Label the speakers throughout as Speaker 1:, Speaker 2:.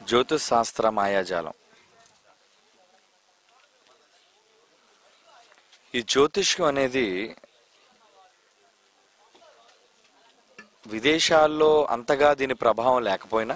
Speaker 1: జ్యోతిష్ శాస్త్ర మాయాజాలం. ఈ జ్యోతిష్యం అనేది విదేశాల్లో అంతగా దీని ప్రభావం లేకపోయినా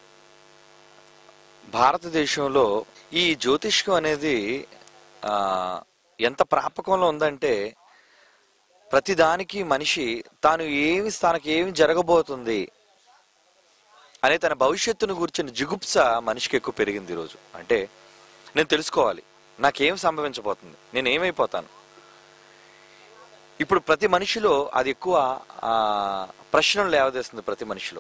Speaker 1: భారతదేశంలో ఈ జ్యోతిష్యం అనేది ఎంత ప్రాపకంలో ఉందంటే ప్రతిదానికి మనిషి తనకి ఏమి జరగబోతుంది అనే తన భవిష్యత్తును గురించిన జిగుప్స మనిషికి ఎక్కువ పెరిగింది ఈరోజు. అంటే నేను తెలుసుకోవాలి, నాకేం సంభవించబోతుంది, నేను ఏమైపోతాను. ఇప్పుడు ప్రతి మనిషిలో అది ఎక్కువ ప్రశ్నలు లేవదేస్తుంది. ప్రతి మనిషిలో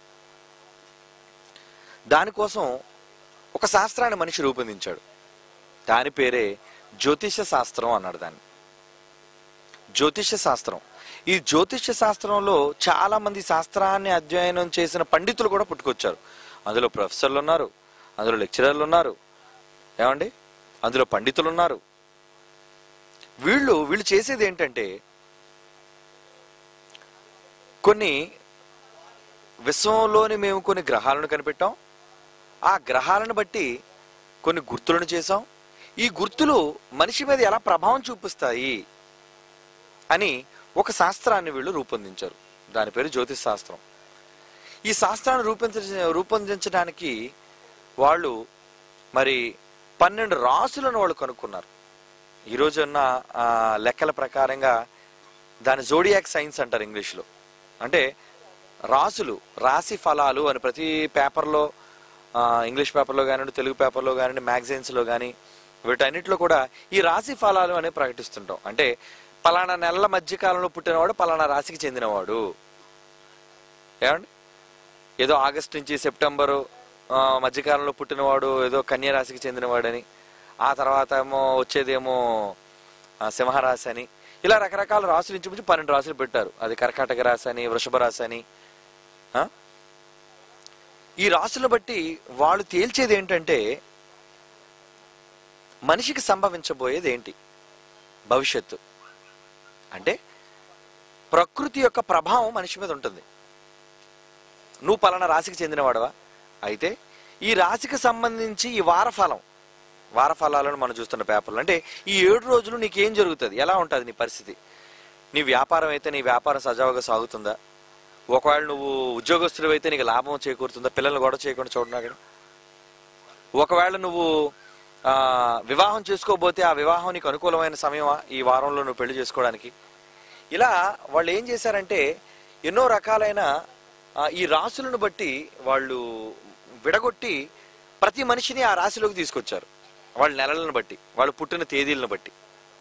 Speaker 1: దానికోసం ఒక శాస్త్రాన్ని మనిషి రూపొందించాడు. దాని పేరే జ్యోతిష శాస్త్రం అన్నాడు. దాన్ని జ్యోతిష శాస్త్రం. ఈ జ్యోతిష శాస్త్రంలో చాలా మంది శాస్త్రాన్ని అధ్యయనం చేసిన పండితులు కూడా పుట్టుకొచ్చారు. అందులో ప్రొఫెసర్లు ఉన్నారు, అందులో లెక్చరర్లు ఉన్నారు, ఏమండి, అందులో పండితులు ఉన్నారు. వీళ్ళు చేసేది ఏంటంటే కొన్ని విశ్వంలోని మేము కొన్ని గ్రహాలను కనిపెట్టాం, ఆ గ్రహాలను బట్టి కొన్ని గుర్తులను చేసాం, ఈ గుర్తులు మనిషి మీద ఎలా ప్రభావం చూపిస్తాయి అని ఒక శాస్త్రాన్ని వీళ్ళు రూపొందించారు. దాని పేరు జ్యోతిష్ శాస్త్రం. ఈ శాస్త్రాన్ని రూపొందించడానికి వాళ్ళు మరి 12 రాసులను వాళ్ళు కనుక్కున్నారు. ఈరోజున్న లెక్కల ప్రకారంగా దాని జోడియాక్ సైన్స్ అంటారు ఇంగ్లీష్లో. అంటే రాసులు, రాశి ఫలాలు అని ప్రతి పేపర్లో, ఇంగ్లీష్ పేపర్లో కానివ్వండి, తెలుగు పేపర్లో కానివ్వండి, మ్యాగజైన్స్లో కానీ వీటన్నిటిలో కూడా ఈ రాశి ఫలాలు అనేవి ప్రకటిస్తుంటాం. అంటే పలానా నెలల మధ్యకాలంలో పుట్టినవాడు పలానా రాశికి చెందినవాడు, ఏమండి, ఏదో ఆగస్టు నుంచి సెప్టెంబరు మధ్యకాలంలో పుట్టినవాడు ఏదో కన్యా రాశికి చెందినవాడని, ఆ తర్వాత ఏమో వచ్చేదేమో సింహరాశి అని, ఇలా రకరకాల రాశులు నుంచి 12 రాశులు పెట్టారు. అది కర్కాటక రాశి అని, వృషభ రాశి అని. ఈ రాశులను బట్టి వాళ్ళు తేల్చేది ఏంటంటే మనిషికి సంభవించబోయేది ఏంటి, భవిష్యత్తు. అంటే ప్రకృతి యొక్క ప్రభావం మనిషి మీద ఉంటుంది. నువ్వు పలానా రాశికి చెందినవాడవా అయితే ఈ రాశికి సంబంధించి ఈ వారఫలాలను మనం చూస్తున్న పేపర్లు. అంటే ఈ 7 రోజులు నీకేం జరుగుతుంది, ఎలా ఉంటుంది నీ పరిస్థితి, నీ వ్యాపారం అయితే నీ వ్యాపారం సజావుగా సాగుతుందా, ఒకవేళ నువ్వు ఉద్యోగస్తులు అయితే నీకు లాభం చేకూరుతుందా, పిల్లల్ని గొడవ చేయకుండా చూడడం అక్కడ, ఒకవేళ నువ్వు వివాహం చేసుకోబోతే ఆ వివాహం నీకు అనుకూలమైన సమయమా ఈ వారంలో నువ్వు పెళ్లి చేసుకోవడానికి. ఇలా వాళ్ళు ఏం చేశారంటే ఎన్నో రకాలైన ఈ రాశులను బట్టి వాళ్ళు విడగొట్టి ప్రతి మనిషిని ఆ రాశిలోకి తీసుకొచ్చారు. వాళ్ళ నెలలను బట్టి, వాళ్ళు పుట్టిన తేదీలను బట్టి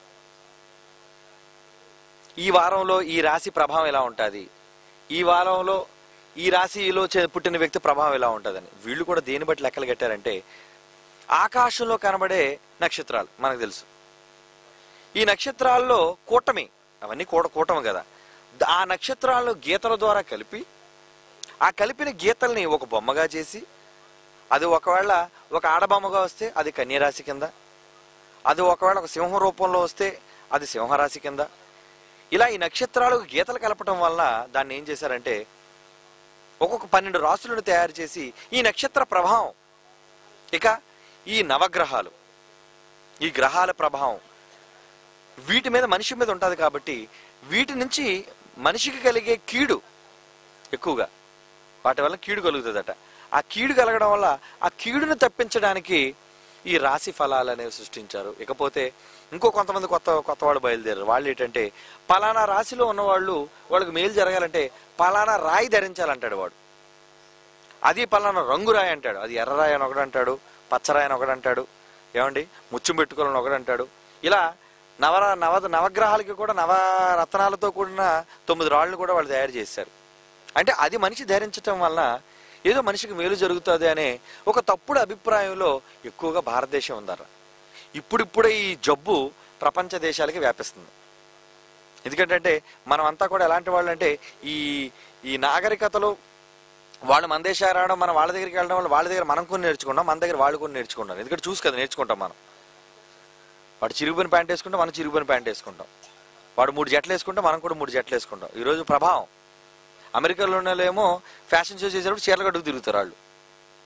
Speaker 1: ఈ వారంలో ఈ రాశి ప్రభావం ఎలా ఉంటుంది, ఈ వారంలో ఈ రాశిలో పుట్టిన వ్యక్తి ప్రభావం ఎలా ఉంటుందని. వీళ్ళు కూడా దేని బట్టి లెక్కలు కట్టారంటే ఆకాశంలో కనబడే నక్షత్రాలు మనకు తెలుసు. ఈ నక్షత్రాల్లో కూటమి, అవన్నీ కూటమి కదా, ఆ నక్షత్రాలను గీతల ద్వారా కలిపి ఆ కలిపిన గీతల్ని ఒక బొమ్మగా చేసి, అది ఒకవేళ ఒక ఆడబొమ్మగా వస్తే అది కన్యరాశి కింద, అది ఒకవేళ ఒక సింహం రూపంలో వస్తే అది సింహరాశి కింద. ఇలా ఈ నక్షత్రాలకు గీతలు కలపటం వలన దాన్ని ఏం చేశారంటే ఒక్కొక్క 12 రాశులను తయారు చేసి ఈ నక్షత్ర ప్రభావం, ఇక ఈ నవగ్రహాలు, ఈ గ్రహాల ప్రభావం వీటి మీద మనిషి మీద ఉంటుంది. కాబట్టి వీటి నుంచి మనిషికి కలిగే కీడు ఎక్కువగా, వాటి వల్ల కీడు కలుగుతుందట. ఆ కీడు కలగడం వల్ల ఆ కీడును తప్పించడానికి ఈ రాశి ఫలాలు అనేవి సృష్టించారు. ఇకపోతే ఇంకో కొంతమంది కొత్త వాళ్ళు బయలుదేరారు. వాళ్ళు ఏంటంటే పలానా రాశిలో ఉన్నవాళ్ళు వాళ్ళకి మేలు జరగాలంటే పలానా రాయి ధరించాలంటాడు వాడు, అది పలానా రంగు రాయి అంటాడు, అది ఎర్ర రాయి అని ఒకడు అంటాడు, పచ్చరాయి అని ఒకడు అంటాడు, ఏమండి, ముత్యం పెట్టుకోవాలని ఒకడు అంటాడు. ఇలా నవగ్రహాలకి కూడా నవరత్నాలతో కూడిన 9 రాళ్ళను కూడా వాళ్ళు తయారు చేశారు. అంటే అది మనిషి ధరించటం వలన ఏదో మనిషికి మేలు జరుగుతుంది అనే ఒక తప్పుడు అభిప్రాయంలో ఎక్కువగా భారతదేశం ఉందట. ఇప్పుడిప్పుడే ఈ జబ్బు ప్రపంచ దేశాలకి వ్యాపిస్తుంది. ఎందుకంటే మనం అంతా కూడా ఎలాంటి వాళ్ళు అంటే ఈ నాగరికతలో వాళ్ళు మన దేశాలు రావడం, మనం వాళ్ళ దగ్గరికి వెళ్ళడం వల్ల వాళ్ళ దగ్గర మనం కొన్ని నేర్చుకుంటాం, మన దగ్గర వాళ్ళు కొన్ని నేర్చుకుంటాం. ఎందుకంటే చూసి కదా నేర్చుకుంటాం. మనం వాడు చిరుగుబని ప్యాంట్ వేసుకుంటాం, మనం చిరుగుబని ప్యాంట్ వేసుకుంటాం. వాడు 3 జట్లు వేసుకుంటాం, మనం కూడా 3 జట్లు వేసుకుంటాం. ఈరోజు ప్రభావం అమెరికాలోనేమో ఫ్యాషన్ షో చేసేటప్పుడు చీరలు కట్టుకు తిరుగుతారు వాళ్ళు.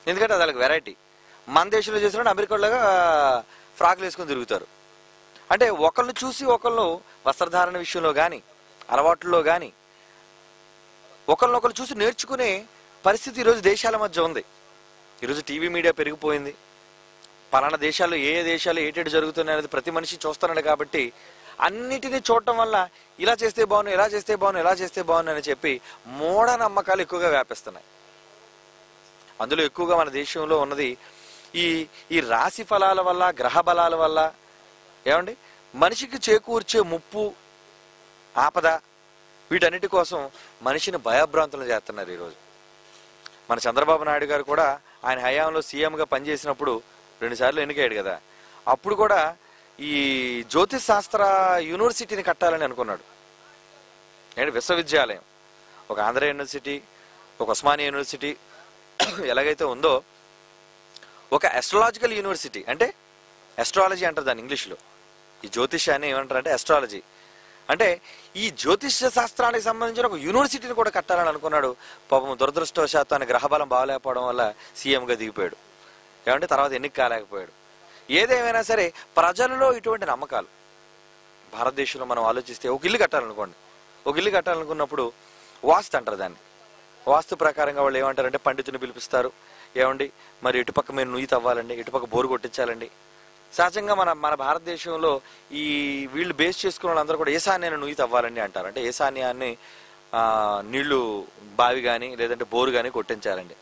Speaker 1: ఎందుకంటే అది వాళ్ళకి వెరైటీ. మన దేశంలో చేసిన అమెరికాలాగా ఫ్రాక్లు వేసుకొని తిరుగుతారు. అంటే ఒకళ్ళని చూసి ఒకళ్ళు వస్త్రధారణ విషయంలో కానీ, అలవాట్లలో కానీ ఒకళ్ళనొకళ్ళు చూసి నేర్చుకునే పరిస్థితి ఈరోజు దేశాల మధ్య ఉంది. ఈరోజు టీవీ మీడియా పెరిగిపోయింది. పలానా దేశాల్లో ఏ దేశాలు ఏటేటి జరుగుతున్నాయి అనేది ప్రతి మనిషి చూస్తున్నాడు. కాబట్టి అన్నిటినీ చూడటం వల్ల ఇలా చేస్తే బాగుండు, ఇలా చేస్తే బాగుండు, ఇలా చేస్తే బాగుండు అని చెప్పి మూఢనమ్మకాలు ఎక్కువగా వ్యాపిస్తున్నాయి. అందులో ఎక్కువగా మన దేశంలో ఉన్నది ఈ ఈ రాశి ఫలాల వల్ల, గ్రహ బలాల వల్ల ఏమండి మనిషికి చేకూర్చే ముప్పు, ఆపద, వీటన్నిటి కోసం మనిషిని భయభ్రాంతులు చేస్తున్నారు ఈరోజు. మన చంద్రబాబు నాయుడు గారు కూడా ఆయన హయాంలో సీఎంగా పనిచేసినప్పుడు 2 సార్లు ఎన్నికయ్యాడు కదా. అప్పుడు కూడా ఈ జ్యోతిష్ శాస్త్ర యూనివర్సిటీని కట్టాలని అనుకున్నాడు. ఏంటి విశ్వవిద్యాలయం, ఒక ఆంధ్ర యూనివర్సిటీ, ఒక ఉస్మానియా యూనివర్సిటీ ఎలాగైతే ఉందో, ఒక అస్ట్రాలజికల్ యూనివర్సిటీ, అంటే అస్ట్రాలజీ అంటారు దాన్ని ఇంగ్లీష్లో. ఈ జ్యోతిష్యాన్ని ఏమంటారు అంటే అస్ట్రాలజీ. అంటే ఈ జ్యోతిష్య శాస్త్రానికి సంబంధించిన ఒక యూనివర్సిటీని కూడా కట్టాలని అనుకున్నాడు. పాపం దురదృష్టవశాత్తు ఆయన గ్రహబలం బాగలేకపోవడం వల్ల సీఎంగా దిగిపోయాడు. ఏమంటే తర్వాత ఎన్నిక కాలేకపోయాడు. ఏదేమైనా సరే ప్రజలలో ఇటువంటి నమ్మకాలు. భారతదేశంలో మనం ఆలోచిస్తే ఒక ఇల్లు కట్టాలనుకోండి, ఒక ఇల్లు కట్టాలనుకున్నప్పుడు వాస్తు అంటారు దాన్ని. వాస్తు ప్రకారంగా వాళ్ళు ఏమంటారంటే పండితుని పిలిపిస్తారు. ఏమండి మరి ఇటుపక్క మీరు నుయ్యి తవ్వాలండి, ఇటుపక్క బోరు కొట్టించాలండి. సహజంగా మన భారతదేశంలో ఈ వీళ్ళు బేస్ చేసుకున్న వాళ్ళందరూ కూడా ఈశాన్యాన్ని నుయ్యి తవ్వాలండి అంటారు. అంటే ఈశాన్యాన్ని నీళ్లు బావి కానీ లేదంటే బోరు కానీ కొట్టించాలండి.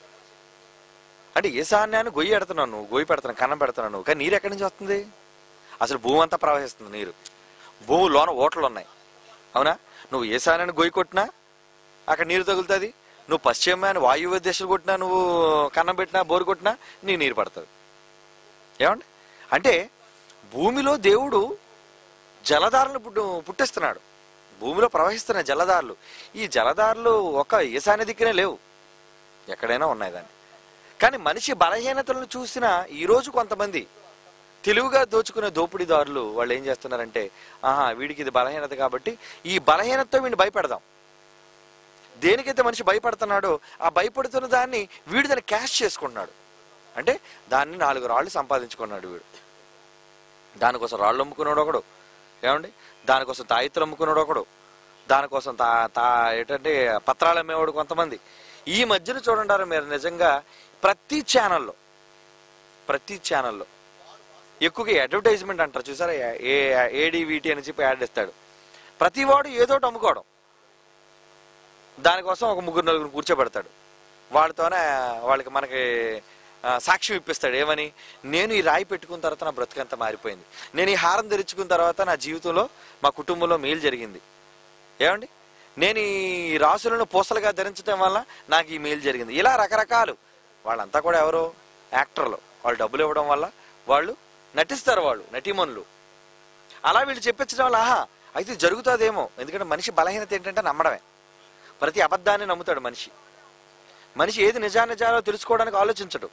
Speaker 1: అంటే ఈశాన్యాన్ని గొయ్యి పెడుతున్నావు నువ్వు, గొయ్యి పెడుతున్నావు, కన్నం పెడుతున్నావు నువ్వు, కానీ నీరు ఎక్కడి నుంచి వస్తుంది? అసలు భూమి అంతా ప్రవహిస్తుంది నీరు, భూమిలోన ఓటలు ఉన్నాయి. అవునా? నువ్వు ఈశాన్యాన్ని గొయ్యి కొట్టినా అక్కడ నీరు తగులుతుంది. నువ్వు పశ్చిమాన్ని వాయువ్య దిశలు కొట్టినా, నువ్వు కన్నం పెట్టినా, బోరు కొట్టినా నీకు నీరు పడుతుంది. ఏమండి అంటే భూమిలో దేవుడు జలధారలు పుట్టిస్తున్నాడు. భూమిలో ప్రవహిస్తున్న జలధారలు, ఈ జలధారలు ఒక ఈశాన్య దిక్కునే లేవు, ఎక్కడైనా ఉన్నాయి దాన్ని. కానీ మనిషి బలహీనతలను చూసిన ఈరోజు కొంతమంది తెలివిగా దోచుకునే దోపిడీదారులు వాళ్ళు ఏం చేస్తున్నారంటే, వీడికి ఇది బలహీనత కాబట్టి ఈ బలహీనతతో వీడిని భయపెడదాం. దేనికైతే మనిషి భయపడుతున్నాడో ఆ భయపడుతున్న దాన్ని వీడు దాన్ని క్యాష్ చేసుకుంటున్నాడు. అంటే దాన్ని 4 రాళ్ళు సంపాదించుకున్నాడు వీడు. దానికోసం రాళ్ళు అమ్ముకున్నాడు ఒకడు, ఏమండి దానికోసం తాయిత్తులు అమ్ముకున్నాడు ఒకడు, దానికోసం ఏంటంటే పత్రాలు అమ్మేవాడు కొంతమంది. ఈ మధ్యన చూడండి మీరు నిజంగా ప్రతి ఛానల్లో ఎక్కువగా అడ్వర్టైజ్మెంట్ అంటారు చూసారా, ఏడీవీటీ అని చెప్పి యాడ్ ఇస్తాడు. ప్రతి వాడు ఏదో ఒకటి అమ్ముకోవడం, దానికోసం ఒక 3-4 కూర్చోబెడతాడు. వాళ్ళకి మనకి సాక్ష్యం ఇప్పిస్తాడు. ఏమని? నేను ఈ రాయి పెట్టుకున్న తర్వాత నా బ్రతుకంతా మారిపోయింది, నేను ఈ హారం ధరించుకున్న తర్వాత నా జీవితంలో మా కుటుంబంలో మేలు జరిగింది, ఏమండి నేను ఈ రాసులను పూసలుగా ధరించడం వల్ల నాకు ఈ మేలు జరిగింది. ఇలా రకరకాలు. వాళ్ళంతా కూడా ఎవరో యాక్టర్లు, వాళ్ళు డబ్బులు ఇవ్వడం వల్ల వాళ్ళు నటిస్తారు, వాళ్ళు నటీమణులు. అలా వీళ్ళు చెప్పించడం వల్ల అయితే జరుగుతుందేమో. ఎందుకంటే మనిషి బలహీనత ఏంటంటే నమ్మడమే. ప్రతి అబద్ధాన్ని నమ్ముతాడు మనిషి. ఏది నిజానిజాలో తెలుసుకోవడానికి ఆలోచించడు.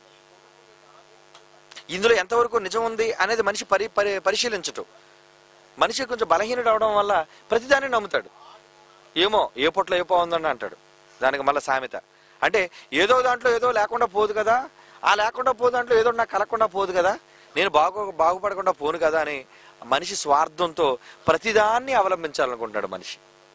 Speaker 1: ఇందులో ఎంతవరకు నిజం ఉంది అనేది మనిషి పరిశీలించటం. మనిషి కొంచెం బలహీనుడు అవడం వల్ల ప్రతిదాన్ని నమ్ముతాడు. ఏమో ఏ పొట్లో ఏ పోందని అంటాడు. దానికి మళ్ళీ సామెత. అంటే ఏదో దాంట్లో ఏదో లేకుండా పోదు కదా, ఆ లేకుండా పోదు దాంట్లో ఏదో నాకు కలగకుండా పోదు కదా, నేను బాగుపడకుండా పోను కదా అని మనిషి స్వార్థంతో ప్రతిదాన్ని అవలంబించాలనుకుంటాడు మనిషి,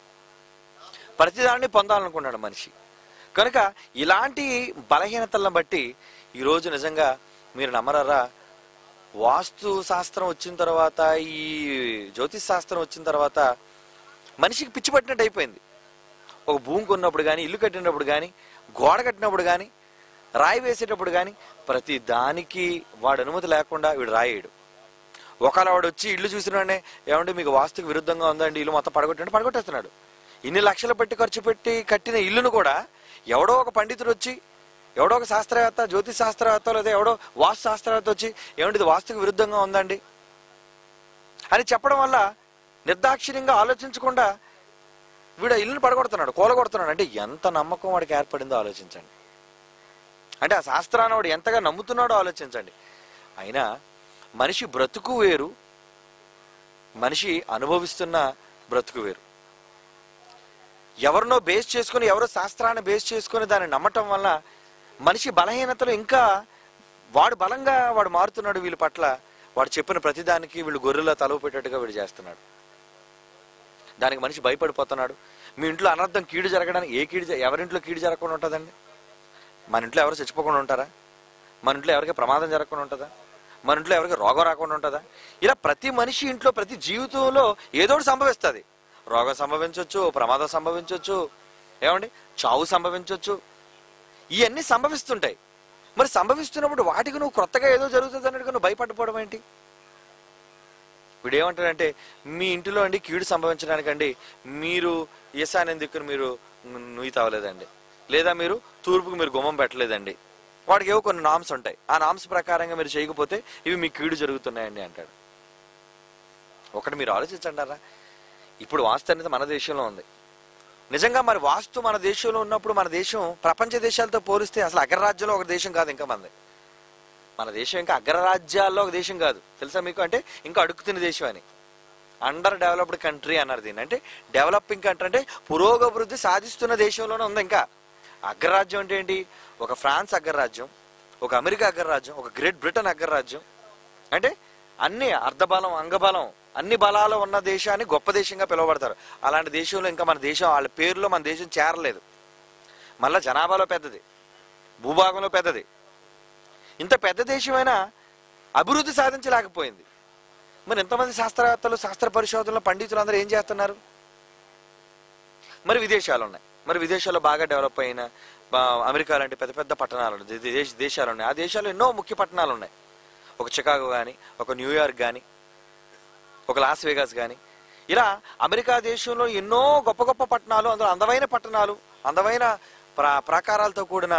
Speaker 1: ప్రతిదాన్ని పొందాలనుకుంటాడు మనిషి. కనుక ఇలాంటి బలహీనతలను బట్టి ఈరోజు నిజంగా మీరు నమ్మరారా, వాస్తు శాస్త్రం వచ్చిన తర్వాత, ఈ జ్యోతిష్ శాస్త్రం వచ్చిన తర్వాత మనిషికి పిచ్చి పట్టినట్టు అయిపోయింది. ఒక భూమి కొన్నప్పుడు కానీ, ఇల్లు కట్టినప్పుడు కానీ, గోడ కట్టినప్పుడు కానీ, రాయి వేసేటప్పుడు కానీ ప్రతి దానికి వాడు అనుమతి లేకుండా వీడు రాయేయడు. ఒకవేళ వాడు వచ్చి ఇల్లు చూసినాడే, ఏమంటే మీకు వాస్తుకు విరుద్ధంగా ఉందండి, ఇల్లు మొత్తం పడగొట్టేస్తున్నాడు. ఇన్ని లక్షలు పెట్టి ఖర్చు పెట్టి కట్టిన ఇల్లును కూడా ఎవడో ఒక పండితుడు వచ్చి, ఎవడో ఒక శాస్త్రవేత్త, జ్యోతిష్ శాస్త్రవేత్త లేదా ఎవడో వాస్తు శాస్త్రవేత్త వచ్చి ఏమంటే ఇది వాస్తుకు విరుద్ధంగా ఉందండి అని చెప్పడం వల్ల నిర్దాక్షిణ్యంగా ఆలోచించకుండా వీడు ఇల్లుని పడగొడుతున్నాడు, కూలగొడుతున్నాడు. అంటే ఎంత నమ్మకం వాడికి ఏర్పడిందో ఆలోచించండి. అంటే ఆ శాస్త్రాన్ని వాడు ఎంతగా నమ్ముతున్నాడో ఆలోచించండి. అయినా మనిషి బ్రతుకు వేరు, మనిషి అనుభవిస్తున్న బ్రతుకు వేరు. ఎవరినో బేస్ చేసుకుని, ఎవరో శాస్త్రాన్ని బేస్ చేసుకుని దాన్ని నమ్మటం వల్ల మనిషి బలహీనతలో ఇంకా వాడు బలంగా వాడు మారుతున్నాడు. వీళ్ళ పట్ల వాడు చెప్పిన ప్రతిదానికి వీళ్ళు గొర్రెలా తలవు పెట్టేట్టుగా వీడు చేస్తున్నాడు. దానికి మనిషి భయపడిపోతున్నాడు. మీ ఇంట్లో అనర్థం కీడు జరగడానికి ఎవరింట్లో కీడు జరగకుండా ఉంటుందండి? మన ఇంట్లో ఎవరు చచ్చిపోకుండా ఉంటారా? మన ఇంట్లో ఎవరికి ప్రమాదం జరగకుండా ఉంటుందా? మన ఇంట్లో ఎవరికి రోగం రాకుండా ఉంటుందా? ఇలా ప్రతి మనిషి ఇంట్లో ప్రతి జీవితంలో ఏదో ఒకటి సంభవిస్తుంది. రోగం సంభవించవచ్చు, ప్రమాదం సంభవించవచ్చు, ఏమండి చావు సంభవించవచ్చు. ఇవన్నీ సంభవిస్తుంటాయి. మరి సంభవిస్తున్నప్పుడు వాటికి నువ్వు కొత్తగా ఏదో జరుగుతుంది అన్నట్టుగా నువ్వు భయపడిపోవడం ఏంటి? వీడు ఏమంటాడంటే, మీ ఇంటిలో అండి కీడు సంభవించడానికండి మీరు ఈశాన్యం దిక్కును మీరు నుయ్యి తావలేదండి, లేదా మీరు తూర్పుకు మీరు గుమ్మం పెట్టలేదండి. వాడికి ఏవో కొన్ని నామ్స్ ఉంటాయి. ఆ నామ్స్ ప్రకారంగా మీరు చేయకపోతే ఇవి మీ కీడు జరుగుతున్నాయండి అంటాడు. ఒకటి మీరు ఆలోచించండారా, ఇప్పుడు వాస్తు అనేది మన దేశంలో ఉంది. నిజంగా మరి వాస్తు మన దేశంలో ఉన్నప్పుడు మన దేశం ప్రపంచ దేశాలతో పోలిస్తే అసలు అగ్రరాజ్యంలో ఒక దేశం కాదు ఇంకా మనది. మన దేశం ఇంకా అగ్రరాజ్యాల్లో ఒక దేశం కాదు, తెలుసా మీకు? అంటే ఇంకా అడుగుతున్న దేశం అని. అండర్ డెవలప్డ్ కంట్రీ అన్నారు దీన్ని. అంటే డెవలపింగ్ కంట్రీ అంటే పురోగభివృద్ధి సాధిస్తున్న దేశంలోనే ఉంది. ఇంకా అగ్రరాజ్యం అంటే ఏంటి? ఒక ఫ్రాన్స్ అగ్రరాజ్యం, ఒక అమెరికా అగ్రరాజ్యం, ఒక గ్రేట్ బ్రిటన్ అగ్రరాజ్యం. అంటే అన్ని అర్ధబలం అంగబలం అన్ని బలాలు ఉన్న దేశాన్ని గొప్ప దేశంగా పిలువబడతారు. అలాంటి దేశంలో ఇంకా మన దేశం వాళ్ళ పేరులో మన దేశం చేరలేదు. మళ్ళా జనాభాలో పెద్దది, భూభాగంలో పెద్దది. ఇంత పెద్ద దేశమైనా అభివృద్ధి సాధించలేకపోయింది. మరి ఎంతమంది శాస్త్రవేత్తలు, శాస్త్ర పరిశోధనలు, పండితులు అందరూ ఏం చేస్తున్నారు? మరి విదేశాలు ఉన్నాయి. మరి విదేశాల్లో బాగా డెవలప్ అయిన అమెరికా లాంటి పెద్ద పెద్ద పట్టణాలు దేశాలు ఉన్నాయి. ఆ దేశాల్లో ఎన్నో ముఖ్య పట్టణాలు ఉన్నాయి. ఒక చికాగో కానీ, ఒక న్యూయార్క్ కానీ, ఒక లాస్ వేగాస్ కానీ, ఇలా అమెరికా దేశంలో ఎన్నో గొప్ప గొప్ప పట్టణాలు, అందులో అందమైన పట్టణాలు, అందమైన ప్రాకారాలతో కూడిన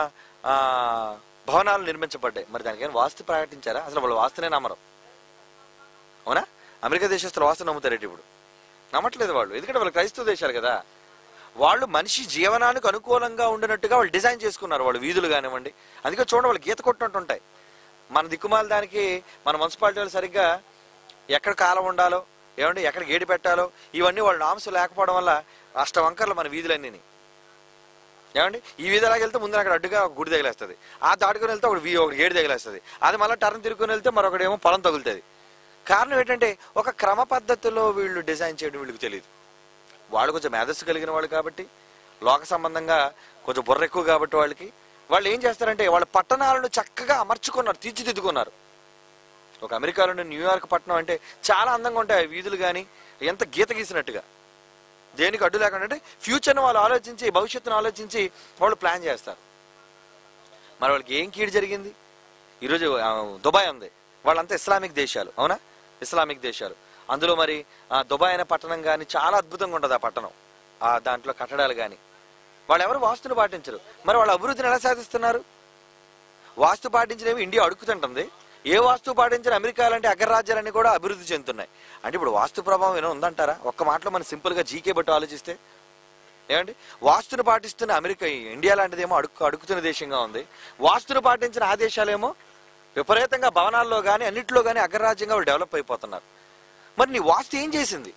Speaker 1: భవనాలు నిర్మించబడ్డాయి. మరి దానికైనా వాస్తు ప్రకటించారా? అసలు వాళ్ళు వాస్తునే నమ్మరు. అవునా? అమెరికా దేశస్తులు వాస్తు నమ్ముతారేంటి? ఇప్పుడు నమ్మట్లేదు వాళ్ళు. ఎందుకంటే వాళ్ళు క్రైస్తవ దేశాలు కదా. వాళ్ళు మనిషి జీవనానికి అనుకూలంగా ఉండినట్టుగా వాళ్ళు డిజైన్ చేసుకున్నారు. వాళ్ళు వీధులు కానివ్వండి, అందుకే చూడండి వాళ్ళు గీత కొట్టినట్టు ఉంటాయి. మన దిక్కుమాల దానికి మన మున్సిపాలిటీ వాళ్ళు సరిగ్గా ఎక్కడ కాలం ఉండాలో, ఏమండి ఎక్కడ గేడి పెట్టాలో, ఇవన్నీ వాళ్ళ నామ్స్ లేకపోవడం వల్ల అష్టవంకర్లు మన వీధులన్నీ. ఏమండి ఈ వీధి ఎలాగ వెళ్తే ముందు అక్కడ అడ్డుగా ఒక గుడి తగిలేస్తుంది, ఆ దాటుకుని వెళ్తే ఒకటి గేడి తగిలేస్తుంది, అది మళ్ళీ టర్న్ తిరుగుని వెళ్తే మరొకడేమో పొలం తగులుతుంది. కారణం ఏంటంటే ఒక క్రమ పద్ధతిలో వీళ్ళు డిజైన్ చేయడం వీళ్ళకి తెలియదు. వాళ్ళు కొంచెం మేధస్సు కలిగిన వాళ్ళు కాబట్టి, లోక సంబంధంగా కొంచెం బుర్ర ఎక్కువ కాబట్టి వాళ్ళు ఏం చేస్తారంటే వాళ్ళ పట్టణాలను చక్కగా అమర్చుకున్నారు, తీర్చిదిద్దుకున్నారు. ఒక అమెరికాలోని న్యూయార్క్ పట్టణం అంటే చాలా అందంగా ఉంటాయి వీధులు కానీ, ఎంత గీత గీసినట్టుగా, దేనికి అడ్డు లేకుండా. అంటే ఫ్యూచర్ని వాళ్ళు ఆలోచించి, భవిష్యత్తును ఆలోచించి వాళ్ళు ప్లాన్ చేస్తారు. మరి వాళ్ళకి ఏం కీడు జరిగింది? ఈరోజు దుబాయ్ ఉంది, వాళ్ళంతా ఇస్లామిక్ దేశాలు. అవునా? ఇస్లామిక్ దేశాలు. అందులో మరి దుబాయ్ అనే పట్టణం కానీ చాలా అద్భుతంగా ఉంటుంది. ఆ పట్టణం, దాంట్లో కట్టడాలు కానీ, వాళ్ళు ఎవరు వాస్తును పాటించరు. మరి వాళ్ళ అభివృద్ధిని ఎలా సాధిస్తున్నారు? వాస్తు పాటించినవి ఇండియా అడుగుతుంటుంది, ఏ వాస్తు పాటించిన అమెరికా లాంటి అగ్రరాజ్యాలన్నీ కూడా అభివృద్ధి చెందుతున్నాయి. అంటే ఇప్పుడు వాస్తు ప్రభావం ఏమైనా ఉందంటారా? ఒక్క మాటలో మనం సింపుల్గా జీకే బట్టి ఆలోచిస్తే ఏమండి, వాస్తును పాటిస్తున్న అమెరికా, ఇండియా లాంటిదేమో అడుగుతున్న దేశంగా ఉంది. వాస్తును పాటించిన ఆ దేశాలేమో విపరీతంగా భవనాల్లో కానీ అన్నింటిలో కానీ అగ్రరాజ్యంగా వాళ్ళు డెవలప్ అయిపోతున్నారు. మరి నీ వాస్తు ఏం చేసింది?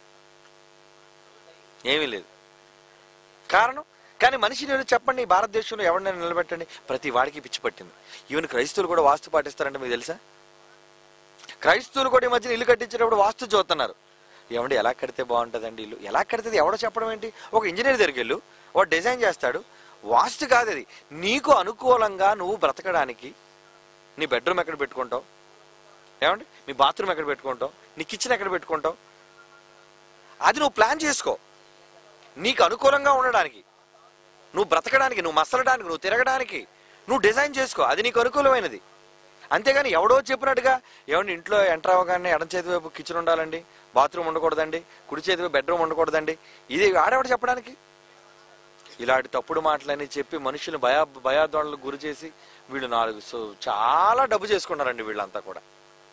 Speaker 1: ఏమీ లేదు. కారణం కానీ మనిషి నేను చెప్పండి, భారతదేశంలో ఎవరినైనా నిలబెట్టండి, ప్రతి వాడికి పిచ్చి పట్టింది. ఈవెన్ క్రైస్తవులు కూడా వాస్తు పాటిస్తారంటే మీకు తెలుసా? క్రైస్తవులు కూడా ఈ మధ్యన ఇల్లు కట్టించేటప్పుడు వాస్తు చూస్తున్నారు. ఏమండి ఎలా కడితే బాగుంటుందండి ఇల్లు? ఎలా కడితే ఎవడో చెప్పడం ఏంటి? ఒక ఇంజనీర్ దగ్గరికి వెళ్ళు, వాడు డిజైన్ చేస్తాడు. వాస్తు కాదు అది. నీకు అనుకూలంగా నువ్వు బ్రతకడానికి నీ బెడ్రూమ్ ఎక్కడ పెట్టుకుంటావు, ఏమండి నీ బాత్రూమ్ ఎక్కడ పెట్టుకుంటావు, నీ కిచెన్ ఎక్కడ పెట్టుకుంటావు, అది నువ్వు ప్లాన్ చేసుకో. నీకు అనుకూలంగా ఉండడానికి, నువ్వు బ్రతకడానికి, నువ్వు మసలడానికి, నువ్వు తిరగడానికి నువ్వు డిజైన్ చేసుకో. అది నీకు అనుకూలమైనది. అంతేగాని ఎవడో చెప్పినట్టుగా ఏమండి ఇంట్లో ఎంటర్ అవ్వగానే ఎడం చేతి వైపు కిచెన్ ఉండాలండి, బాత్రూమ్ ఉండకూడదండి, కుడి చేతి వైపు బెడ్రూమ్ ఉండకూడదండి, ఇది ఆడేవాడు చెప్పడానికి? ఇలాంటి తప్పుడు మాటలని చెప్పి మనుషులు భయాందోళనలకు గురి చేసి వీళ్ళు చాలా డబ్బు చేసుకున్నారండి వీళ్ళంతా కూడా.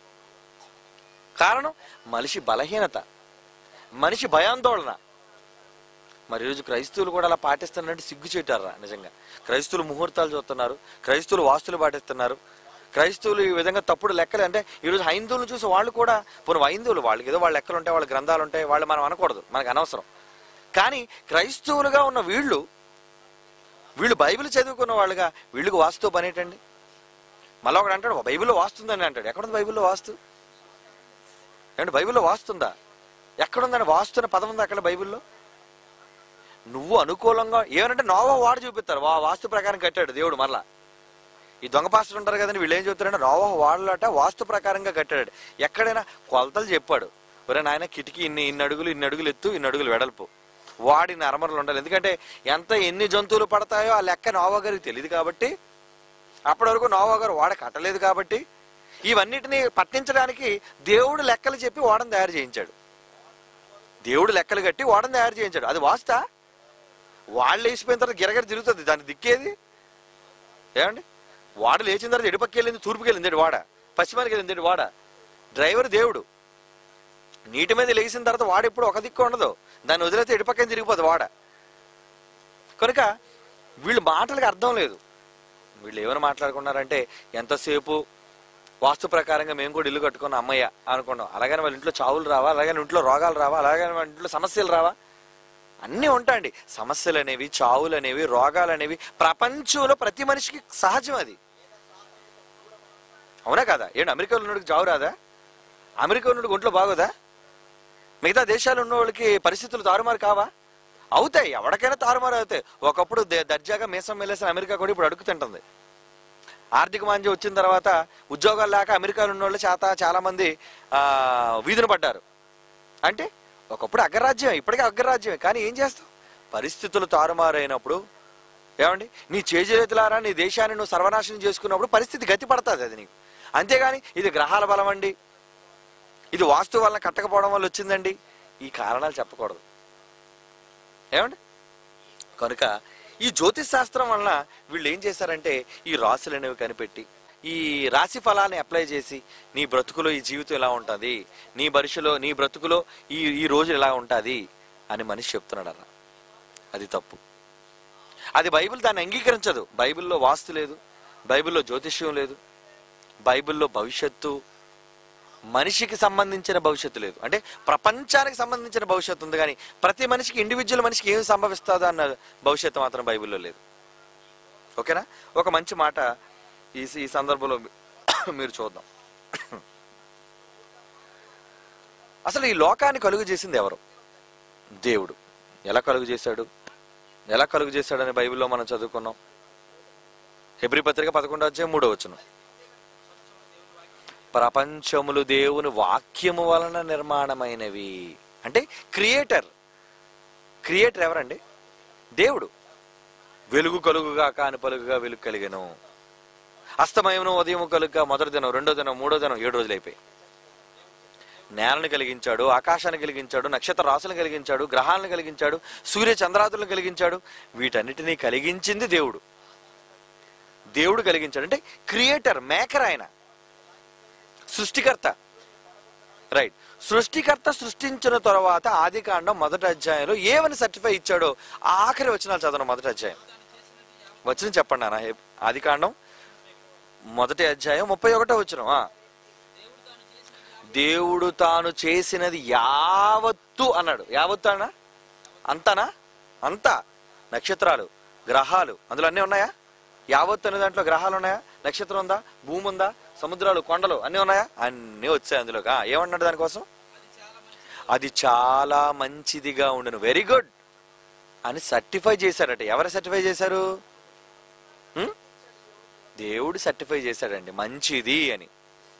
Speaker 1: కారణం మనిషి బలహీనత, మనిషి భయాందోళన. మరి ఈరోజు క్రైస్తవులు కూడా అలా పాటిస్తున్నారంటే సిగ్గు చేటారా నిజంగా? క్రైస్తవులు ముహూర్తాలు చూస్తున్నారు, క్రైస్తవులు వాస్తులు పాటిస్తున్నారు, క్రైస్తవులు ఈ విధంగా తప్పుడు లెక్కలు. అంటే ఈరోజు హైందువులను చూసి వాళ్ళు కూడా, పోనీ హైందువులు వాళ్ళకి ఏదో వాళ్ళ లెక్కలు ఉంటాయి, వాళ్ళ గ్రంథాలు ఉంటాయి, వాళ్ళు మనం అనకూడదు, మనకు అనవసరం. కానీ క్రైస్తవులుగా ఉన్న వీళ్ళు వీళ్ళు బైబిల్ చదువుకున్న వాళ్ళుగా వీళ్ళకి వాస్తుతో పని ఏంటండి? మళ్ళీ ఒకడు అంటాడు బైబిల్లో వాస్తుందని అంటాడు. ఎక్కడుంది బైబిల్లో వాస్తు? ఏమంటే బైబిల్లో వాస్తుందా? ఎక్కడుందని వాస్తున్న పదం ఉంది అక్కడ బైబిల్లో? నువ్వు అనుకూలంగా ఏమనంటే నోవా వాడు చూపిస్తారు, వాస్తు ప్రకారం కట్టాడు దేవుడు. మరలా ఈ దొంగ పాస్టర్ ఉంటారు కదండి, వీళ్ళు ఏం చెబుతారంటే నోవా వాడలట వాస్తు ప్రకారంగా కట్టాడు. ఎక్కడైనా కొలతలు చెప్పాడు, ఒరే నాయన కిటికీ ఇన్ని అడుగులు ఎత్తు, ఇన్ని అడుగులు వెడల్పు, వాడిని అరమరలు ఉండాలి. ఎందుకంటే ఎన్ని జంతువులు పడతాయో ఆ లెక్క నోవా గారికి తెలియదు కాబట్టి, అప్పటి వరకు నోవా గారు వాడ కట్టలేదు కాబట్టి, ఇవన్నిటిని పట్టించడానికి దేవుడు లెక్కలు చెప్పి వాడని తయారు చేయించాడు. దేవుడు లెక్కలు కట్టి వాడని తయారు చేయించాడు. అది వాస్తా? వాళ్ళు లేచిపోయిన తర్వాత గిరగిర తిరుగుతుంది, దాన్ని దిక్కేది ఏమండి? వాడు లేచిన తర్వాత ఎడుపక్కి వెళ్ళింది, తూర్పుకి వెళ్ళింది వాడ, పశ్చిమానికి వెళ్ళింది వాడ. డ్రైవర్ దేవుడు. నీటి మీద లేచిన తర్వాత వాడు ఎప్పుడు ఒక దిక్కు ఉండదు, దాన్ని వదిలేస్తే ఎడుపక్కని తిరిగిపోదు వాడ. కనుక వీళ్ళు మాటలకు అర్థం లేదు. వీళ్ళు ఏమైనా మాట్లాడుకున్నారంటే ఎంతసేపు వాస్తు ప్రకారంగా మేము కూడా ఇల్లు కట్టుకున్నాం అమ్మయ్య అనుకున్నాం. అలాగని వాళ్ళ ఇంట్లో చావులు రావా, అలాగని ఇంట్లో రోగాలు రావా, అలాగని వాళ్ళ ఇంట్లో సమస్యలు రావా? అన్నీ ఉంటాయండి. సమస్యలు అనేవి, చావులు అనేవి, రోగాలు అనేవి ప్రపంచంలో ప్రతి మనిషికి సహజం. అది అవునా కదా? ఏంటి అమెరికాలో ఉన్నోడికి చావు రాదా? అమెరికా ఉన్నోడికి ఒంట్లో బాగోదా? మిగతా దేశాలు ఉన్న వాళ్ళకి పరిస్థితులు తారుమారు కావా? అవుతాయి, ఎవరికైనా తారుమారు అవుతాయి. ఒకప్పుడు దర్జాగా మీసం మెల్లేసిన అమెరికా కూడా ఇప్పుడు అడుగు తింటుంది. ఆర్థిక మాంద్యం వచ్చిన తర్వాత ఉద్యోగాలు లేక అమెరికాలో ఉన్న వాళ్ళు చాలా మంది వీధిన పడ్డారు. అంటే ఒకప్పుడు అగ్రరాజ్యం, ఇప్పటికే అగ్రరాజ్యమే. కానీ ఏం చేస్తావు? పరిస్థితులు తారుమారైనప్పుడు ఏమండి, నీ చేజేతులారా నీ దేశాన్ని నువ్వు సర్వనాశనం చేసుకున్నప్పుడు పరిస్థితి గతి పడుతుంది అది నీకు. అంతేగాని ఇది గ్రహాల బలం అండి, ఇది వాస్తు వలన కట్టకపోవడం వల్ల వచ్చిందండి, ఈ కారణాలు చెప్పకూడదు. ఏమండి? కనుక ఈ జ్యోతిష్ శాస్త్రం వలన వీళ్ళు ఏం చేశారంటే ఈ రాశులు అనేవి కనిపెట్టి ఈ రాశి ఫలాన్ని అప్లై చేసి నీ బ్రతుకులో ఈ జీవితం ఎలా ఉంటుంది, నీ బ్రతుకులో ఈ రోజు ఎలా ఉంటుంది అని మనిషి చెప్తున్నాడు అన్న. అది తప్పు. అది బైబిల్ దాన్ని అంగీకరించదు. బైబిల్లో వాస్తు లేదు, బైబిల్లో జ్యోతిష్యం లేదు, బైబిల్లో భవిష్యత్తు, మనిషికి సంబంధించిన భవిష్యత్తు లేదు. అంటే ప్రపంచానికి సంబంధించిన భవిష్యత్తు ఉంది, కానీ ప్రతి మనిషికి, ఇండివిజువల్ మనిషికి ఏం సంభవిస్తుందో అన్న భవిష్యత్తు మాత్రం బైబిల్లో లేదు. ఓకేనా? ఒక మంచి మాట ఈ సందర్భంలో మీరు చూద్దాం. అసలు ఈ లోకాన్ని కలుగు చేసింది ఎవరు? దేవుడు. ఎలా కలుగు చేశాడని బైబిల్లో మనం చదువుకున్నాం. హెబ్రీ పత్రిక 11:3 ప్రపంచములు దేవుని వాక్యము వలన నిర్మాణమైనవి. అంటే క్రియేటర్ ఎవరండి? దేవుడు. వెలుగు కలుగుగా కాని పలుగుగా వెలుగు కలిగెను, అస్తమయమును ఉదయము కలుగుగా మొదటి దినం, రెండో దినం, మూడో దినం, 7 రోజులు అయిపోయి. నేలను కలిగించాడు, ఆకాశాన్ని కలిగించాడు, నక్షత్ర రాశులను కలిగించాడు, గ్రహాలను కలిగించాడు, సూర్య చంద్రాదులను కలిగించాడు. వీటన్నిటినీ కలిగించింది దేవుడు. దేవుడు కలిగించాడు. అంటే క్రియేటర్, మేకర్, ఆయన సృష్టికర్త. రైట్. సృష్టికర్త సృష్టించిన తర్వాత ఆదికాండం 1వ అధ్యాయంలో ఏమని సర్టిఫై ఇచ్చాడో ఆఖరి వచనాలు చదవడం. 1వ అధ్యాయం వచనం చెప్పండి అన్న. ఆదికాండం 1వ అధ్యాయం 31వ వచనం. దేవుడు తాను చేసినది యావత్తు అన్నాడు. యావత్తు అన్నా? అంతానా? అంతా. నక్షత్రాలు, గ్రహాలు అందులో అన్నీ ఉన్నాయా? యావత్తు అనే దాంట్లో గ్రహాలు ఉన్నాయా? నక్షత్రం ఉందా? భూమి ఉందా? సముద్రాలు, కొండలు అన్నీ ఉన్నాయా? అన్నీ వచ్చాయి అందులోగా. ఏమన్నాడు దానికోసం? అది చాలా మంచిదిగా ఉండను, వెరీ గుడ్ అని సర్టిఫై చేశాడట. ఎవరు సర్టిఫై చేశారు? దేవుడు సర్టిఫై చేశాడండి. మంచిది అని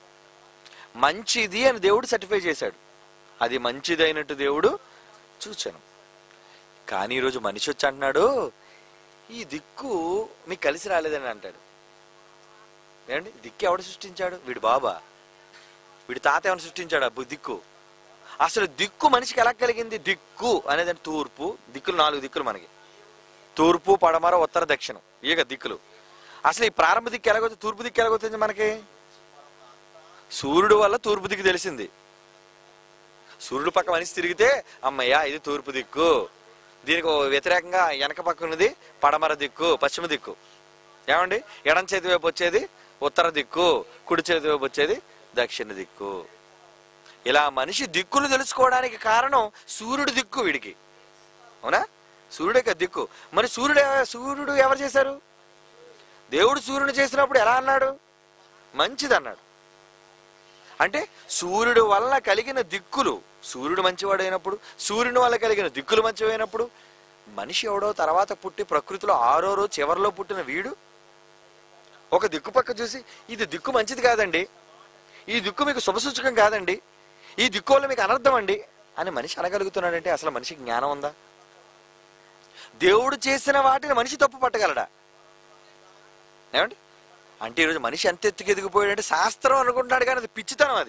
Speaker 1: దేవుడు సర్టిఫై చేశాడు. అది మంచిదైనట్టు దేవుడు చూచాను. కానీ ఈరోజు మనిషి వచ్చి అంటున్నాడు, ఈ దిక్కు మీకు కలిసి రాలేదని అంటాడు. ఏమండి? దిక్కు ఎవడు సృష్టించాడు? వీడి బాబా, వీడి తాత ఏమైనా సృష్టించాడు దిక్కు? అసలు దిక్కు మనిషికి ఎలా కలిగింది? దిక్కు అనేది తూర్పు దిక్కులు, 4 దిక్కులు మనకి. తూర్పు, పడమర, ఉత్తర, దక్షిణం, ఇక దిక్కులు. అసలు ఈ ప్రారంభ దిక్కు ఎలాగొచ్చింది? తూర్పు దిక్కు ఎలాగొచ్చింది మనకి? సూర్యుడు వల్ల తూర్పు దిక్కు తెలిసింది. సూర్యుడు పక్క మనిషి తిరిగితే అమ్మయ్య ఇది తూర్పు దిక్కు. దీనికి వ్యతిరేకంగా వెనక పక్క ఉన్నది పడమర దిక్కు, పశ్చిమ దిక్కు. ఏమండి? ఎడం చేతి వైపు వచ్చేది ఉత్తర దిక్కు, కుడి చేతి వైపు వచ్చేది దక్షిణ దిక్కు. ఇలా మనిషి దిక్కులు తెలుసుకోవడానికి కారణం సూర్యుడి దిక్కు వీడికి. అవునా? సూర్యుడే కదా దిక్కు. మరి సూర్యుడు ఎవరు చేశారు? దేవుడు సూర్యుని చేసినప్పుడు ఎలా అన్నాడు? మంచిది అన్నాడు. అంటే సూర్యుడు వల్ల కలిగిన దిక్కులు, సూర్యుడు మంచివాడైనప్పుడు, సూర్యుని వల్ల కలిగిన దిక్కులు మంచివైనప్పుడు, మనిషి ఎవడో తర్వాత పుట్టి ప్రకృతిలో 6వ రోజు చివరిలో పుట్టిన వీడు ఒక దిక్కు పక్క చూసి ఇది దిక్కు మంచిది కాదండి, ఈ దిక్కు మీకు శుభసూచకం కాదండి, ఈ దిక్కు వల్ల మీకు అనర్థం అండి అని మనిషి అనగలుగుతున్నాడంటే అసలు మనిషికి జ్ఞానం ఉందా? దేవుడు చేసిన వాటిని మనిషి తప్పు పట్టగలడా? ఏమండి? అంటే ఈరోజు మనిషి ఎంత ఎత్తుకు ఎదిగిపోయాడంటే శాస్త్రం అనుకుంటున్నాడు కానీ అది పిచ్చితనం.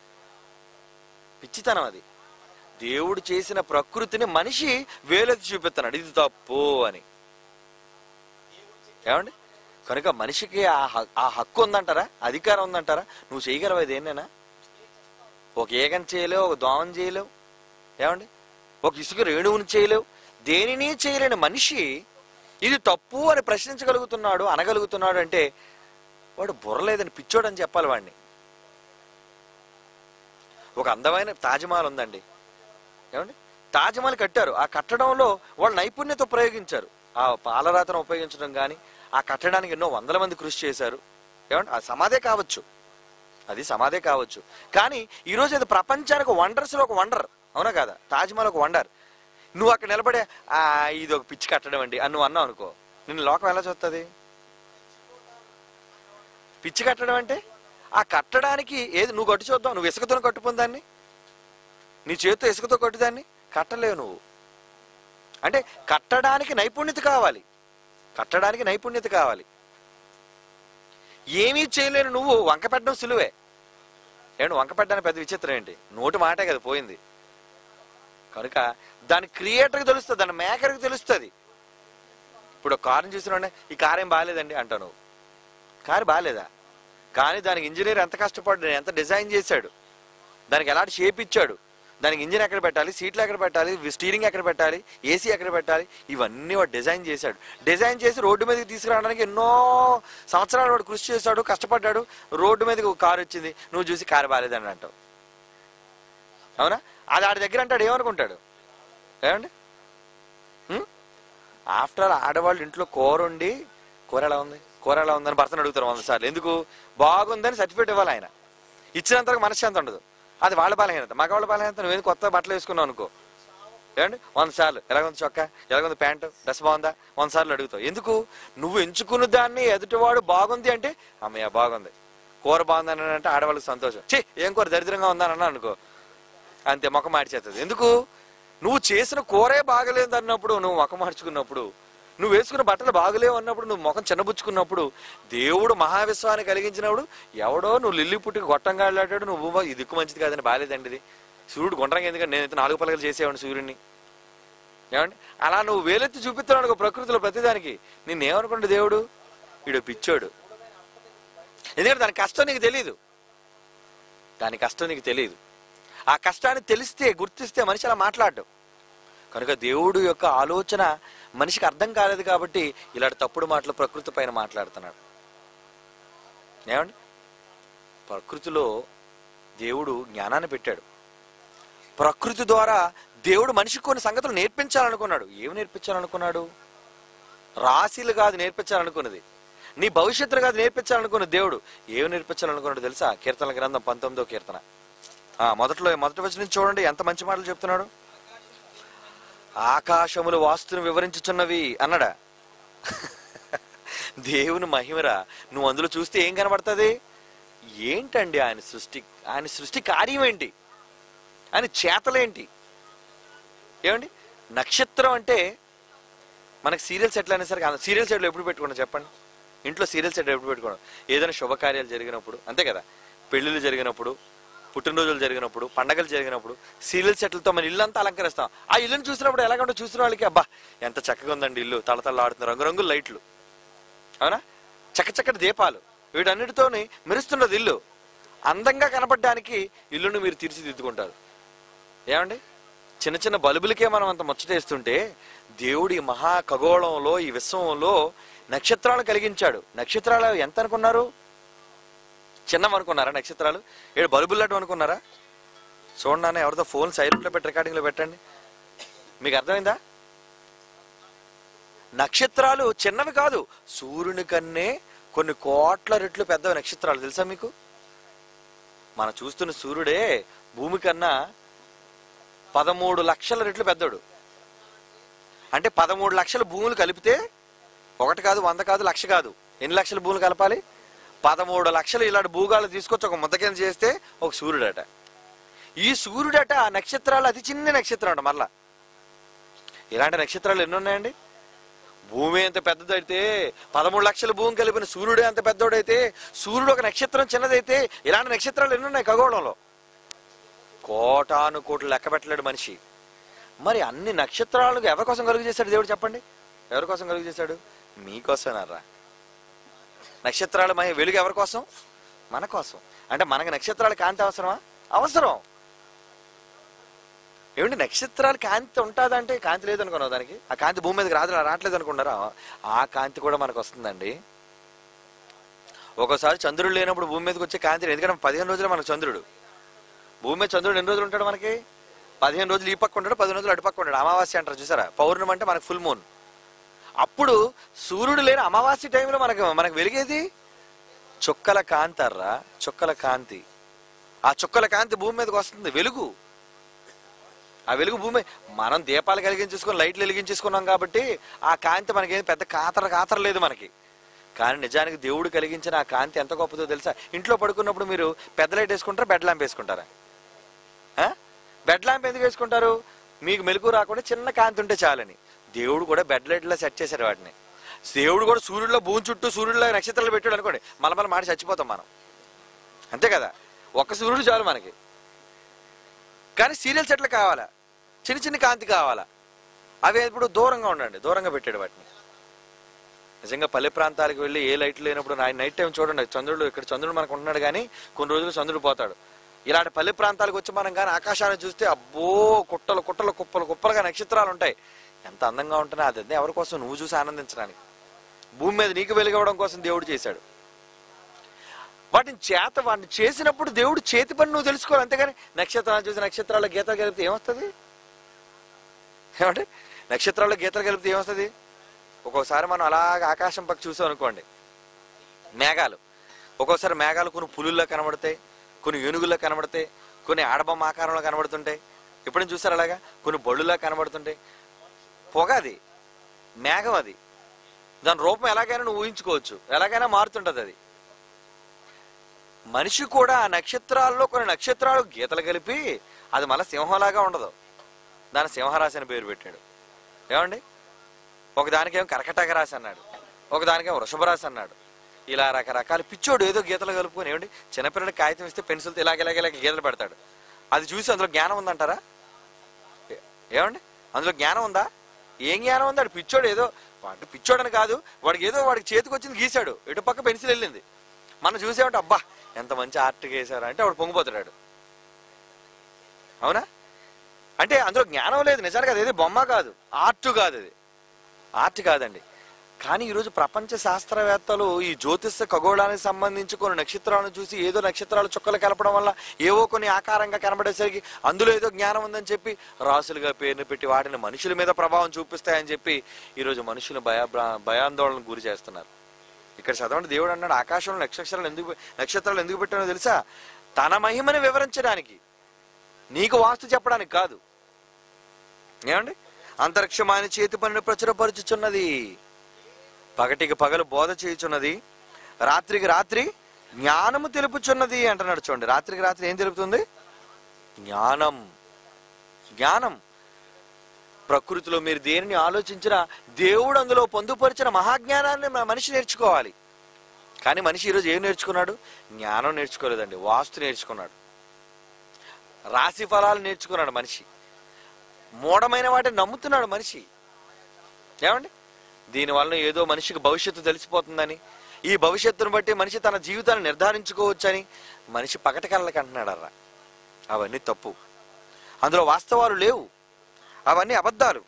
Speaker 1: అది దేవుడు చేసిన ప్రకృతిని మనిషి వేలెత్తి చూపిస్తున్నాడు, ఇది తప్పు అని. ఏమండి? కనుక మనిషికి ఆ హక్కు ఉందంటారా? అధికారం ఉందంటారా? నువ్వు చేయగలవు దేన్నైనా? ఒక ఏగం చేయలేవు, ఒక దోమం చేయలేవు, ఏమండి, ఒక ఇసుక రేణువుని చేయలేవు, దేనిని చేయలేని మనిషి ఇది తప్పు అని ప్రశ్నించగలుగుతున్నాడు, అనగలుగుతున్నాడు అంటే వాడు బుర్రలేదని పిచ్చోడని చెప్పాలి వాడిని. ఒక అందమైన తాజ్మహల్ ఉందండి, ఏమండి, తాజ్మహల్ కట్టారు. ఆ కట్టడంలో వాళ్ళు నైపుణ్యత ప్రయోగించారు. ఆ పాలరాతను ఉపయోగించడం కానీ ఆ కట్టడానికి ఎన్నో వందల మంది కృషి చేశారు. ఏమండి, అది సమాధే కావచ్చు. కానీ ఈరోజు అది ప్రపంచానికి వండర్స్లో ఒక వండర్, అవునా కాదా? తాజ్మహల్ ఒక వండర్. నువ్వు అక్కడ నిలబడే ఇది ఒక పిచ్చి కట్టడం అండి అని నువ్వు అన్నావు అనుకో, నిన్ను లోకం ఎలా చూస్తుంది? పిచ్చి కట్టడం అంటే ఆ కట్టడానికి ఏది నువ్వు కట్టు చూద్దాం, నువ్వు ఇసుకతో కట్టుకుందాన్ని, నీ చేతితో ఇసుకతో కట్టుదాన్ని కట్టలేవు నువ్వు. అంటే కట్టడానికి నైపుణ్యత కావాలి. ఏమీ చేయలేను నువ్వు వంక పెట్టడం సులువే. ఏమంటే వంక పెట్టడానికి పెద్ద విచిత్రం ఏంటి? నోటి మాటే కదా పోయింది. కనుక దాని క్రియేటర్కి తెలుస్తుంది, దాని మేకర్కి తెలుస్తుంది. ఇప్పుడు ఒక కారుని చూసినా ఈ కారు ఏం బాగాలేదండి అంటావు నువ్వు. కారు బాగాలేదా? కానీ దానికి ఇంజనీర్ ఎంత కష్టపడ్డాడు, ఎంత డిజైన్ చేశాడు, దానికి ఎలాంటి షేప్ ఇచ్చాడు, దానికి ఇంజిన్ ఎక్కడ పెట్టాలి, సీట్లు ఎక్కడ పెట్టాలి, స్టీరింగ్ ఎక్కడ పెట్టాలి, ఏసీ ఎక్కడ పెట్టాలి, ఇవన్నీ వాడు డిజైన్ చేశాడు. డిజైన్ చేసి రోడ్డు మీదకి తీసుకురావడానికి ఎన్నో సంవత్సరాలు వాడు కృషి చేశాడు, కష్టపడ్డాడు. రోడ్డు మీదకి ఒక కారు వచ్చింది, నువ్వు చూసి కారు బాగాలేదని అంటావు. అవునా? అది ఆడి దగ్గర అంటాడు, ఏమనుకుంటాడు? ఏమండి, ఆఫ్టర్ ఆల్ ఆడవాళ్ళు ఇంట్లో కూర ఎలా ఉందని భర్తను అడుగుతారు 100 సార్లు. ఎందుకు? బాగుందని సర్టిఫికేట్ ఇవ్వాలి. ఆయన ఇచ్చినంతవరకు మనశ్శాంతి ఉండదు. అది వాళ్ళ బలహీనత. మగవాళ్ళ బలహీనత. నువ్వేది కొత్త బట్టలు వేసుకున్నావు అనుకో, ఏమండి, 100 సార్లు ఎలాగొంది చొక్కా, ఎలాగొంది ప్యాంటు, డ్రెస్ బాగుందా 100 సార్లు అడుగుతావు. ఎందుకు? నువ్వు ఎంచుకున్న దాన్ని ఎదుటివాడు బాగుంది అంటే అమ్మయ్య బాగుంది, కూర బాగుందని అంటే ఆడవాళ్ళకి సంతోషం. ఏం కూర దరిద్రంగా ఉందని అన్ననుకో, అంతే, ముఖం మార్చేస్తుంది. ఎందుకు? నువ్వు చేసిన కూరే బాగలేదు అన్నప్పుడు, నువ్వు ముఖం మార్చుకున్నప్పుడు, నువ్వు వేసుకున్న బట్టలు బాగలేవు అన్నప్పుడు, నువ్వు ముఖం చిన్నబుచ్చుకున్నప్పుడు, దేవుడు మహావిశ్వాన్ని కలిగించినప్పుడు ఎవడో నువ్వు లిల్లి పుట్టికి గొట్టంగా వెళ్ళాడు, నువ్వు ఇది దిక్కు మంచిది కాదని బాగాలేదండి ఇది, సూర్యుడు గుండ్రంగా ఎందుకంటే నేనైతే 4 పలకలు చేసేవాడిని సూర్యుడిని. ఏమండి, అలా నువ్వు వేలెత్తి చూపిస్తున్నాడు ప్రకృతిలో ప్రతిదానికి. నిన్నేమనుకుంటే దేవుడు వీడు పిచ్చోడు. ఎందుకంటే దాని కష్టం నీకు తెలియదు. ఆ కష్టాన్ని తెలిస్తే, గుర్తిస్తే మనిషి అలా మాట్లాడు. కనుక దేవుడు యొక్క ఆలోచన మనిషికి అర్థం కాలేదు కాబట్టి ఇలాంటి తప్పుడు మాటలు ప్రకృతి పైన మాట్లాడుతున్నాడు. ఏమండి, ప్రకృతిలో దేవుడు జ్ఞానాన్ని పెట్టాడు. ప్రకృతి ద్వారా దేవుడు మనిషికి కొన్ని సంగతులు నేర్పించాలనుకున్నాడు. ఏమి నేర్పించాలనుకున్నాడు? రాశిలు కాదు నేర్పించాలనుకున్నది, నీ భవిష్యత్తును కాదు నేర్పించాలనుకున్నది. దేవుడు ఏమి నేర్పించాలనుకున్నాడు తెలుసా? కీర్తనల గ్రంథం 19వ కీర్తన మొదటి వచనం నుంచి చూడండి, ఎంత మంచి మాటలు చెప్తున్నాడు. ఆకాశములు వాస్తును వివరించుచున్నవి అన్నాడా? దేవుని మహిమరా. నువ్వు అందులో చూస్తే ఏం కనబడుతుంది? ఏంటండి ఆయన సృష్టి కార్యం ఏంటి, ఆయన చేతలేంటి? ఏమండి, నక్షత్రం అంటే మనకి సీరియల్ సెట్లు అనేసరికి సీరియల్ సెట్లు ఎప్పుడు పెట్టుకున్నాం చెప్పండి? ఇంట్లో సీరియల్ సెట్ ఎప్పుడు పెట్టుకోవడం? ఏదైనా శుభకార్యాలు జరిగినప్పుడు, అంతే కదా, పెళ్లిళ్ళు జరిగినప్పుడు, పుట్టినరోజులు జరిగినప్పుడు, పండగలు జరిగినప్పుడు సీరియల్ సెట్లతో మన ఇల్లు అంతా అలంకరిస్తాం. ఆ ఇల్లుని చూసినప్పుడు ఎలాగంటే చూసిన వాళ్ళకి అబ్బా ఎంత చక్కగా ఉందండి ఇల్లు, తళతళలాడుతున్న రంగురంగుల లైట్లు, అవునా, చక్కచక్కటి దీపాలు, వీటన్నిటితోని మెరుస్తున్నది ఇల్లు. అందంగా కనపడడానికి ఇల్లును మీరు తీర్చిదిద్దుకుంటారు. ఏమండి, చిన్న చిన్న బల్బులకే మనం అంత ముచ్చటేస్తుంటే దేవుడి మహా ఖగోళంలో, ఈ విశ్వంలో నక్షత్రాలు కలిగించాడు. నక్షత్రాలు ఎంత అనుకున్నారు? చిన్నం అనుకున్నారా? నక్షత్రాలు 7 బల్బులు లాంటివి అనుకున్నారా? చూడండి, ఎవరితో ఫోన్ సైలెంట్లో పెట్టి రికార్డింగ్లో పెట్టండి, మీకు అర్థమైందా? నక్షత్రాలు చిన్నవి కాదు, సూర్యుని కన్నే కొన్ని కోట్ల రెట్లు పెద్ద నక్షత్రాలు. తెలుసా మీకు? మనం చూస్తున్న సూర్యుడే భూమి కన్నా 13 లక్షల రెట్లు పెద్దోడు. అంటే 13 లక్షల భూములు కలిపితే, ఒకటి కాదు, 100 కాదు, 1,00,000 కాదు, ఎన్ని లక్షల భూములు కలపాలి? 13 లక్షలు ఇలాంటి భూగాలు తీసుకొచ్చి ఒక ముద్ద కింద చేస్తే ఒక సూర్యుడట. ఈ సూర్యుడట ఆ నక్షత్రాలు అతి చిన్న నక్షత్రం అంట. మరలా ఇలాంటి నక్షత్రాలు ఎన్ని ఉన్నాయండి? భూమి ఎంత పెద్దదైతే, 13 లక్షల భూమి కలిపిన సూర్యుడే అంత పెద్దోడైతే, సూర్యుడు ఒక నక్షత్రం చిన్నదైతే, ఇలాంటి నక్షత్రాలు ఎన్ని ఉన్నాయి ఖగోళంలో? కోటాను కోట్లు లెక్క పెట్టలేడు మనిషి. మరి అన్ని నక్షత్రాలకు ఎవరి కోసం కలుగు చేశాడు దేవుడు? చెప్పండి, ఎవరి కోసం కలుగు చేశాడు? మీకోసమేనారా? నక్షత్రాల వెలుగు ఎవరి కోసం? మన కోసం. అంటే మనకి నక్షత్రాల కాంతి అవసరమా? అవసరం. ఏమంటే నక్షత్రాలు కాంతి ఉంటుందంటే, కాంతి లేదనుకున్నావు దానికి, ఆ కాంతి భూమి మీదకి రావట్లేదు అనుకున్నారా? ఆ కాంతి కూడా మనకు వస్తుందండి. ఒక్కోసారి చంద్రుడు లేనప్పుడు భూమి మీదకి వచ్చే కాంతి, ఎందుకంటే 15 రోజులు మనకు చంద్రుడు. భూమి మీద చంద్రుడు ఎన్ని రోజులు ఉంటాడు మనకి? 15 రోజులు ఈ పక్క ఉంటాడు, 15 రోజులు అటు పక్క ఉంటాడు. అమావాస్య అంటారు చూసారా? పౌర్ణమి అంటే మనకు ఫుల్ మూన్. అప్పుడు సూర్యుడు లేని అమావాస్య టైంలో మనకు వెలిగేది చుక్కల కాంతి అర్రా, చుక్కల కాంతి. ఆ చుక్కల కాంతి భూమి మీదకి వస్తుంది, వెలుగు. ఆ వెలుగు భూమి, మనం దీపాలు వెలిగించేసుకుని లైట్లు వెలిగించేసుకున్నాం కాబట్టి ఆ కాంతి మనకేం పెద్ద కాతర లేదు మనకి. కానీ నిజానికి దేవుడు కలిగించిన ఆ కాంతి ఎంత గొప్పదో తెలుసా? ఇంట్లో పడుకున్నప్పుడు మీరు పెద్ద లైట్ వేసుకుంటారా, బెడ్ ల్యాంప్ వేసుకుంటారా? బెడ్ ల్యాంప్ ఎందుకు వేసుకుంటారు? మీకు మెలకు రాకుండా చిన్న కాంతి ఉంటే చాలని. దేవుడు కూడా బెడ్ లైట్లో సెట్ చేశారు వాటిని. దేవుడు కూడా సూర్యుడిలో భూమి చుట్టూ సూర్యుడిలో నక్షత్రాలు పెట్టాడు అనుకోండి, మళ్ళీ మాట చచ్చిపోతాం మనం, అంతే కదా? ఒక్క సూర్యుడు చాలు మనకి. కానీ సీరియల్ సెట్లు కావాలా, చిన్న చిన్న కాంతి కావాలా, అవి ఇప్పుడు దూరంగా ఉండండి, దూరంగా పెట్టాడు వాటిని. నిజంగా పల్లె ప్రాంతాలకు వెళ్ళి ఏ లైట్లు లేనప్పుడు నైట్ టైం చూడండి, చంద్రుడు ఇక్కడ చంద్రుడు మనకు ఉంటున్నాడు కానీ కొన్ని రోజులు చంద్రుడు పోతాడు. ఇలాంటి పల్లె ప్రాంతాలకు వచ్చి మనం కానీ ఆకాశాన్ని చూస్తే అబ్బో కుట్టలు కుట్టలు కుప్పలు కుప్పలుగా నక్షత్రాలు ఉంటాయి. ఎంత అందంగా ఉంటున్నా అది ఎవరి కోసం? నువ్వు చూసి ఆనందించడానికి. భూమి మీద నీకు వెలుగవడం కోసం దేవుడు చేశాడు. వాటిని చేసినప్పుడు దేవుడు చేతి పని నువ్వు తెలుసుకోవాలి, అంతేగాని నక్షత్రాలు చూసి నక్షత్రాల గీతలు కలిపితే ఏమొస్తుంది? ఏమంటే నక్షత్రాల్లో గీతలు కలిపితే ఏమొస్తుంది? ఒక్కోసారి మనం అలాగ ఆకాశం పక్క చూసాం అనుకోండి, మేఘాలు, ఒక్కోసారి మేఘాలు కొన్ని పులుల్లో కనబడతాయి, కొన్ని ఏనుగుల్లో కనబడతాయి, కొన్ని ఆడబొమ్మ ఆకారంలో కనబడుతుంటాయి. ఎప్పుడైనా చూసారు అలాగా? కొన్ని బళ్ళులా కనబడుతుంటాయి. పొగ అది, మేఘం అది, దాని రూపం ఎలాగైనా నువ్వు ఊహించుకోవచ్చు, ఎలాగైనా మారుతుంటది అది. మనిషి కూడా ఆ నక్షత్రాల్లో కొన్ని నక్షత్రాలు గీతలు కలిపి అది మళ్ళీ సింహంలాగా ఉండదు, దాని సింహరాశి అని పేరు పెట్టాడు. ఏమండి? ఒకదానికేమో కర్కటక రాశి అన్నాడు, ఒకదానికేమో వృషభ రాశి అన్నాడు. ఇలా రకరకాల పిచ్చోడు ఏదో గీతలు కలుపుకొని, ఏమండి చిన్నపిల్లడి కాగితం ఇస్తే పెన్సిల్తో ఇలాగ గీతలు పెడతాడు. అది చూసి అందులో జ్ఞానం ఉందంటారా? ఏమండి అందులో జ్ఞానం ఉందా? ఏం జ్ఞానం ఉంది? వాడు పిచ్చోడు, ఏదో వాడు పిచ్చోడని కాదు, వాడికి చేతికి వచ్చింది గీశాడు, ఇటు పక్క పెన్సిల్ వెళ్ళింది. మనం చూసేమంటే అబ్బా ఎంత మంచి ఆర్ట్ గీశారు అంటే వాడు పొంగిపోతాడు. అవునా? అంటే అందులో జ్ఞానం లేదు నిజానికి, అది ఏది బొమ్మ కాదు, ఆర్ట్ కాదు, అది ఆర్ట్ కాదండి. కానీ ఈరోజు ప్రపంచ శాస్త్రవేత్తలు ఈ జ్యోతిష ఖగోళానికి సంబంధించి కొన్ని నక్షత్రాలను చూసి ఏదో నక్షత్రాలు చుక్కలు కలపడం వల్ల ఏవో కొన్ని ఆకారంగా కనబడేసరికి అందులో ఏదో జ్ఞానం ఉందని చెప్పి రాసులుగా పేరుని పెట్టి వాటిని మనుషుల మీద ప్రభావం చూపిస్తాయని చెప్పి ఈరోజు మనుషులు భయాందోళనకు గురి చేస్తున్నారు. ఇక్కడ చదవండి, దేవుడు అన్నాడు ఆకాశంలో నక్షత్రాలు ఎందుకు పెట్టానో తెలుసా? తన మహిమని వివరించడానికి, నీకు వాస్తు చెప్పడానికి కాదు. ఏమండి? అంతరిక్షమాని చేతి పనిని ప్రచురపరుచుచున్నది, పగటికి పగలు బోధ చేయుచున్నది, రాత్రికి రాత్రి జ్ఞానము తెలుపుచున్నది అంటున్నాడు. చూడండి, రాత్రికి రాత్రి ఏం తెలుపుతుంది? జ్ఞానం. జ్ఞానం. ప్రకృతిలో మీరు దేనిని ఆలోచించినా దేవుడు అందులో పొందుపరిచిన మహాజ్ఞానాన్ని మనిషి నేర్చుకోవాలి. కానీ మనిషి ఈరోజు ఏం నేర్చుకున్నాడు? జ్ఞానం నేర్చుకోలేదండి, వాస్తు నేర్చుకున్నాడు, రాశి ఫలాలు నేర్చుకున్నాడు మనిషి, మూఢమైన వాటిని నమ్ముతున్నాడు మనిషి. ఏమండి? దీనివల్ల ఏదో మనిషికి భవిష్యత్తు తెలిసిపోతుందని, ఈ భవిష్యత్తును బట్టి మనిషి తన జీవితాన్ని నిర్ధారించుకోవచ్చని మనిషి పగటి కళ్ళకి అంటున్నాడర్రా. అవన్నీ తప్పు, అందులో వాస్తవాలు లేవు, అవన్నీ అబద్ధాలు,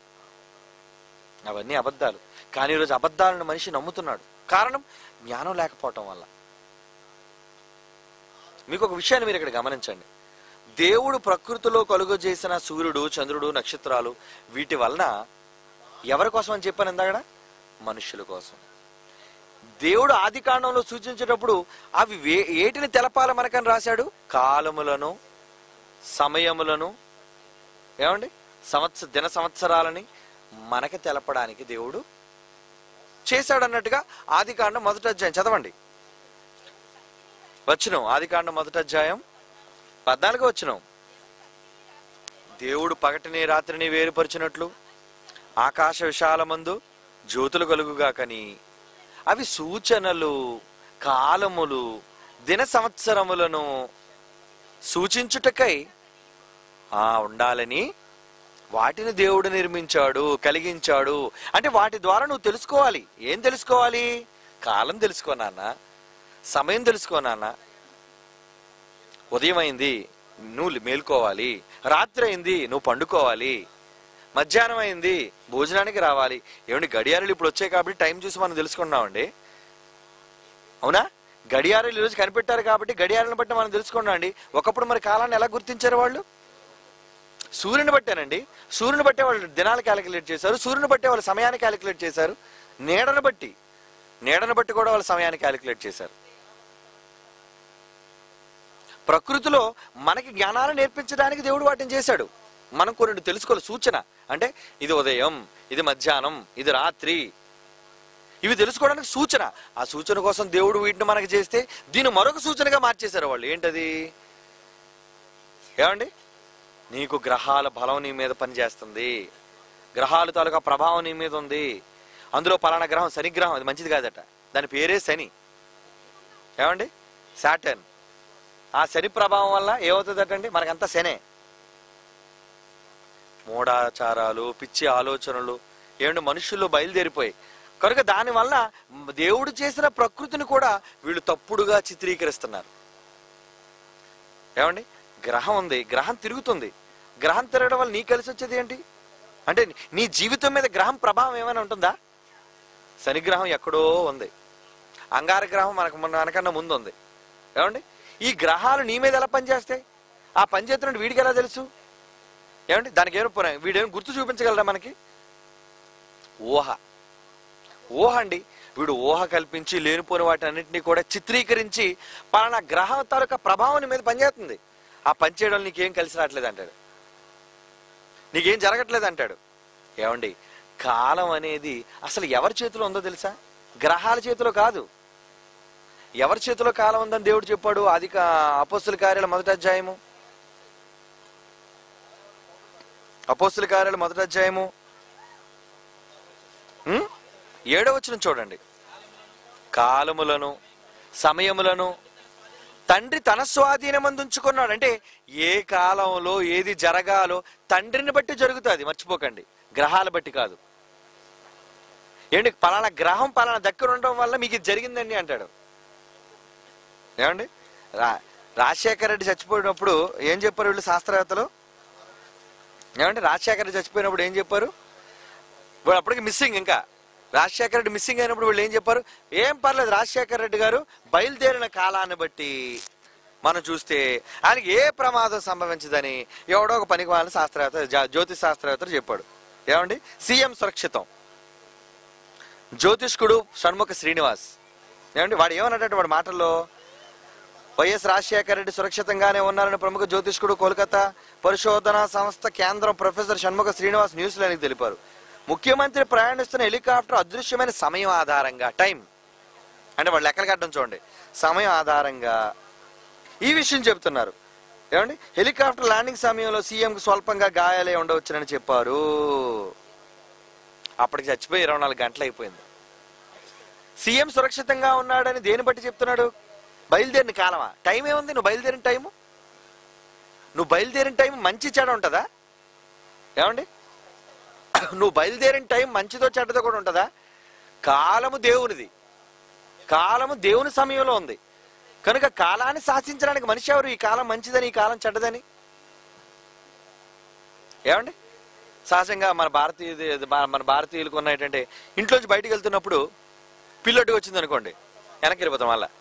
Speaker 1: అవన్నీ అబద్ధాలు. కానీ ఈరోజు అబద్ధాలను మనిషి నమ్ముతున్నాడు, కారణం జ్ఞానం లేకపోవటం వల్ల. మీకు ఒక విషయాన్ని మీరు ఇక్కడ గమనించండి, దేవుడు ప్రకృతిలో కలుగజేసిన సూర్యుడు, చంద్రుడు, నక్షత్రాలు, వీటి వలన ఎవరి కోసం అని చెప్పాను ఇందాక? మనుషుల కోసం. దేవుడు ఆది కాండంలో సూచించేటప్పుడు అవి ఏటిని తెలపాలి మనకని రాశాడు? కాలములను, సమయములను, ఏమండి, దిన సంవత్సరాలని మనకి తెలపడానికి దేవుడు చేశాడు అన్నట్టుగా ఆది కాండం 1వ అధ్యాయం చదవండి. వచనం, ఆది కాండం 1వ అధ్యాయం 14వ వచనం. దేవుడు పగటిని రాత్రిని వేరుపరిచినట్లు ఆకాశ విశాలమందు జ్యోతులు కలుగుగాకని అవి సూచనలు, కాలములు, దిన సంవత్సరములను సూచించుటకై ఉండాలని వాటిని దేవుడు నిర్మించాడు, కలిగించాడు. అంటే వాటి ద్వారా నువ్వు తెలుసుకోవాలి. ఏం తెలుసుకోవాలి? కాలం తెలుసుకో నాన్న, సమయం తెలుసుకో నాన్న. ఉదయం అయింది, నువ్వు మేల్కోవాలి. రాత్రి అయింది, నువ్వు పండుకోవాలి. మధ్యాహ్నం అయింది, భోజనానికి రావాలి. ఏమండి, గడియారాలు ఇప్పుడు వచ్చాయి కాబట్టి టైం చూసి మనం తెలుసుకున్నామండి. అవునా? గడియారాలు ఈరోజు కనిపెట్టారు కాబట్టి గడియారాలను బట్టి మనం తెలుసుకున్నాం అండి. ఒకప్పుడు మరి కాలాన్ని ఎలా గుర్తించారు వాళ్ళు? సూర్యుని బట్టేనండి. సూర్యుని బట్టే వాళ్ళు దినాలు క్యాలిక్యులేట్ చేశారు, సూర్యుని బట్టే వాళ్ళు సమయాన్ని క్యాలిక్యులేట్ చేశారు, నీడను బట్టి కూడా వాళ్ళు సమయాన్ని క్యాలిక్యులేట్ చేశారు. ప్రకృతిలో మనకి జ్ఞానాన్ని నేర్పించడానికి దేవుడు వాటిని చేశాడు. మనం కొన్ని తెలుసుకోవాలి. సూచన అంటే ఇది ఉదయం, ఇది మధ్యాహ్నం, ఇది రాత్రి, ఇవి తెలుసుకోవడానికి సూచన. ఆ సూచన కోసం దేవుడు వీటిని మనకి చేస్తే దీన్ని మరొక సూచనగా మార్చేశారు వాళ్ళు. ఏంటది? ఏమండి, నీకు గ్రహాల బలం నీ మీద పనిచేస్తుంది, గ్రహాల తాలూకా ప్రభావం నీ మీద ఉంది. అందులో పలానా గ్రహం శనిగ్రహం, అది మంచిది కాదట, దాని పేరే శని. ఏమండి, సాటర్న్. ఆ శని ప్రభావం వల్ల ఏమవుతుందటండి? మనకంతా శనే. మూఢాచారాలు, పిచ్చి ఆలోచనలు ఏమంటే మనుషుల్లో బయలుదేరిపోయి కనుక దానివల్ల దేవుడు చేసిన ప్రకృతిని కూడా వీళ్ళు తప్పుడుగా చిత్రీకరిస్తున్నారు. ఏమండి, గ్రహం ఉంది, గ్రహం తిరుగుతుంది. గ్రహం తిరగడం వల్ల నీకు కలిసి వచ్చేది ఏంటి? అంటే నీ జీవితం మీద గ్రహం ప్రభావం ఏమైనా ఉంటుందా? శనిగ్రహం ఎక్కడో ఉంది, అంగారగ్రహం మనకన్నా ముందు ఉంది. ఏమండి, ఈ గ్రహాలు నీ మీద ఎలా పనిచేస్తాయి? ఆ పనిచేస్తున్నట్టు వీడికి ఎలా తెలుసు? ఏమండి, దానికి ఏమైనా వీడేమో గుర్తు చూపించగలరా మనకి? ఊహ అండి. వీడు ఊహ కల్పించి లేనిపోని వాటి అన్నింటినీ కూడా చిత్రీకరించి పలానా గ్రహం తాలూకా ప్రభావం మీద పనిచేస్తుంది. ఆ పనిచేయడం నీకేం కలిసి రావట్లేదు అంటాడు, నీకేం జరగట్లేదు అంటాడు. ఏమండి, కాలం అనేది అసలు ఎవరి చేతిలో ఉందో తెలుసా? గ్రహాల చేతిలో కాదు. ఎవరి చేతిలో కాలం ఉందని దేవుడు చెప్పాడు? అపోస్తుల కార్యాల 1వ అధ్యాయము, అపోస్తుల కార్యాల 1వ అధ్యాయము 7వ వచనం చూడండి. కాలములను, సమయములను తండ్రి తన స్వాధీనమందు ఉంచుకున్నాడు. అంటే ఏ కాలంలో ఏది జరగాలో తండ్రిని బట్టి జరుగుతుంది, మర్చిపోకండి, గ్రహాల బట్టి కాదు. ఏంటి, పలానా గ్రహం పలానా దగ్గర ఉండడం వల్ల మీకు ఇది జరిగిందండి అంటాడు. ఏమండి, రాజశేఖర రెడ్డి చచ్చిపోయినప్పుడు ఏం చెప్పారు వీళ్ళు శాస్త్రవేత్తలు? ఏమంటే రాజశేఖర రెడ్డి చచ్చిపోయినప్పుడు ఏం చెప్పారు? వాళ్ళు అప్పటికి మిస్సింగ్. ఇంకా రాజశేఖర రెడ్డి మిస్సింగ్ అయినప్పుడు వీళ్ళు ఏం చెప్పారు? ఏం పర్లేదు, రాజశేఖర రెడ్డి గారు బయలుదేరిన కాలాన్ని బట్టి మనం చూస్తే ఆయనకి ఏ ప్రమాదం సంభవించదని ఎవడో ఒక పనికి వాళ్ళ శాస్త్రవేత్త, జ్యోతిష్ శాస్త్రవేత్తలు చెప్పాడు. ఏమండి, సీఎం సురక్షితం, జ్యోతిష్కుడు షణ్ముఖ శ్రీనివాస్. ఏమండి, వాడు ఏమన్నట్టు వాడి మాటల్లో, వైఎస్ రాజశేఖర రెడ్డి సురక్షితంగానే ఉన్నారని ప్రముఖ జ్యోతిష్కుడు కోల్కతా పరిశోధనా సంస్థ కేంద్రం ప్రొఫెసర్ షణ్ముఖ శ్రీనివాస్ న్యూస్ లైన్కి తెలిపారు. ముఖ్యమంత్రి ప్రయాణిస్తున్న హెలికాప్టర్ అదృశ్యమైన సమయం ఆధారంగా, టైం అంటే వాళ్ళు లెక్కలు కట్టడం చూడండి, సమయం ఆధారంగా ఈ విషయం చెబుతున్నారు. ఏమండి, హెలికాప్టర్ ల్యాండింగ్ సమయంలో సీఎంకు స్వల్పంగా గాయాలే ఉండవచ్చునని చెప్పారు. అప్పటికి చచ్చిపోయి 24 గంటలు అయిపోయింది. సీఎం సురక్షితంగా ఉన్నాడని దేని బట్టి చెప్తున్నాడు? బయలుదేరిన కాలమా? టైం ఏముంది? నువ్వు బయలుదేరిన టైం మంచి చెడ ఉంటుందా? ఏమండి, నువ్వు బయలుదేరిన టైం మంచిదో చెడ్డదో కూడా ఉంటుందా? కాలము దేవునిది, కాలము దేవుని సమయంలో ఉంది. కనుక కాలాన్ని శాసించడానికి మనిషి ఎవరు? ఈ కాలం మంచిదని, ఈ కాలం చెడ్డదని. ఏమండి, సహజంగా మన భారతీయులకు ఉన్న ఏంటంటే, ఇంట్లోంచి బయటకు వెళ్తున్నప్పుడు పిల్లొట్టుకు వచ్చింది అనుకోండి, వెనక్కి వెళ్ళిపోతాం. వల్ల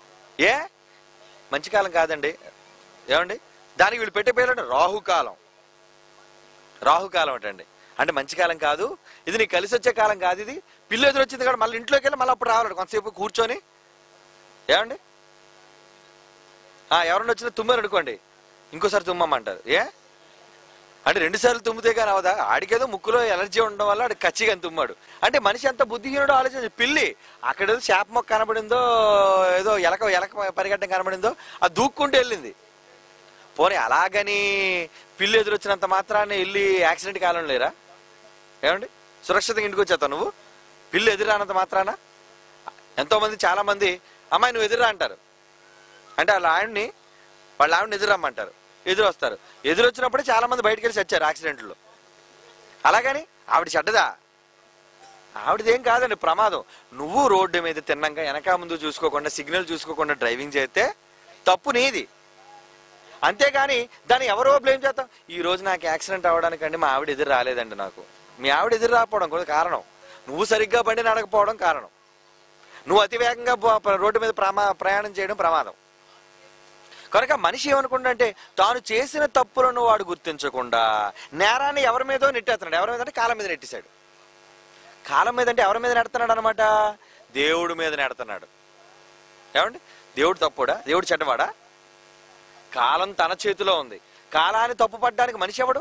Speaker 1: మంచి కాలం కాదండి. ఏమండి, దానికి వీళ్ళు పెట్టే పేరు రాహుకాలం. రాహుకాలం అంటండి. అంటే మంచి కాలం కాదు, ఇది నీకు కలిసి వచ్చే కాలం కాదు, ఇది పిల్లి ఎదురు వచ్చింది కదా, మళ్ళీ ఇంట్లోకి వెళ్ళి మళ్ళీ అప్పుడు రావాలి కొంతసేపు కూర్చొని. ఏమండి, ఎవరన్నా వచ్చినా తుమ్మారు అనుకోండి, ఇంకోసారి తుమ్మమ్మంటారు. అంటే 2 సార్లు తుమ్మితే కానీ అవదా? ఆడికేదో ముక్కులో ఎలర్జీ ఉండడం వల్ల ఆడికి కచ్చిగా తుమ్మాడు. అంటే మనిషి ఎంత బుద్ధిహీనుడో ఆలోచించి. పిల్లి అక్కడేదో చేప మొక్క కనబడిందో, ఏదో ఎలక పరిగెట్టడం కనబడిందో, అది దూక్కుంటూ వెళ్ళింది. పోనీ అలాగని పిల్లి ఎదురొచ్చినంత మాత్రాన్ని వెళ్ళి యాక్సిడెంట్ కాలం లేరా? ఏమండి, సురక్షితంగా ఇంటికి వచ్చేస్తావు నువ్వు పిల్లి ఎదురానంత మాత్రాన? ఎంతో మంది, చాలా మంది అమ్మాయి నువ్వు ఎదురా అంటారు. అంటే వాళ్ళ ఆవిడని ఎదురమ్మంటారు, ఎదురు వస్తారు. ఎదురు వచ్చినప్పుడే చాలా మంది బయటకు వెళ్ళి చచ్చారు యాక్సిడెంట్లో. అలాగని ఆవిడ చెడ్డదా? ఆవిడదేం కాదండి, ప్రమాదం. నువ్వు రోడ్డు మీద తిన్నాక వెనక ముందు చూసుకోకుండా, సిగ్నల్ చూసుకోకుండా డ్రైవింగ్ చేస్తే తప్పు నీది. అంతేగాని దాన్ని ఎవరో బ్లేమ్ చేస్తాం. ఈ రోజు నాకు యాక్సిడెంట్ అవ్వడానికండి మా ఆవిడ ఎదురు రాలేదండి. నాకు మీ ఆవిడ ఎదురు రాకపోవడం కూడా కారణం, నువ్వు సరిగ్గా బండి నడకపోవడం కారణం. నువ్వు అతివేగంగా రోడ్డు మీద ప్రయాణం చేయడం ప్రమాదం. కనుక మనిషి ఏమనుకుంటే తాను చేసిన తప్పులను వాడు గుర్తించకుండా నేరాన్ని ఎవరి మీదో నెట్టేస్తున్నాడు. ఎవరి మీద అంటే కాలం మీద నెట్టేశాడు. కాలం మీద అంటే ఎవరి మీద నెడుతున్నాడు అనమాట? దేవుడి మీద నెడుతున్నాడు. ఏమండి, దేవుడు తప్పుడా? దేవుడు చెడ్డవాడా? కాలం తన చేతిలో ఉంది. కాలాన్ని తప్పు పడ్డానికి మనిషి ఎవడు?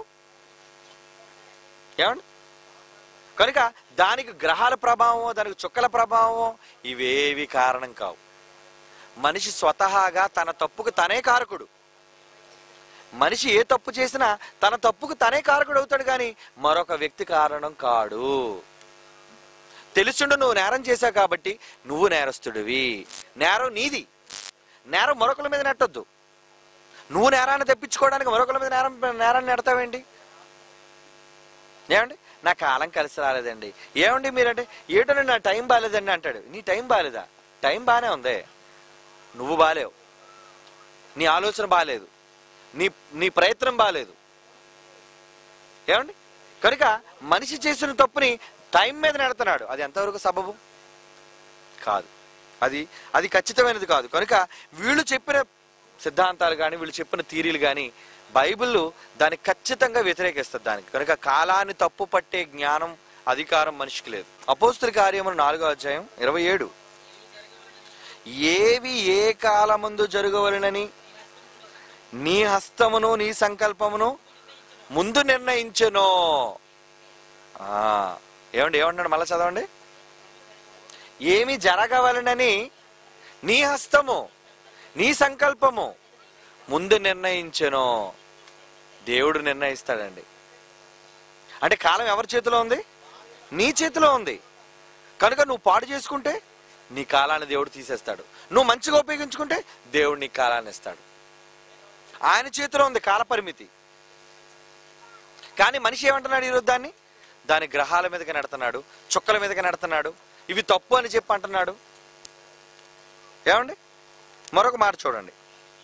Speaker 1: ఏమండి, కనుక దానికి గ్రహాల ప్రభావం, దానికి చుక్కల ప్రభావం ఇవేవి కారణం కావు. మనిషి స్వతహాగా తన తప్పుకు తనే కారకుడు. మనిషి ఏ తప్పు చేసినా తన తప్పుకు తనే కారకుడు అవుతాడు, కానీ మరొక వ్యక్తి కారణం కాడు. తెలుసుండు నువ్వు నేరం చేశావు కాబట్టి నువ్వు నేరస్తుడివి. నేరం నీది. నేరం మరొకల మీద నెట్టొద్దు. నువ్వు నేరాన్ని తెప్పించుకోవడానికి మరొకల మీద నేరాన్ని నెడతావేంటి? ఏమండి, నా కాలం కలిసి రాలేదండి. ఏమండి మీరంటే, ఏటండి నా టైం బాగాలేదండి అంటాడు. నీ టైం బాగాలేదా? టైం బాగానే ఉంది, నువ్వు బాలేవు, నీ ఆలోచన బాగాలేదు, నీ ప్రయత్నం బాగాలేదు. ఏమండి, కనుక మనిషి చేసిన తప్పుని టైం మీద నెడుతున్నాడు. అది ఎంతవరకు సబబు కాదు, అది ఖచ్చితమైనది కాదు. కనుక వీళ్ళు చెప్పిన సిద్ధాంతాలు కానీ, వీళ్ళు చెప్పిన థియరీలు కానీ బైబిల్ దాన్ని ఖచ్చితంగా వ్యతిరేకిస్తుంది దానికి. కనుక కాలాన్ని తప్పు పట్టే జ్ఞానం, అధికారం మనిషికి లేదు. అపోస్తుల కార్యములు 4వ అధ్యాయం 27, ఏవి ఏ కాలమందు జరగవలెనని నీ హస్తమును నీ సంకల్పమును ముందు నిర్ణయించెనో. ఏమంటున్నాడు? మళ్ళా చదవండి. ఏమి జరగవలెనని నీ హస్తము నీ సంకల్పము ముందు నిర్ణయించెనో. దేవుడు నిర్ణయిస్తాడండి. అంటే కాలం ఎవరి చేతిలో ఉంది? నీ చేతిలో ఉంది. కనుక నువ్వు పాడు చేసుకుంటే నీ కాలాన్ని దేవుడు తీసేస్తాడు. నువ్వు మంచిగా ఉపయోగించుకుంటే దేవుడు నీ కాలాన్ని ఇస్తాడు. ఆయన చేతిలో ఉంది కాల పరిమితి. కానీ మనిషి ఏమంటున్నాడు ఈరోజు? దాని గ్రహాల మీదకి నెడుతున్నాడు, చుక్కల మీదకి నెడుతున్నాడు. ఇవి తప్పు అని చెప్పి అంటున్నాడు. ఏమండి, మరొక మాట చూడండి.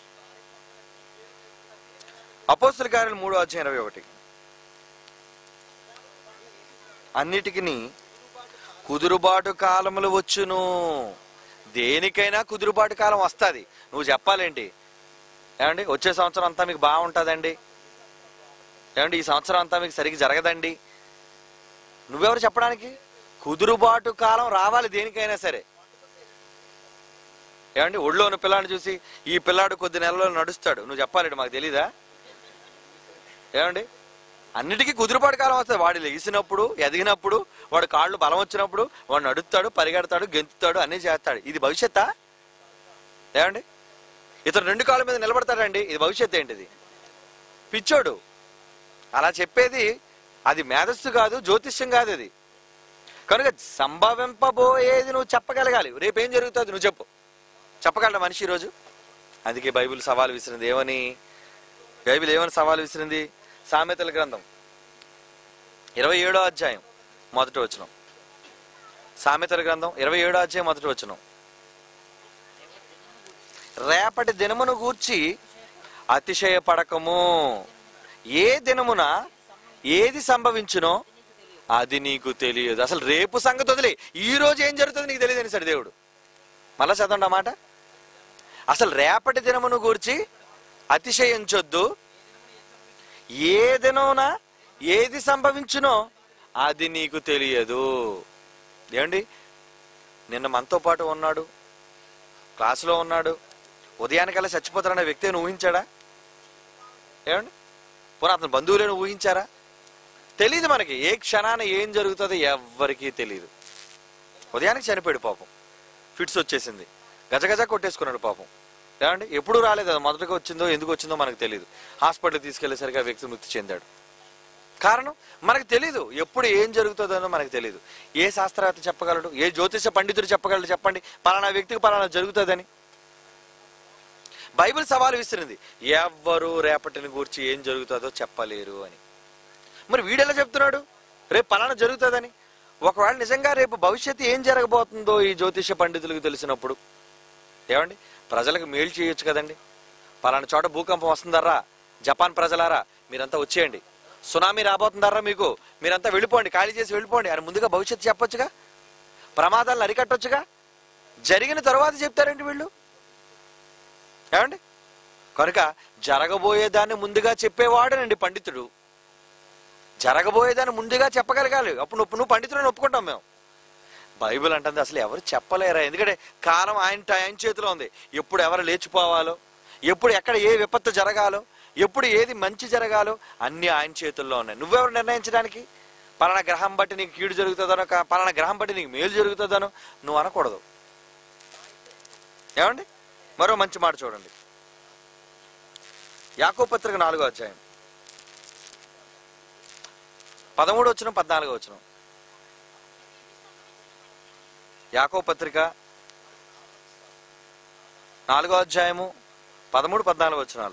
Speaker 1: అపోస్తుల కార్యాలు 3వ అధ్యాయం 21, అన్నిటికీ కుదురుబాటు కాలములు వచ్చును. దేనికైనా కుదురుబాటు కాలం వస్తుంది. నువ్వు చెప్పాలేంటి? ఏమండి, వచ్చే సంవత్సరం అంతా మీకు బాగుంటుందండి, ఏమండి ఈ సంవత్సరం అంతా మీకు సరిగ్గా జరగదండి. నువ్వెవరు చెప్పడానికి? కుదురుబాటు కాలం రావాలి దేనికైనా సరే. ఏమండి, ఒళ్ళో ఉన్న పిల్లాడిని చూసి ఈ పిల్లాడు కొద్ది నెలలో నడుస్తాడు, నువ్వు చెప్పాలండి మాకు తెలీదా? ఏమండి, అన్నిటికీ కుదురుబాటు కాలం వస్తుంది. వాడు లెగిసినప్పుడు, ఎదిగినప్పుడు, వాడు కాళ్ళు బలం వచ్చినప్పుడు వాడు నడుస్తాడు, పరిగెడతాడు, గెంతుతాడు, అన్నీ చేస్తాడు. ఇది భవిష్యత్తా? ఏమండి, ఇతను 2 కాళ్ళ మీద నిలబడతాడండి, ఇది భవిష్యత్తు ఏంటిది? పిచ్చోడు అలా చెప్పేది. అది మేధస్సు కాదు, జ్యోతిష్యం కాదు అది. కనుక సంభవింపబోయేది నువ్వు చెప్పగలగాలి. రేపేం జరుగుతుంది నువ్వు చెప్పగలరా మనిషి ఈరోజు? అందుకే బైబిల్ సవాల్ విసిరింది. బైబిల్ ఏమని సవాల్ విసిరింది? సామెతల గ్రంథం 27వ అధ్యాయం 1వ వచనం. సామెతల గ్రంథం 27వ అధ్యాయం 1వ వచనం. రేపటి దినమును గూర్చి అతిశయపడకము. ఏ దినమున ఏది సంభవించునో అది నీకు తెలియదు. అసలు రేపు సంగతి వదిలే, ఈ రోజు ఏం జరుగుతుంది నీకు తెలియదు అనేసాడు దేవుడు. మళ్ళా చదవండి ఆ మాట. అసలు రేపటి దినమును గూర్చి అతిశయించొద్దు. ఏ దినమున ఏది సంభవించునో అది నీకు తెలియదు. ఏమండి, నిన్న మనతో పాటు ఉన్నాడు, క్లాసులో ఉన్నాడు, ఉదయానికల్లా చచ్చిపోతాడనే వ్యక్తిని ఊహించాడా? ఏమండి, పోనీ అతని బంధువులను ఊహించారా? తెలియదు మనకి. ఏ క్షణాన ఏం జరుగుతుందో ఎవ్వరికీ తెలియదు. ఉదయానికి చనిపోయాడు పాపం, ఫిట్స్ వచ్చేసింది, గజగజ కొట్టేసుకున్నాడు పాపం. ఏమండి, ఎప్పుడు రాలేదు, అది మొదటగా వచ్చిందో ఎందుకు వచ్చిందో మనకు తెలియదు. హాస్పిటల్కి తీసుకెళ్లేసరికి ఆ వ్యక్తి మృతి చెందాడు. కారణం మనకు తెలీదు. ఎప్పుడు ఏం జరుగుతుందో మనకు తెలియదు. ఏ శాస్త్రవేత్త చెప్పగలడు? ఏ జ్యోతిష పండితుడు చెప్పగలడు? చెప్పండి, పలానా వ్యక్తికి పలానా జరుగుతుందని. బైబిల్ సవాలు విసిరింది, ఎవ్వరూ రేపటిని గూర్చి ఏం జరుగుతుందో చెప్పలేరు అని. మరి వీడెలా చెప్తున్నాడు రేపు పలానా జరుగుతుందని? ఒకవేళ నిజంగా రేపు భవిష్యత్తు ఏం జరగబోతుందో ఈ జ్యోతిష పండితులకు తెలిసినప్పుడు, ఏమండి, ప్రజలకు మేలు చేయొచ్చు కదండి. పలానా చోట భూకంపం వస్తుందర్రా, జపాన్ ప్రజలారా మీరంతా వచ్చేయండి, సునామీ రాబోతుందర్రా, మీకు మీరంతా వెళ్ళిపోండి, ఖాళీ చేసి వెళ్ళిపోండి అని ముందుగా భవిష్యత్తు చెప్పొచ్చుగా, ప్రమాదాలను అరికట్టొచ్చుగా. జరిగిన తర్వాత చెప్తారండి వీళ్ళు. ఏమండి, కనుక జరగబోయేదాన్ని ముందుగా చెప్పేవాడేనండి పండితుడు. జరగబోయేదాన్ని ముందుగా చెప్పగలగాలి. అప్పుడు నువ్వు పండితులను ఒప్పుకుంటాం మేము. బైబిల్ అంటుంది అసలు ఎవరు చెప్పలేరా, ఎందుకంటే కాలం ఆయన చేతిలో ఉంది. ఎప్పుడు ఎవరు లేచిపోవాలో, ఎప్పుడు ఎక్కడ ఏ విపత్తు జరగాలో, ఎప్పుడు ఏది మంచి జరగాలో అన్ని ఆయన చేతుల్లో ఉన్నాయి. నువ్వెవరు నిర్ణయించడానికి? పలానా గ్రహం బట్టి నీకు కీడు జరుగుతుందనో, పలానా గ్రహం బట్టి నీకు మేలు జరుగుతుందనో నువ్వు అనకూడదు. ఏమండి, మరో మంచి మాట చూడండి, యాకోబు పత్రిక 4వ అధ్యాయం 13వ వచనం 14వ వచనం. యాకోబు పత్రిక 4వ అధ్యాయము 13, 14 వచనాలు.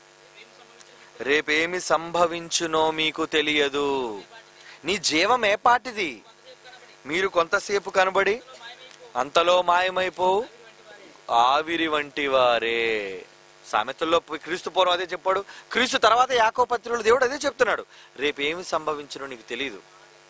Speaker 1: రేపేమి సంభవించునో మీకు తెలియదు, నీ జీవం ఏ పాటిది, మీరు కొంతసేపు కనబడి అంతలో మాయమైపోవు ఆవిరి వంటి వారే. సామెతల్లో క్రీస్తు పూర్వం అదే చెప్పాడు, క్రీస్తు తర్వాత యాకోబు పత్రికలో దేవుడు అదే చెప్తున్నాడు. రేపేమి సంభవించునో నీకు తెలియదు.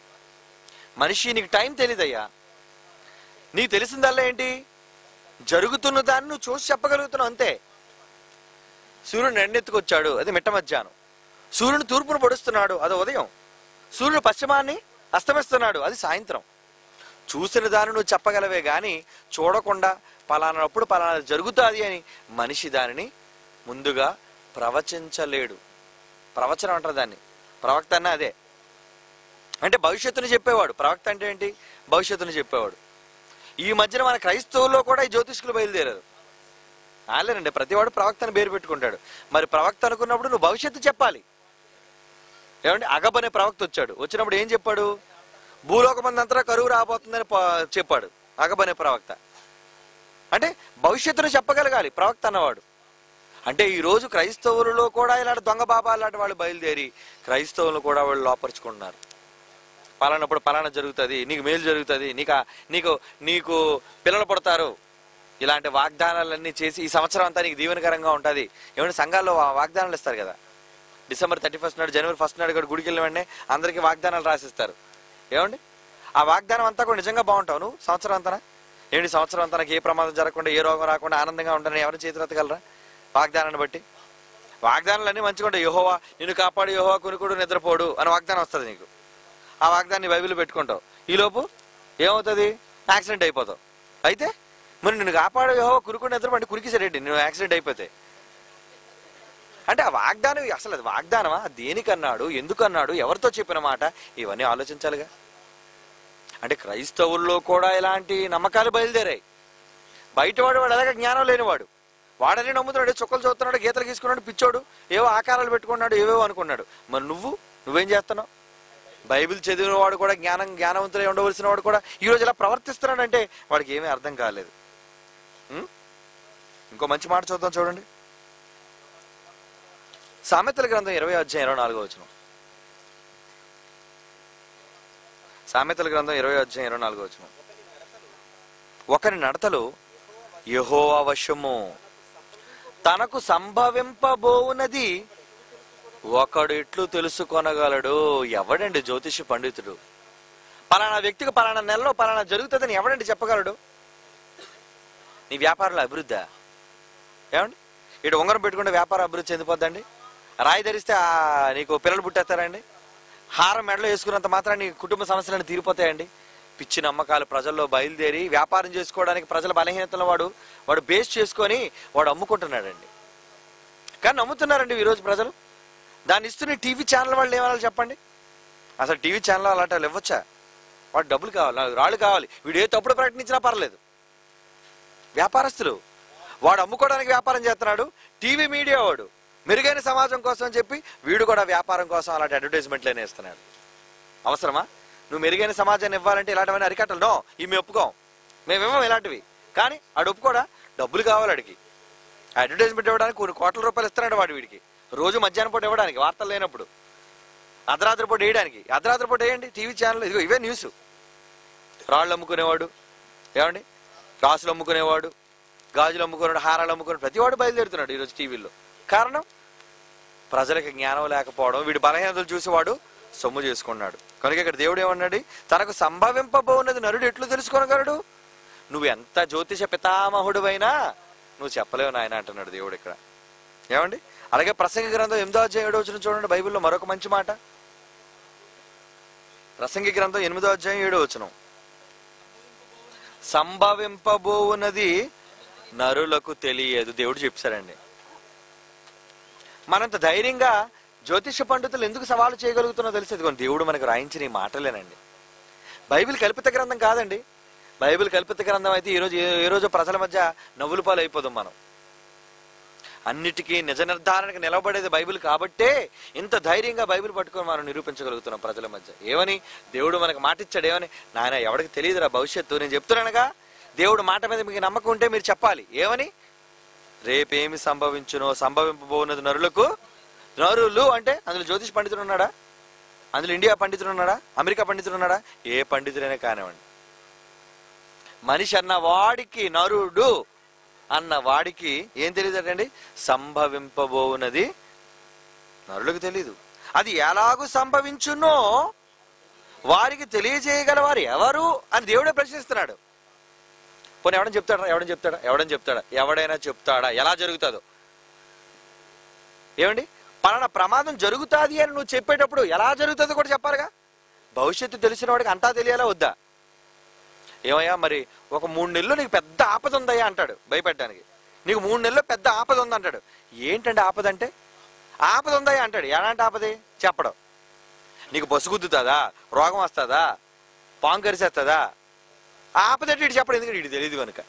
Speaker 1: మనిషి, నీకు టైం తెలీదయ్యా. నీకు తెలిసిందల్లా ఏంటి? జరుగుతున్న దాన్ని నువ్వు చూసి చెప్పగలుగుతున్నావు అంతే. సూర్యుడు ఎండెత్తుకొచ్చాడు, అది మిట్ట మధ్యాహ్నం. సూర్యుడు తూర్పును పొడుస్తున్నాడు, అది ఉదయం. సూర్యుడు పశ్చిమాన్ని అస్తమిస్తున్నాడు, అది సాయంత్రం. చూసిన దాన్ని నువ్వు చెప్పగలవే గాని చూడకుండా పలానప్పుడు పలానా జరుగుతుంది అని మనిషి దానిని ముందుగా ప్రవచించలేడు. ప్రవచనం అంటారు దాన్ని, ప్రవక్త అన్న అదే. అంటే భవిష్యత్తుని చెప్పేవాడు. ప్రవక్త అంటే ఏంటి? భవిష్యత్తుని చెప్పేవాడు. ఈ మధ్యన మన క్రైస్తవుల్లో కూడా ఈ జ్యోతిష్కులు బయలుదేరారు. ఆలేనండి, ప్రతివాడు ప్రవక్తను పేరు పెట్టుకుంటాడు. మరి ప్రవక్త అనుకున్నప్పుడు నువ్వు భవిష్యత్తు చెప్పాలి. ఏమంటే అగబ్ అనే ప్రవక్త వచ్చాడు, వచ్చినప్పుడు ఏం చెప్పాడు? భూలోకమందంతా కరువు రాబోతుందని చెప్పాడు అగబ్ అనే ప్రవక్త. అంటే భవిష్యత్తును చెప్పగలగాలి ప్రవక్త అన్నవాడు. అంటే ఈరోజు క్రైస్తవులలో కూడా ఇలాంటి దొంగ బాబా లాంటి వాళ్ళు బయలుదేరి క్రైస్తవులను కూడా వాళ్ళు లోపరుచుకుంటున్నారు. పలానప్పుడు పలానా జరుగుతుంది, నీకు మేలు జరుగుతుంది, నీకు నీకు పిల్లలు పుడతారు, ఇలాంటి వాగ్దానాలన్నీ చేసి ఈ సంవత్సరం అంతా నీకు దీవెనకరంగా ఉంటుంది. ఏమైనా సంఘాల్లో వాగ్దానాలు ఇస్తారు కదా, డిసెంబర్ 31 నాడు, జనవరి 1 నాడు కూడా గుడికి వెళ్ళిన వెంటనే అందరికీ వాగ్దానాలు రాసిస్తారు. ఏమండి, ఆ వాగ్దానం అంతా కూడా నిజంగా బాగుంటావు నువ్వు సంవత్సరం అంతా? ఏంటి సంవత్సరం అంతా నాకు ఏ ప్రమాదం జరగకుండా, ఏ రోగం రాకుండా ఆనందంగా ఉంటానని ఎవరు చేతులెత్తగలరా? వాగ్దానాన్ని బట్టి. వాగ్దానాలు అన్నీ మంచిగా ఉంటాయి. యెహోవా నిన్ను కాపాడు, యెహోవా కునుకుడు నిద్రపోడు అని వాగ్దానం వస్తుంది నీకు. ఆ వాగ్దాన్ని బైబిల్ పెట్టుకుంటావు. ఈలోపు ఏమవుతుంది? యాక్సిడెంట్ అయిపోతావు. అయితే మరి నిన్ను కాపాడు యెహోవా కునుకుడు నిద్రపోండి, కురికిసారేంటి నువ్వు యాక్సిడెంట్ అయిపోతే? అంటే ఆ వాగ్దానం అసలు అది వాగ్దానమా? దేనికన్నాడు, ఎందుకన్నాడు, ఎవరితో చెప్పిన మాట, ఇవన్నీ ఆలోచించాలిగా. అంటే క్రైస్తవుల్లో కూడా ఇలాంటి నమ్మకాలు బయలుదేరాయి. బయటవాడు వాడు ఎలాగ జ్ఞానం లేనివాడు, వాడని నమ్ముతున్నాడు, చుక్కలు చూస్తున్నాడు, గీతలు గీసుకున్నాడు, పిచ్చోడు, ఏవో ఆకారాలు పెట్టుకున్నాడు, ఏవేవో అనుకున్నాడు. మరి నువ్వేం చేస్తున్నావు? బైబిల్ చదివిన వాడు కూడా జ్ఞానవంతులై ఉండవలసిన వాడు కూడా ఈరోజు ఇలా ప్రవర్తిస్తున్నాడంటే వాడికి ఏమీ అర్థం కాలేదు. ఇంకో మంచి మాట చూద్దాం, చూడండి. సామెతల గ్రంథం 20వ అధ్యాయం 24వ వచనం. సామెతల గ్రంథం 20వ అధ్యాయం 24వ వచనం. ఒకరి నడతలు యెహోవా వశము, తనకు సంభవింపబోవునది ఒకడు ఎట్లు తెలుసుకొనగలడు. ఎవడండి జ్యోతిష పండితుడు? పలానా వ్యక్తికి పలానా నెలలో పలానా జరుగుతుందని ఎవడండి చెప్పగలడు? నీ వ్యాపారంలో అభివృద్ధి? ఏమండి, ఇటు ఉంగరం పెట్టుకుంటే వ్యాపారం అభివృద్ధి చెందిపోద్దండి? రాయి ధరిస్తే నీకు పిల్లలు పుట్టేస్తారండి? హారం మెడలో వేసుకున్నంత మాత్రం నీ కుటుంబ సమస్యలను తీరిపోతాయండి? పిచ్చి నమ్మకాలు ప్రజల్లో బయలుదేరి వ్యాపారం చేసుకోవడానికి ప్రజల బలహీనతలను వాడు బేస్ చేసుకొని వాడు అమ్ముకుంటున్నాడండి. కానీ నమ్ముతున్నారండి ఈరోజు ప్రజలు. దాన్ని ఇస్తున్న టీవీ ఛానల్ వాళ్ళు ఏమన్నా చెప్పండి? అసలు టీవీ ఛానల్ అలాంటి ఇవ్వచ్చా? వాడు డబ్బులు కావాలి, రాళ్ళు కావాలి. వీడు ఏ తప్పుడు ప్రకటించినా పర్లేదు. వ్యాపారస్తులు వాడు అమ్ముకోవడానికి వ్యాపారం చేస్తున్నాడు. టీవీ మీడియా వాడు మెరుగైన సమాజం కోసం అని చెప్పి వీడు కూడా వ్యాపారం కోసం అలాంటి అడ్వర్టైజ్మెంట్లనే ఇస్తున్నాడు. అవసరమా? నువ్వు మెరుగైన సమాజాన్ని ఇవ్వాలంటే ఇలాంటివన్నీ అరికట్టలు. నో, ఇవి ఒప్పుకోం, మేమేమో ఇలాంటివి. కానీ ఆడు ఒప్పుకోడా? డబ్బులు కావాలి అడిగి. అడ్వర్టైజ్మెంట్ ఇవ్వడానికి కొన్ని కోట్ల రూపాయలు ఇస్తున్నాడు వాడు వీడికి. రోజు మధ్యాహ్నం పూట ఇవ్వడానికి, వార్తలు లేనప్పుడు అర్ధరాత్రి పూట వేయడానికి. అర్ధరాత్రి పూట వేయండి టీవీ ఛానల్. ఇదిగో ఇవే న్యూస్. రాళ్ళు అమ్ముకునేవాడు, ఏమండి రాసులు అమ్ముకునేవాడు, గాజులు అమ్ముకునేవాడు, హారాలు అమ్ముకునేవాడు, ప్రతివాడు బయలుదేరుతున్నాడు ఈరోజు టీవీల్లో. కారణం ప్రజలకు జ్ఞానం లేకపోవడం. వీడి బలహీనతలు చూసి వాడు సొమ్ము చేసుకున్నాడు. కనుక ఇక్కడ దేవుడు ఏమన్నాడు? తనకు సంభవింపబోన్నది నరుడు ఎట్లు తెలుసుకోనగలడు? నువ్వు ఎంత జ్యోతిష పితామహుడు అయినా నువ్వు చెప్పలేవు నాయన అంటున్నాడు దేవుడు ఇక్కడ. ఏమండి? అలాగే ప్రసంగి గ్రంథం 8వ అధ్యాయం 7వ వచనం చూడండి. బైబిల్లో మరొక మంచి మాట. ప్రసంగి గ్రంథం 8వ అధ్యాయం 7వ వచనం. సంభవింపబోవున్నది నరులకు తెలియదు. దేవుడు చెప్పారండి. మనంత ధైర్యంగా జ్యోతిష పండితులు ఎందుకు సవాలు చేయగలుగుతున్నా తెలిసేది కొన్ని దేవుడు మనకు రాయించిన ఈ మాటలేనండి. బైబిల్ కల్పిత గ్రంథం కాదండి. బైబిల్ కల్పిత గ్రంథం అయితే ఏ రోజు ప్రజల మధ్య నవ్వుల పాలు అయిపోదాం మనం. అన్నిటికీ నిజ నిర్ధారణకు నిలబడేది బైబిల్ కాబట్టే ఇంత ధైర్యంగా బైబిల్ పట్టుకొని మనం నిరూపించగలుగుతున్నాం ప్రజల మధ్య. ఏమని? దేవుడు మనకు మాట ఇచ్చాడు. ఏమని? నాయన ఎవరికి తెలియదురా భవిష్యత్తు. నేను చెప్తున్నానుగా, దేవుడు మాట మీద మీకు నమ్మకం ఉంటే మీరు చెప్పాలి. ఏమని? రేపేమి సంభవించునో సంభవింపబోన్నది నరులకు. నరులు అంటే అందులో జ్యోతిష్ పండితుడు ఉన్నాడా? అందులో ఇండియా పండితుడు ఉన్నాడా? అమెరికా పండితుడు ఉన్నాడా? ఏ పండితుడైనా కానివ్వండి, మనిషి అన్న వాడికి, నరుడు అన్న వాడికి ఏం తెలియదటండి? సంభవింపబోవున్నది నరులకు తెలీదు. అది ఎలాగూ సంభవించునో వారికి తెలియజేయగల వారు ఎవరు అని దేవుడే ప్రశ్నిస్తున్నాడు. పోనీ ఎవడైనా చెప్తాడా ఎలా జరుగుతుందో? ఏమండి? పలానా ప్రమాదం జరుగుతుంది అని నువ్వు చెప్పేటప్పుడు ఎలా జరుగుతుందో కూడా చెప్పాలిగా. భవిష్యత్తు తెలిసిన వాడికి అంతా తెలియాలా వద్దా? ఏమయ్యా మరి ఒక 3 నెలలు నీకు పెద్ద ఆపద ఉందయ్యా అంటాడు భయపెట్టడానికి. నీకు 3 నెలల్లో పెద్ద ఆపద ఉంది అంటాడు. ఏంటంటే ఆపద అంటే? ఆపద ఉందయ్యా అంటాడు. ఎలాంటి ఆపదే చెప్పడం? నీకు బస్సు గుద్దుతుందా, రోగం వస్తుందా, పాము కరిసేస్తుందా? ఆపద అంటే ఇటు చెప్పడం. ఎందుకంటే ఇటు తెలియదు కనుక.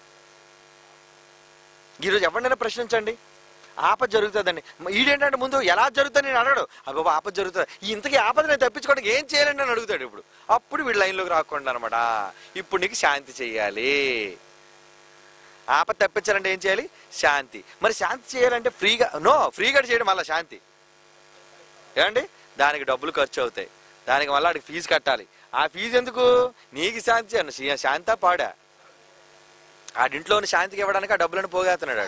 Speaker 1: ఈరోజు ఎవరినైనా ప్రశ్నించండి, ఆపద జరుగుతుందండి. ఈడేంటంటే ముందు ఎలా జరుగుతుంది నేను అడగడు. అబ్బా ఆపద జరుగుతుంది, ఇంతకీ ఆపద నేను తప్పించుకోవడానికి ఏం చేయాలండి అని అడుగుతాడు. అప్పుడు వీడు లైన్లోకి రాకుండా అనమాట. ఇప్పుడు నీకు శాంతి చెయ్యాలి. ఆపద తప్పించాలంటే ఏం చేయాలి? శాంతి. మరి శాంతి చేయాలంటే ఫ్రీగా చేయడం మళ్ళీ శాంతి. ఏమండి? దానికి డబ్బులు ఖర్చు అవుతాయి. దానికి మళ్ళీ వాడికి ఫీజు కట్టాలి. ఆ ఫీజు ఎందుకు? నీకు శాంతి అన్న శాంతా పాడా? ఆడింట్లోని శాంతికి ఇవ్వడానికి ఆ డబ్బులను పోగేస్తున్నాడు.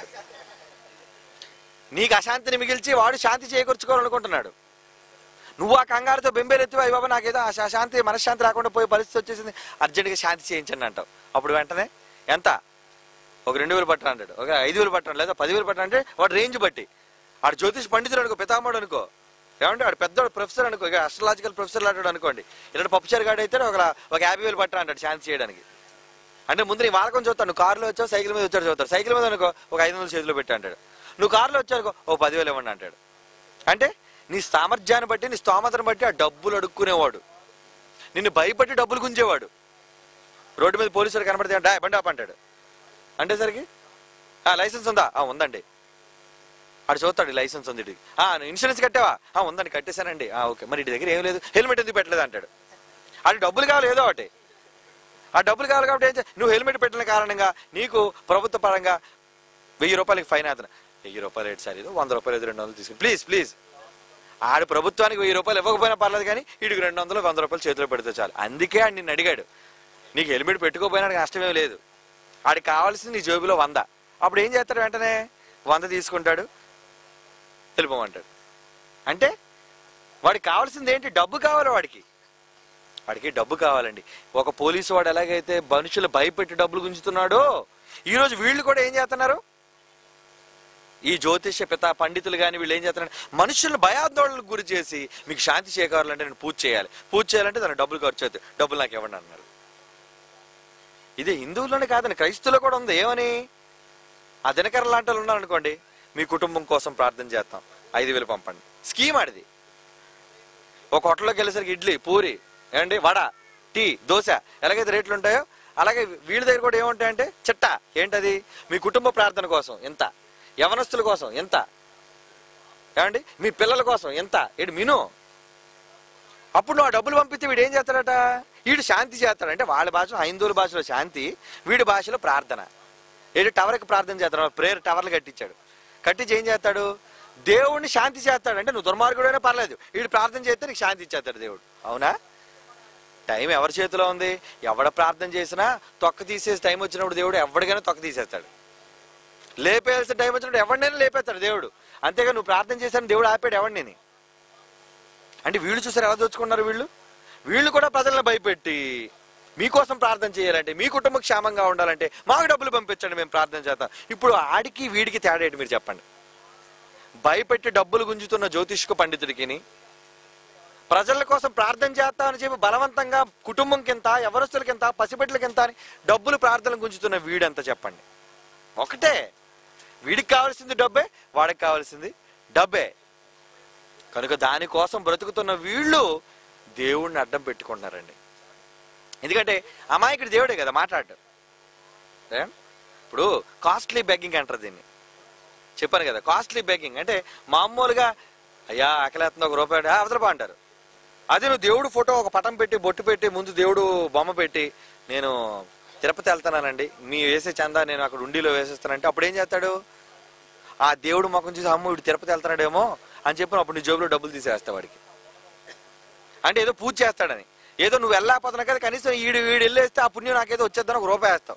Speaker 1: నీకు అశాంతిని మిగిల్చి వాడు శాంతి చేకూర్చుకోవాలనుకుంటున్నాడు. నువ్వు ఆ కంగారుతో బెంబేరెత్తివా, అయ్యి బాబా నాకేదో ఆ శాంతి మనశ్శాంతి రాకుండా పోయే పరిస్థితి వచ్చేసింది, అర్జెంటుగా శాంతి చేయించండి అంటావు. అప్పుడు వెంటనే ఎంత? ఒక 2,000 పట్టరా అంటాడు, ఒక 5,000 పట్టరా, లేదా 10,000 పట్టరా అంటే వాడు రేంజ్ బట్టి. ఆడు జ్యోతిష్ పండితుడు అనుకో, పితామహుడు అనుకో, ఏమంటే వాడు పెద్ద ప్రొఫెసర్ అనుకో, ఇక అస్ట్రాలజికల్ ప్రొఫెసర్ అంటాడు అనుకోండి. ఇలాంటి పప్పుచారు గాడు అయితే ఒక 50,000 పట్టరా అంటాడు శాంతి చేయడానికి. అంటే ముందు నీ వాడకం చూస్తాడు. నువ్వు కారులో వచ్చావు, సైకిల్ మీద వచ్చాడు చదువుతాడు. సైకిల్ మీద అనుకో ఒక 500 చేతిలో పెట్టి అంటాడు. నువ్వు కారులో వచ్చానుకో ఓ 10,000 ఇవ్వండి అంటాడు. అంటే నీ సామర్థ్యాన్ని బట్టి, నీ స్తోమతను బట్టి ఆ డబ్బులు అడుక్కునేవాడు. నిన్ను భయపట్టి డబ్బులు గుంజేవాడు. రోడ్డు మీద పోలీసులు కనబడితే బండి ఆప్ అంటాడు. అంటే సరికి లైసెన్స్ ఉందా? ఉందండి. ఆడు చూస్తాడు లైసెన్స్ ఉంది. ఇన్సూరెన్స్ కట్టావా? ఉందండి, కట్టేశానండి. ఓకే, మరి ఇంటి దగ్గర ఏం లేదు, హెల్మెట్ ఎందుకు పెట్టలేదు అంటాడు. అది డబ్బులు కావాలి ఏదో ఒకటి. ఆ డబ్బులు కావాలి కాబట్టి ఏం నువ్వు హెల్మెట్ పెట్టిన కారణంగా నీకు ప్రభుత్వ పరంగా 1000 రూపాయలకి ఫైన్ అవుతున్నా. 1000 రూపాయలు ఏంటి సార్, ఇది 100 రూపాయలు, 200 తీసుకుని ప్లీజ్. ఆడు ప్రభుత్వానికి 1000 రూపాయలు ఇవ్వకపోయినా పర్లేదు, కానీ వీడికి 200, 100 రూపాయలు చేతిలో పెడితే చాలు. అందుకే ఆడు నిన్ను అడిగాడు. నీకు హెల్మెట్ పెట్టుకోపోయినా నష్టమే లేదు. ఆడికి కావాల్సింది నీ జేబులో 100. అప్పుడు ఏం చేస్తాడు? వెంటనే 100 తీసుకుంటాడు, వెళ్ళిపోమంటాడు. అంటే వాడికి కావాల్సింది ఏంటి? డబ్బు కావాలి. వాడికి డబ్బు కావాలండి. ఒక పోలీసు వాడు ఎలాగైతే మనుషులు భయపెట్టి డబ్బులు గుంజుతున్నాడో, ఈరోజు వీళ్ళు కూడా ఏం చేస్తున్నారు? ఈ జ్యోతిష్య పిత పండితులు కానీ వీళ్ళు ఏం చేస్తారంటే మనుషులను భయాందోళనకు గురి చేసి మీకు శాంతి చేకూరాలంటే నేను పూజ చేయాలంటే దానికి డబ్బులు ఖర్చు అవుతాయి, డబ్బులు నాకు ఇవ్వండి అన్నారు. ఇది హిందువుల్లోనే కాదని క్రైస్తువులో కూడా ఉంది. ఏమని, ఆ దినకర లాంటి వాళ్ళు ఉన్నారనుకోండి, మీ కుటుంబం కోసం ప్రార్థన చేస్తాం, 5,000 పంపండి. స్కీమ్ ఆడిది. ఒక హోటల్లోకి వెళ్ళేసరికి ఇడ్లీ, పూరి, ఏమండి వడ, టీ, దోశ ఎలాగైతే రేట్లు ఉంటాయో అలాగే వీళ్ళ దగ్గర కూడా ఏముంటాయంటే చిట్టా. ఏంటది, మీ కుటుంబ ప్రార్థన కోసం ఎంత, యవనస్తుల కోసం ఎంత, ఏమండి మీ పిల్లల కోసం ఎంత, ఏంటి మిను. అప్పుడు నువ్వు ఆ డబ్బులు పంపిస్తే వీడు ఏం చేస్తాడట, వీడు శాంతి చేస్తాడు. అంటే వాళ్ళ భాష, హైందువుల భాషలో శాంతి, వీడి భాషలో ప్రార్థన. ఏంటి టవర్కి ప్రార్థన చేస్తాడు, ప్రేయర్ టవర్లు కట్టించాడు. కట్టించి ఏం చేస్తాడు, దేవుడిని శాంతి చేస్తాడు. అంటే నువ్వు దుర్మార్గుడైనా పర్లేదు, వీడు ప్రార్థన చేస్తే నీకు శాంతి ఇచ్చేస్తాడు దేవుడు. అవునా? టైం ఎవరి చేతిలో ఉంది? ఎవడ ప్రార్థన చేసినా తొక్క తీసేసి టైం వచ్చినప్పుడు దేవుడు ఎవరికైనా తొక్క తీసేస్తాడు. లేపేయాల్సిన టైం వచ్చినప్పుడు ఎవరినైనా లేపేస్తాడు దేవుడు. అంతేగా నువ్వు ప్రార్థన చేశాను దేవుడు ఆపాడు ఎవరిని. అంటే వీళ్ళు చూసారు ఎలా దోచుకున్నారు. వీళ్ళు కూడా ప్రజలను భయపెట్టి మీకోసం ప్రార్థన చేయాలంటే, మీ కుటుంబం క్షేమంగా ఉండాలంటే మాకు డబ్బులు పంపించండి, మేము ప్రార్థన చేస్తాం. ఇప్పుడు ఆడికి వీడికి తేడా ఏంటి మీరు చెప్పండి? భయపెట్టి డబ్బులు గుంజుతున్న జ్యోతిష్కు పండితుడికి, ప్రజల కోసం ప్రార్థన చేస్తామని చెప్పి బలవంతంగా కుటుంబం కింద, ఎవరస్తుల కింద, పసిబిడ్డల కింద అని డబ్బులు ప్రార్థనలు గుంజుతున్న వీడంతా చెప్పండి. ఒకటే, వీడికి కావాల్సింది డబ్బే, వాడికి కావాల్సింది డబ్బే. కనుక దానికోసం బ్రతుకుతున్న వీళ్ళు దేవుడిని అడ్డం పెట్టుకుంటున్నారండి. ఎందుకంటే అమాయకుడు దేవుడే కదా మాట్లాడు. ఇప్పుడు కాస్ట్లీ బెగ్గింగ్ అంటారు దీన్ని. చెప్పాను కదా, కాస్ట్లీ బెగ్గింగ్ అంటే మామూలుగా అయ్యా ఆకలేస్తుంది, ఒక రూపాయి అవతలపా అంటారు. అదే నువ్వు దేవుడు ఫోటో ఒక పటం పెట్టి, బొట్టు పెట్టి, ముందు దేవుడు బొమ్మ పెట్టి, నేను తిరుపతి వెళ్తానండి, మీ వేసే చందా నేను అక్కడ ఉండిలో వేసేస్తానంటే అప్పుడు ఏం చేస్తాడు, ఆ దేవుడు ముఖం చూసి అమ్మ వీడు తిరుపతి వెళ్తున్నాడేమో అని చెప్పి అప్పుడు నీ జోబులో డబ్బులు తీసేస్తావు వాడికి. అంటే ఏదో పూజ చేస్తాడని, ఏదో నువ్వు వెళ్ళకపోతున్నావు కదా, కనీసం వీడు వెళ్ళేస్తే ఆ పుణ్యం నాకేదో వచ్చేద్దాని ఒక రూపాయి వేస్తావు.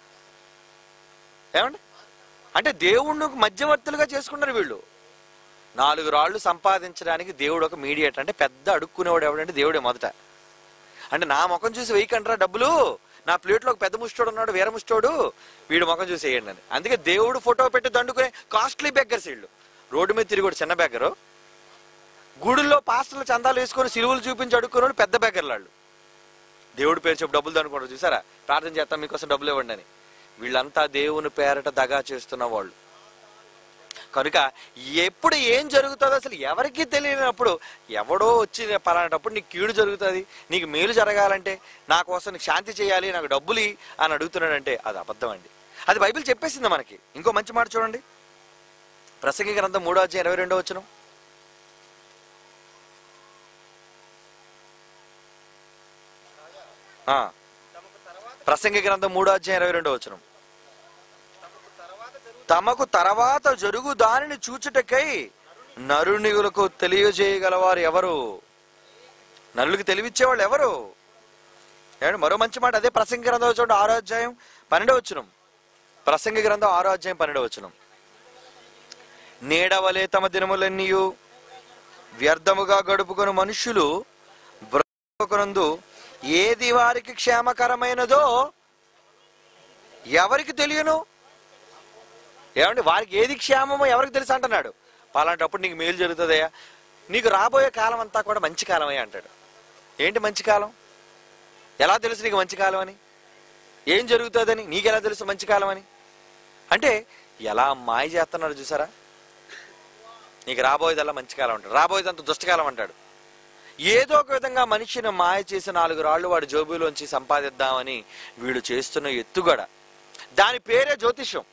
Speaker 1: ఏమండి, అంటే దేవుణ్ణి మధ్యవర్తులుగా చేసుకున్నారు వీళ్ళు. 4 రాళ్ళు సంపాదించడానికి దేవుడు ఒక మీడియేటర్. అంటే పెద్ద అడుక్కునేవాడు ఎవడంటే దేవుడే మొదట. అంటే నా ముఖం చూసి వెయ్యకంటారా డబ్బులు, నా ప్లేట్లో ఒక పెద్ద ముష్టోడు ఉన్నాడు, వీర ముష్టోడు, వీడు ముఖం చూసి వేయండి అని. అందుకే దేవుడు ఫోటో పెట్టి దండుకునే కాస్ట్లీ బెగ్గర్స్ వీళ్ళు. రోడ్డు మీద తిరిగి చిన్న బెగ్గరు, గుడుల్లో పాస్టర్లు చందాలు వేసుకొని సిలువులు చూపించి అడుక్కున్నాడు పెద్ద బెగ్గర్లాళ్ళు. దేవుడు పేరు చెప్పి డబ్బులు దండుకుంటారు చూసారా, ప్రార్థన చేస్తాం మీకోసం డబ్బులు ఇవ్వండి అని. వీళ్ళంతా దేవుని పేరట దగా చేస్తున్న వాళ్ళు. కనుక ఎప్పుడు ఏం జరుగుతుందో అసలు ఎవరికి తెలియనప్పుడు, ఎవడో వచ్చి పలానప్పుడు నీకు కీడు జరుగుతుంది, నీకు మేలు జరగాలంటే, నా కోసం నీకు శాంతి చేయాలి, నాకు డబ్బులు అని అడుగుతున్నాడంటే అది అబద్ధం అండి. అది బైబిల్ చెప్పేసింది మనకి. ఇంకో మంచి మాట చూడండి, ప్రసంగి గ్రంథం 3:22 ప్రసంగి గ్రంథం 3:22 తమకు తర్వాత జరుగు దానిని చూచుటకై నరునిగులకు తెలియజేయగలవారు ఎవరు? నరులకు తెలివిచ్చేవాళ్ళు ఎవరు? మరో మంచి మాట అదే ప్రసంగి గ్రంథం చూడండి 6:12. ప్రసంగి గ్రంథం 6:12. నీడవలే తమ దినములన్నీయు వ్యర్థముగా గడుపుకుని మనుష్యులు బ్రతుకునందు ఏది వారికి క్షేమకరమైనదో ఎవరికి తెలియను. ఏమండి, వారికి ఏది క్షేమమో ఎవరికి తెలుసు అంటున్నాడు. అలాంటప్పుడు నీకు మేలు జరుగుతుందయ్యా, నీకు రాబోయే కాలం అంతా కూడా మంచి కాలమయ్యా అంటాడు. ఏంటి మంచి కాలం? ఎలా తెలుసు నీకు మంచి కాలం అని? ఏం జరుగుతుందని నీకెలా తెలుసు మంచి కాలం అని? అంటే ఎలా మాయ చేస్తున్నాడు చూసారా. నీకు రాబోయేదల్లా మంచి కాలం అంటాడు, రాబోయేదంతా దుష్టకాలం అంటాడు. ఏదో ఒక విధంగా మనిషిని మాయ చేసి 4 రాళ్ళు వాడి జోబులోంచి సంపాదిద్దామని వీడు చేస్తున్న ఎత్తుగడ, దాని పేరే జ్యోతిష్యం.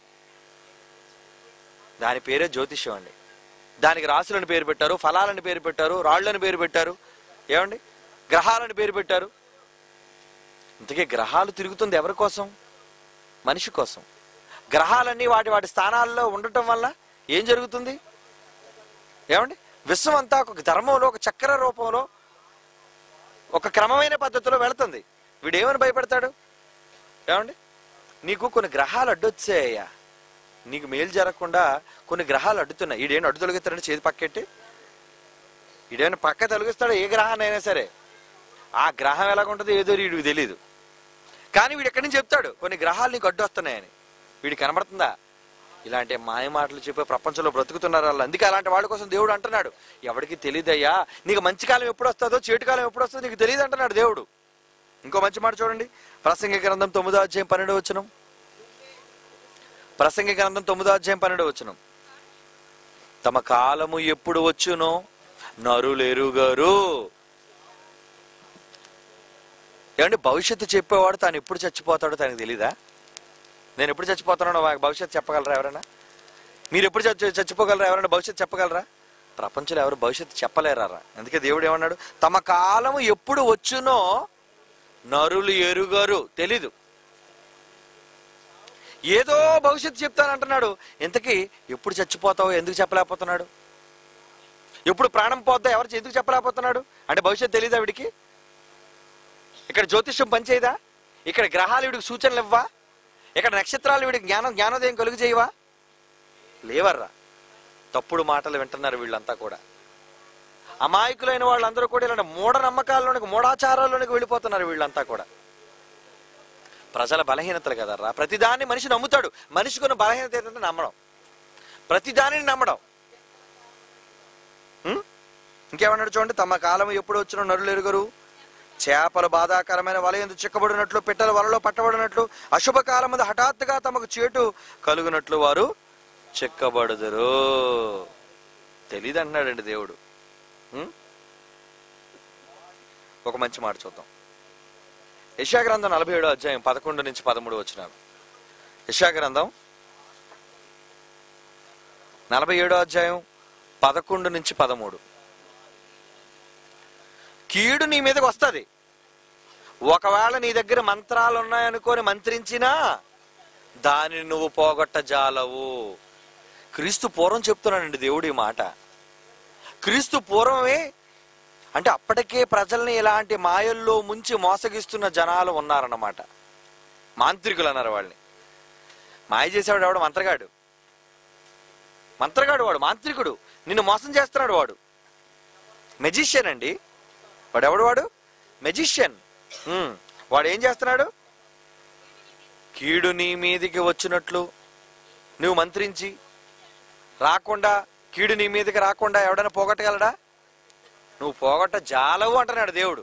Speaker 1: దాని పేరే జ్యోతిష్యం అండి. దానికి రాసులను పేరు పెట్టారు, ఫలాలను పేరు పెట్టారు, రాళ్లను పేరు పెట్టారు, ఏమండి గ్రహాలను పేరు పెట్టారు. ఇంతకీ గ్రహాలు తిరుగుతుంది ఎవరి కోసం? మనిషి కోసం. గ్రహాలన్నీ వాటి స్థానాల్లో ఉండటం వల్ల ఏం జరుగుతుంది? ఏమండి, విశ్వం అంతా ఒక ధర్మంలో, ఒక చక్ర రూపంలో, ఒక క్రమమైన పద్ధతిలో వెళుతుంది. వీడేమని భయపడతాడు? ఏమండి, నీకు కొన్ని గ్రహాలు అడ్డొచ్చాయ్యా, నీకు మేలు జరగకుండా కొన్ని గ్రహాలు అడ్డుతున్నాయి. ఈడేమైనా అడ్డు తొలగిస్తాడంటే చేతి పక్కెట్టి, ఈడేమైనా పక్క తొలగిస్తాడు ఏ గ్రహాన్ని అయినా సరే. ఆ గ్రహం ఎలాగుంటుందో ఏదో వీడికి తెలీదు. కానీ వీడు ఎక్కడి నుంచి చెప్తాడు కొన్ని గ్రహాలు నీకు అడ్డు వస్తున్నాయని. వీడికి కనబడుతుందా? ఇలాంటి మాయ మాటలు చెప్పే ప్రపంచంలో బ్రతుకుతున్నారు వాళ్ళు. అందుకే అలాంటి వాళ్ళ కోసం దేవుడు అంటున్నాడు, ఎవరికి తెలియదయ్యా, నీకు మంచి కాలం ఎప్పుడు వస్తుందో చెడు కాలం ఎప్పుడు వస్తుందో నీకు తెలియదు అంటున్నాడు దేవుడు. ఇంకో మంచి మాట చూడండి, ప్రసంగి గ్రంథం 9వ అధ్యాయం 12వ వచనం. ప్రసంగి గ్రంథం 9వ అధ్యాయం 12వ వచనం. తమ కాలము ఎప్పుడు వచ్చునో నరులెరుగరు. ఏమంటే భవిష్యత్తు చెప్పేవాడు తాను ఎప్పుడు చచ్చిపోతాడో తనకు తెలీదా? నేను ఎప్పుడు చచ్చిపోతానో భవిష్యత్తు చెప్పగలరా ఎవరైనా? మీరు ఎప్పుడు చచ్చిపోగలరా ఎవరైనా? భవిష్యత్తు చెప్పగలరా? ప్రపంచంలో ఎవరు భవిష్యత్తు చెప్పలేరా? అందుకే దేవుడు ఏమన్నాడు, తమ కాలము ఎప్పుడు వచ్చునో నరులు ఎరుగరు. తెలీదు. ఏదో భవిష్యత్తు చెప్తానంటున్నాడు, ఇంతకీ ఎప్పుడు చచ్చిపోతావో ఎందుకు చెప్పలేకపోతున్నాడు? ఎప్పుడు ప్రాణం పోద్దా ఎవరు ఎందుకు చెప్పలేకపోతున్నాడు? అంటే భవిష్యత్తు తెలీదా వీడికి? ఇక్కడ జ్యోతిష్యం పనిచేయదా? ఇక్కడ గ్రహాలు వీడికి సూచనలు ఇవ్వా? ఇక్కడ నక్షత్రాలు వీడికి జ్ఞానోదయం కలుగు చేయవా? లేవర్రా. తప్పుడు మాటలు వింటున్నారు వీళ్ళంతా కూడా. అమాయకులైన వాళ్ళందరూ కూడా ఇలాంటి మూఢనమ్మకాల్లోనికి, మూఢాచారాల్లోనికి వెళ్ళిపోతున్నారు వీళ్ళంతా కూడా. ప్రజల బలహీనతలు కదర్రా. ప్రతిదాన్ని మనిషి నమ్ముతాడు. మనిషికున్న బలహీనత ఏంటంటే నమ్మడం, ప్రతిదానిని నమ్మడం. ఇంకేమన్నాడు చూడండి, తమ కాలం ఎప్పుడు వచ్చిన నరులు ఎరుగరు. చేపలు బాధాకరమైన వల యందు చిక్కబడినట్లు, పిట్టల వలలో పట్టబడినట్లు, అశుభకాలమందు హఠాత్తుగా తమకు చేటు కలుగునట్లు వారు చిక్కబడుదురు. తెలీదు అంటున్నాడండి దేవుడు. ఒక మంచి మాట చూద్దాం. యెషయా గ్రంథం 47వ అధ్యాయం 11 నుంచి 13 వచనాలు. యెషయా గ్రంథం 47వ అధ్యాయం 11 నుంచి 13. కీడు నీ మీదకి వస్తుంది. ఒకవేళ నీ దగ్గర మంత్రాలు ఉన్నాయనుకొని మంత్రించినా దానిని నువ్వు పోగొట్టజాలవు. క్రీస్తు పూర్వం చెప్తున్నానండి దేవుడు ఈ మాట. క్రీస్తు పూర్వమే అంటే అప్పటికే ప్రజల్ని ఇలాంటి మాయల్లో ముంచి మోసగిస్తున్న జనాలు ఉన్నారన్నమాట. మాంత్రికులు అన్నారు వాళ్ళని. మాయ చేసేవాడు ఎవడు? మంత్రగాడు. వాడు మాంత్రికుడు. నిన్ను మోసం చేస్తున్నాడు వాడు. మెజిషియన్ అండి వాడు. ఎవడు వాడు? మెజిషియన్. వాడు ఏం చేస్తున్నాడు? కీడు నీ మీదికి వచ్చినట్లు నువ్వు మంత్రించి రాకుండా, కీడు నీ మీదకి రాకుండా ఎవడైనా పోగొట్టగలడా? నువ్వు పోగొట్ట జాలవు అంటున్నాడు దేవుడు.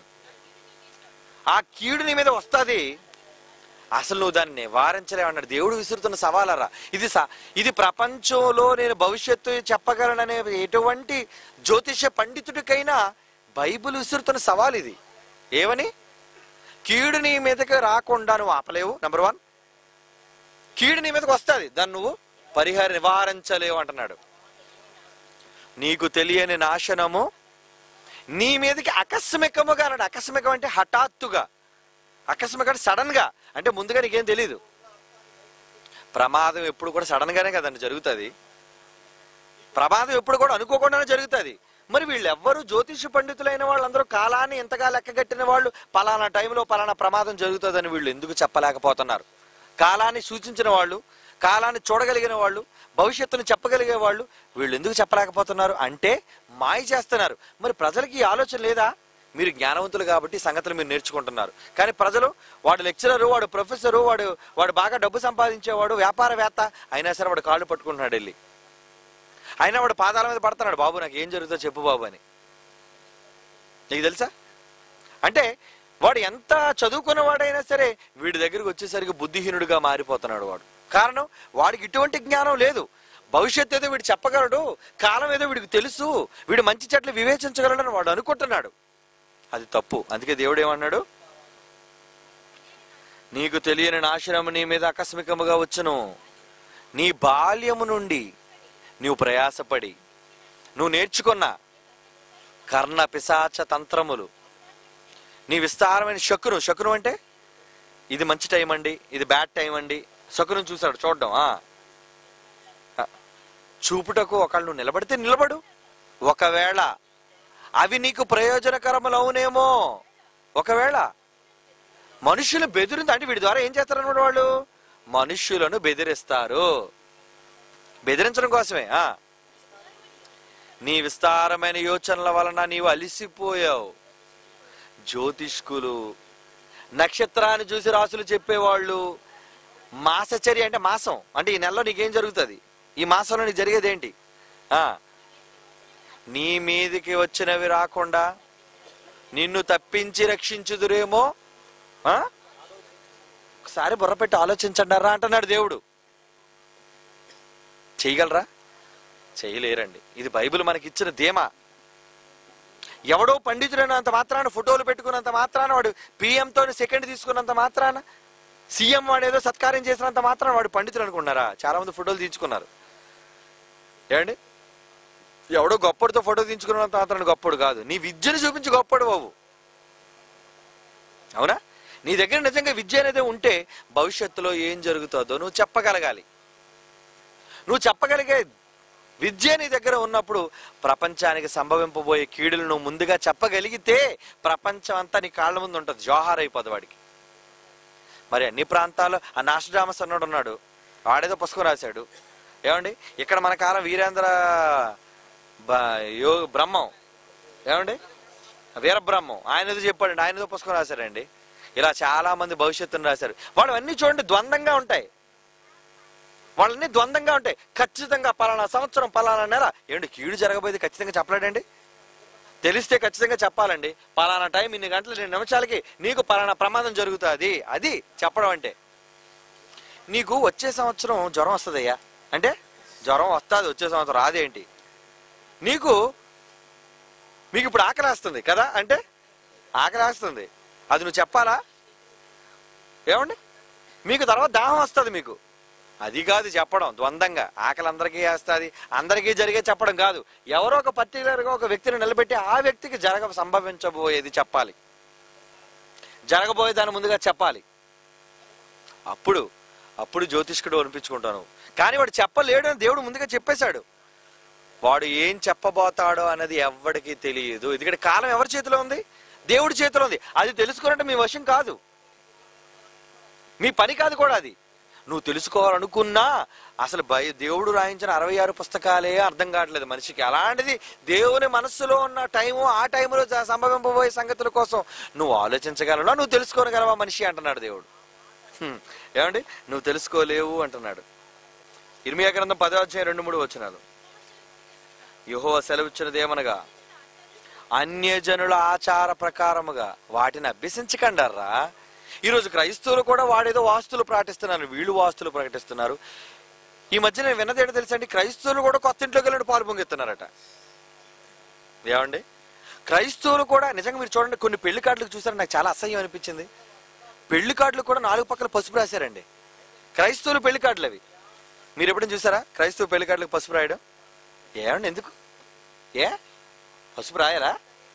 Speaker 1: ఆ కీడు నీ మీద వస్తుంది, అసలు నువ్వు దాన్ని నివారించలేవన్నాడు దేవుడు. విసురుతున్న సవాలరా ఇది ప్రపంచంలో నేను భవిష్యత్తు చెప్పగలననే ఎటువంటి జ్యోతిష పండితుడికైనా బైబిల్ విసురుతున్న సవాల్ ఇది. ఏమని? కీడు నీ మీదకి రాకుండా నువ్వు ఆపలేవు. నెంబర్ 1, కీడు నీ మీదకి వస్తుంది, దాన్ని నువ్వు నివారించలేవు అంటున్నాడు. నీకు తెలియని నాశనము నీ మీదకి ఆకస్మికముగా అన్నాడు. ఆకస్మికం అంటే హఠాత్తుగా, ఆకస్మిక అంటే సడన్ గా, అంటే ముందుగా నీకేం తెలీదు. ప్రమాదం ఎప్పుడు కూడా సడన్ గానే కదండి జరుగుతుంది. ప్రమాదం ఎప్పుడు కూడా అనుకోకుండానే జరుగుతుంది. మరి వీళ్ళెవ్వరూ జ్యోతిష పండితులైన వాళ్ళందరూ కాలాన్ని ఎంతగా లెక్కగట్టిన వాళ్ళు పలానా టైంలో పలానా ప్రమాదం జరుగుతుందని వీళ్ళు ఎందుకు చెప్పలేకపోతున్నారు? కాలాన్ని సూచించిన వాళ్ళు, కాలాన్ని చూడగలిగిన వాళ్ళు, భవిష్యత్తును చెప్పగలిగే వాళ్ళు వీళ్ళు ఎందుకు చెప్పలేకపోతున్నారు? అంటే మాయ చేస్తున్నారు. మరి ప్రజలకి ఈ ఆలోచన లేదా? మీరు జ్ఞానవంతులు కాబట్టి సంగతులు మీరు నేర్చుకుంటున్నారు. కానీ ప్రజలు, వాడు లెక్చరరు, వాడు ప్రొఫెసరు, వాడు బాగా డబ్బు సంపాదించేవాడు, వ్యాపారవేత్త అయినా సరే వాడు కాళ్ళు పట్టుకుంటున్నాడు వెళ్ళి. అయినా వాడు పాదాల మీద పడుతున్నాడు, బాబు నాకు ఏం జరుగుతుందో చెప్పు బాబు అని. నీకు తెలుసా? అంటే వాడు ఎంత చదువుకున్న వాడైనా సరే వీడి దగ్గరికి వచ్చేసరికి బుద్ధిహీనుడిగా మారిపోతున్నాడు వాడు. కారణం, వాడికి ఇటువంటి జ్ఞానం లేదు. భవిష్యత్తు ఏదో వీడు చెప్పగలడు, కాలం ఏదో వీడికి తెలుసు, వీడు మంచి చెట్లు వివేచించగలడని వాడు అనుకుంటున్నాడు. అది తప్పు. అందుకే దేవుడు ఏమన్నాడు? నీకు తెలియని నాశనము నీ మీద ఆకస్మికముగా వచ్చును. నీ బాల్యము నుండి నీవు ప్రయాసపడి నువ్వు నేర్చుకున్న కర్ణ పిశాచ తంత్రములు, నీ విస్తారమైన శకును అంటే ఇది మంచి టైం అండి, ఇది బ్యాడ్ టైం అండి. శకును చూశాడు, చూడడం. చూపుటకు ఒకళ్ళు నువ్వు నిలబడితే నిలబడు. ఒకవేళ అవి నీకు ప్రయోజనకరములవునేమో. ఒకవేళ మనుషులు బెదిరింది అంటే వీడి ద్వారా ఏం చేస్తారన్నమాట? వాళ్ళు మనుష్యులను బెదిరిస్తారు. బెదిరించడం కోసమే. నీ విస్తారమైన యోచనల వలన నీవు అలిసిపోయావు. జ్యోతిష్కులు, నక్షత్రాన్ని చూసి రాసులు చెప్పేవాళ్ళు, మాసచర్య అంటే మాసం అంటే ఈ నెలలో నీకేం జరుగుతుంది, ఈ మాసంలో నీకు జరిగేది ఏంటి? నీ మీదికి వచ్చినవి రాకుండా నిన్ను తప్పించి రక్షించుదురేమో. ఒకసారి బుర్ర పెట్టి ఆలోచించండారా అంటున్నాడు దేవుడు. చేయగలరా? చేయలేరండి. ఇది బైబిల్ మనకిచ్చిన ధీమా. ఎవడో పండితుడైనంత మాత్రాన, ఫోటోలు పెట్టుకున్నంత మాత్రాన, వాడు పిఎంతో సెకండ్ తీసుకున్నంత మాత్రాన, సీఎం వాడు ఏదో సత్కార్యం చేసినంత మాత్రాన వాడు పండితుడు అనుకున్నారా? చాలా మంది ఫోటోలు తీయించుకున్నారు. ఏమండి, ఎవడో గొప్పడితో ఫోటో తీయించుకున్నంత మాత్రాన గొప్పడు కాదు. నీ విద్యను చూపించి గొప్పడు బాబు. అవునా? నీ దగ్గర నిజంగా విద్య అనేది ఉంటే భవిష్యత్తులో ఏం జరుగుతుందో నువ్వు చెప్పగలగాలి. నువ్వు చెప్పగలిగే విద్య నీ దగ్గర ఉన్నప్పుడు ప్రపంచానికి సంభవింపబోయే కీడులు నువ్వు ముందుగా చెప్పగలిగితే ప్రపంచం అంతా నీ కాళ్ళ ముందు ఉంటుంది, జోహార్ అయిపోదు వాడికి. మరి అన్ని ప్రాంతాల్లో ఆ నాస్ట్రాడమస్ అన్నాడు ఉన్నాడు, వాడేదో పుస్తకం రాశాడు. ఏమండి, ఇక్కడ మన కాలం వీరేంద్ర బ్రహ్మం, ఏమండి వీరబ్రహ్మం, ఆయన ఏదో చెప్పాడండి, ఆయన ఏదో పుస్తకం రాశారండి. ఇలా చాలా మంది భవిష్యత్తును రాశారు. వాళ్ళు అన్ని చూడండి ద్వంద్వంగా ఉంటాయి. వాళ్ళన్నీ ద్వంద్వంగా ఉంటాయి. ఖచ్చితంగా పలానా సంవత్సరం పలానా నెల, ఏమండి కీడు జరగబోయేది ఖచ్చితంగా చెప్పలేడండి. తెలిస్తే ఖచ్చితంగా చెప్పాలండి. పలానా టైం ఇన్ని గంటలు 2 నిమిషాలకి నీకు పలానా ప్రమాదం జరుగుతుంది, అది చెప్పడం అంటే. నీకు వచ్చే సంవత్సరం జ్వరం వస్తుందయ్యా అంటే జ్వరం వస్తుంది, వచ్చే సంవత్సరం రాదేంటి? మీకు ఇప్పుడు ఆకలేస్తుంది కదా అంటే ఆకలేస్తుంది, అది నువ్వు చెప్పాలా? ఏమండి, మీకు తర్వాత దాహం వస్తుంది, మీకు అది కాదు చెప్పడం. ద్వంద్వంగా ఆకలి అందరికీ వేస్తుంది, అందరికీ జరిగే చెప్పడం కాదు. ఎవరో ఒక పర్టికులర్గా ఒక వ్యక్తిని నిలబెట్టి ఆ వ్యక్తికి సంభవించబోయేది చెప్పాలి, జరగబోయే దాన్ని ముందుగా చెప్పాలి. అప్పుడు జ్యోతిష్కుడు అనిపించుకుంటాను. కానీ వాడు చెప్పలేడు అని దేవుడు ముందుగా చెప్పేశాడు. వాడు ఏం చెప్పబోతాడో అన్నది ఎవరికి తెలియదు. ఎందుకంటే కాలం ఎవరి చేతిలో ఉంది? దేవుడి చేతిలో ఉంది. అది తెలుసుకున్నట్టు మీ వశం కాదు, మీ పని కాదు కూడా అది. నువ్వు తెలుసుకోవాలనుకున్నా అసలు దేవుడు రాయించిన 66 పుస్తకాలే అర్థం కావట్లేదు మనిషికి. అలాంటిది దేవుని మనస్సులో ఉన్న టైము, ఆ టైంలో సంభవింపబోయే సంగతుల కోసం నువ్వు ఆలోచించగలవా, నువ్వు తెలుసుకోగలవా మనిషి అంటున్నాడు దేవుడు. ఏమండి, నువ్వు తెలుసుకోలేవు అంటున్నాడు. ఇర్మియా గ్రంథం 10వ అధ్యాయం 2-3 వచనాలు. యెహోవా సెలవిచ్చినదేమనగా, అన్యజనుల ఆచార ప్రకారముగా వాటిని అభ్యసించకండారా. ఈరోజు క్రైస్తవులు కూడా వాడేదో వాస్తులు ప్రకటిస్తున్నారు, వీళ్ళు వాస్తులు ప్రకటిస్తున్నారు. ఈ మధ్య నేను విన్నదేంటో తెలుసా అండి, క్రైస్తవులు కూడా కొత్త ఇంట్లోకి వెళ్ళి పాలు పొంగిస్తున్నారట. ఏమండి, క్రైస్తవులు కూడా నిజంగా మీరు చూడండి, కొన్ని పెళ్లి కార్డులకు చూసారు, నాకు చాలా అసహ్యం అనిపించింది. పెళ్లి కార్డులు కూడా 4 పక్కల పసుపు రాశారండి. క్రైస్తవులు పెళ్లి కార్డులు అవి. మీరు ఎప్పుడైనా చూసారా క్రైస్తవ పెళ్లి కార్డులకు పసుపు రాయడం? ఏమండి, ఎందుకు? పసుపు రాయరా?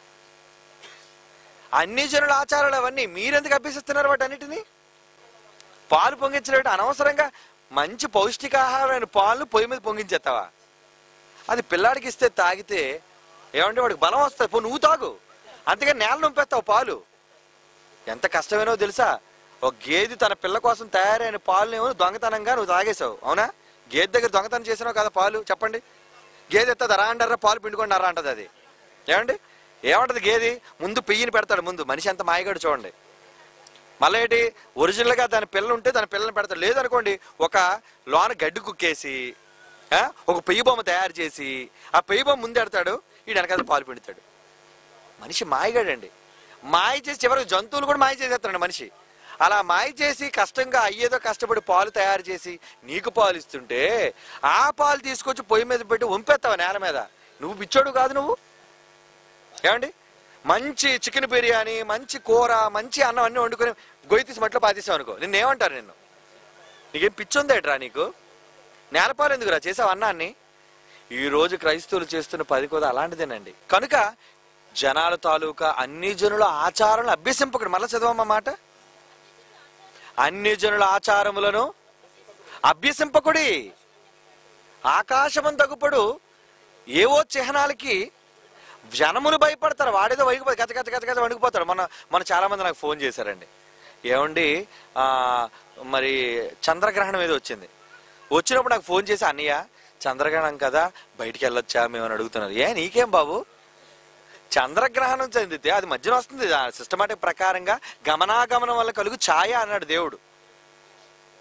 Speaker 1: అన్ని జనుల ఆచారాలు అవన్నీ మీరెందుకు అభ్యసిస్తున్నారు వాటన్నిటిని? పాలు పొంగించడం అనవసరంగా మంచి పౌష్టికాహారమైన పాలు పొయ్యి మీద పొంగించేస్తావా? అది పిల్లాడికి ఇస్తే తాగితే ఏమంటే వాడికి బలం వస్తుంది, నువ్వు తాగు. అంతగా నేల నొంపేస్తావు పాలు. ఎంత కష్టమేనో తెలుసా? ఒక గేదె తన పిల్ల కోసం తయారైన పాలునేమో దొంగతనంగా నువ్వు తాగేసావు. అవునా? గేదె దగ్గర దొంగతనం చేసినావు కదా పాలు. చెప్పండి, గేదె ఎత్తది రా అంటారా, పాలు పిండుకోండి రా అంటది. అది ఏమంటది గేదె? ముందు పెయ్యిని పెడతాడు ముందు. మనిషి అంత మాయగాడు చూడండి. మళ్ళీ ఏంటి, ఒరిజినల్గా దాని పిల్ల ఉంటే దాని పిల్లని పెడతాడు. లేదనుకోండి, ఒక లోన గడ్డి కుక్కేసి ఒక పెయ్యి బొమ్మ తయారు చేసి ఆ పెయ్యి బొమ్మ ముందు పెడతాడు, ఈ వెనకాల పాలు పిండుతాడు. మనిషి మాయగాడండి. మాయ చేసి చివరికి జంతువులు కూడా మాయ చేసేస్తాడు మనిషి. అలా మాయ చేసి కష్టంగా అయ్యేదో కష్టపడి పాలు తయారు చేసి నీకు పాలు ఇస్తుంటే ఆ పాలు తీసుకొచ్చి పొయ్యి మీద పెట్టి వంపేస్తావు నేల మీద. నువ్వు పిచ్చోడు కాదు నువ్వు. ఏమండి, మంచి చికెన్ బిర్యానీ, మంచి కూర, మంచి అన్నం అన్నీ వండుకొని గొయ్యి తీసి మట్లో పాతేసావు అనుకో, నిన్నేమంటారు? నీకేం పిచ్చుందేట్రా నీకు? నేలపాలు ఎందుకురా చేసావు అన్నాన్ని? ఈరోజు క్రైస్తవులు చేస్తున్న పది కూడా అలాంటిదేనండి. కనుక జనాల తాలూకా అన్ని జనుల ఆచారాలను అభ్యసింపకుడు. మళ్ళా చదవమ్మా మాట, అన్ని జనుల ఆచారములను అభ్యసింపకుడి. ఆకాశం తగుపడు ఏవో చిహ్నాలకి జనములు భయపడతారు. వాడేదో వణికిపోతాడు, గత గత గత గత వణికిపోతాడు. మన చాలా మంది నాకు ఫోన్ చేశారండి. ఏమండి, మరి చంద్రగ్రహణం ఏదో వచ్చినప్పుడు నాకు ఫోన్ చేసి, అన్నయ్య చంద్రగ్రహణం కదా బయటికి వెళ్ళొచ్చా మేమని అడుగుతున్నారు. నీకేం బాబు, చంద్రగ్రహణం చెందితే అది మధ్యన వస్తుంది. సిస్టమాటిక్ ప్రకారంగా గమనాగమనం వల్ల కలుగు ఛాయ అన్నాడు దేవుడు.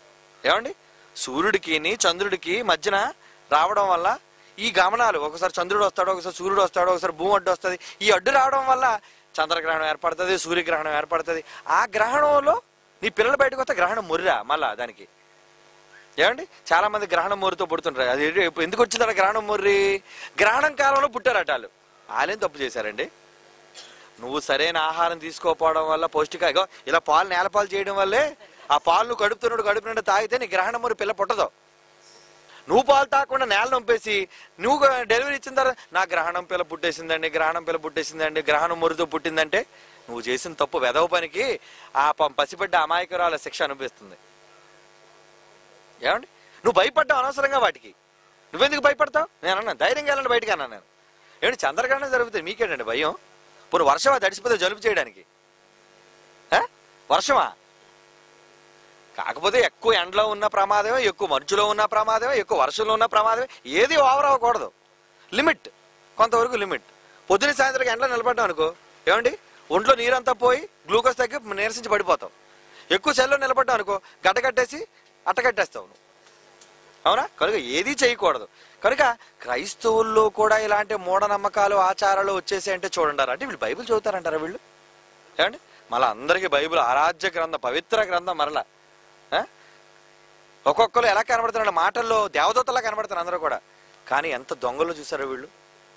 Speaker 1: ఏమండి, సూర్యుడికి చంద్రుడికి మధ్యన రావడం వల్ల ఈ గమనాలు, ఒకసారి చంద్రుడు వస్తాడు, ఒకసారి సూర్యుడు వస్తాడు, ఒకసారి భూమి అడ్డు వస్తుంది. ఈ అడ్డు రావడం వల్ల చంద్రగ్రహణం ఏర్పడుతుంది, సూర్యగ్రహణం ఏర్పడుతుంది. ఆ గ్రహణంలో నీ పిల్లలు బయటకు వస్తే గ్రహణం మురిరా మళ్ళా దానికి. ఏమండి, చాలా మంది గ్రహణం మురితో పుడుతుంటారు. అది ఎందుకు వచ్చిందట గ్రహణం ముర్రి? గ్రహణం కాలంలో పుట్టారట వాళ్ళు. వాళ్ళేం తప్పు చేశారండి? నువ్వు సరైన ఆహారం తీసుకోకపోవడం వల్ల, పౌష్టిక ఇలా పాలు నేలపాలు చేయడం వల్లే ఆ పాలు నువ్వు కడుపు నిండా తాగితే నీ గ్రహణం మురి పిల్ల పుట్టదు. నువ్వు పాలు తాగకుండా నేల నొంపేసి నువ్వు డెలివరీ ఇచ్చిన తర్వాత నా గ్రహణం పిల్ల పుట్టేసిందండి, గ్రహణం పిల్ల పుట్టేసిందండి, గ్రహణం మురితో పుట్టిందంటే నువ్వు చేసిన తప్పు వెదవ పనికి ఆ పసిబిడ్డ అమాయకురాల శిక్ష అనిపిస్తుంది. ఏమండి, నువ్వు భయపడ్డావు అనవసరంగా వాటికి. నువ్వెందుకు భయపడతావు? నేను అన్నాను ధైర్యంగా వెళ్ళండి బయటికి అన్నాను నేను. ఏమండి, చంద్రగ్రహణం జరుగుతుంది మీకేంటండి భయం? పోనీ వర్షమా తడిసిపోతే జలుబు చేయడానికి? వర్షమా? కాకపోతే ఎక్కువ ఎండలో ఉన్న ప్రమాదమే, ఎక్కువ మంచులో ఉన్న ప్రమాదమే, ఎక్కువ వర్షంలో ఉన్న ప్రమాదమే. ఏది ఓవర్ అవ్వకూడదు. లిమిట్, కొంతవరకు లిమిట్. పొద్దున్న సాయంత్రం ఎండలో నిలబడ్డాం అనుకో, ఏమండి ఒంట్లో నీరంతా పోయి గ్లూకోజ్ తగ్గి నీరసించి పడిపోతావు. ఎక్కువ సెల్లో నిలబడ్డావు అనుకో గడ్డ కట్టేసి అట్టకట్టేస్తావు నువ్వు. అవునా? కనుక ఏది చేయకూడదు. కనుక క్రైస్తవుల్లో కూడా ఇలాంటి మూఢనమ్మకాలు ఆచారాలు వచ్చేసాయంటే చూడండి. అంటే వీళ్ళు బైబిల్ చదువుతారంటారా వీళ్ళు? ఏమండి, మళ్ళీ అందరికీ బైబిల్ ఆరాధ్య గ్రంథం, పవిత్ర గ్రంథం. మరలా ఒక్కొక్కరు ఎలా కనబడుతున్నాడు, మాటల్లో దేవదూతలా కనబడుతున్నారు అందరూ కూడా. కానీ ఎంత దొంగలు చూసారో వీళ్ళు.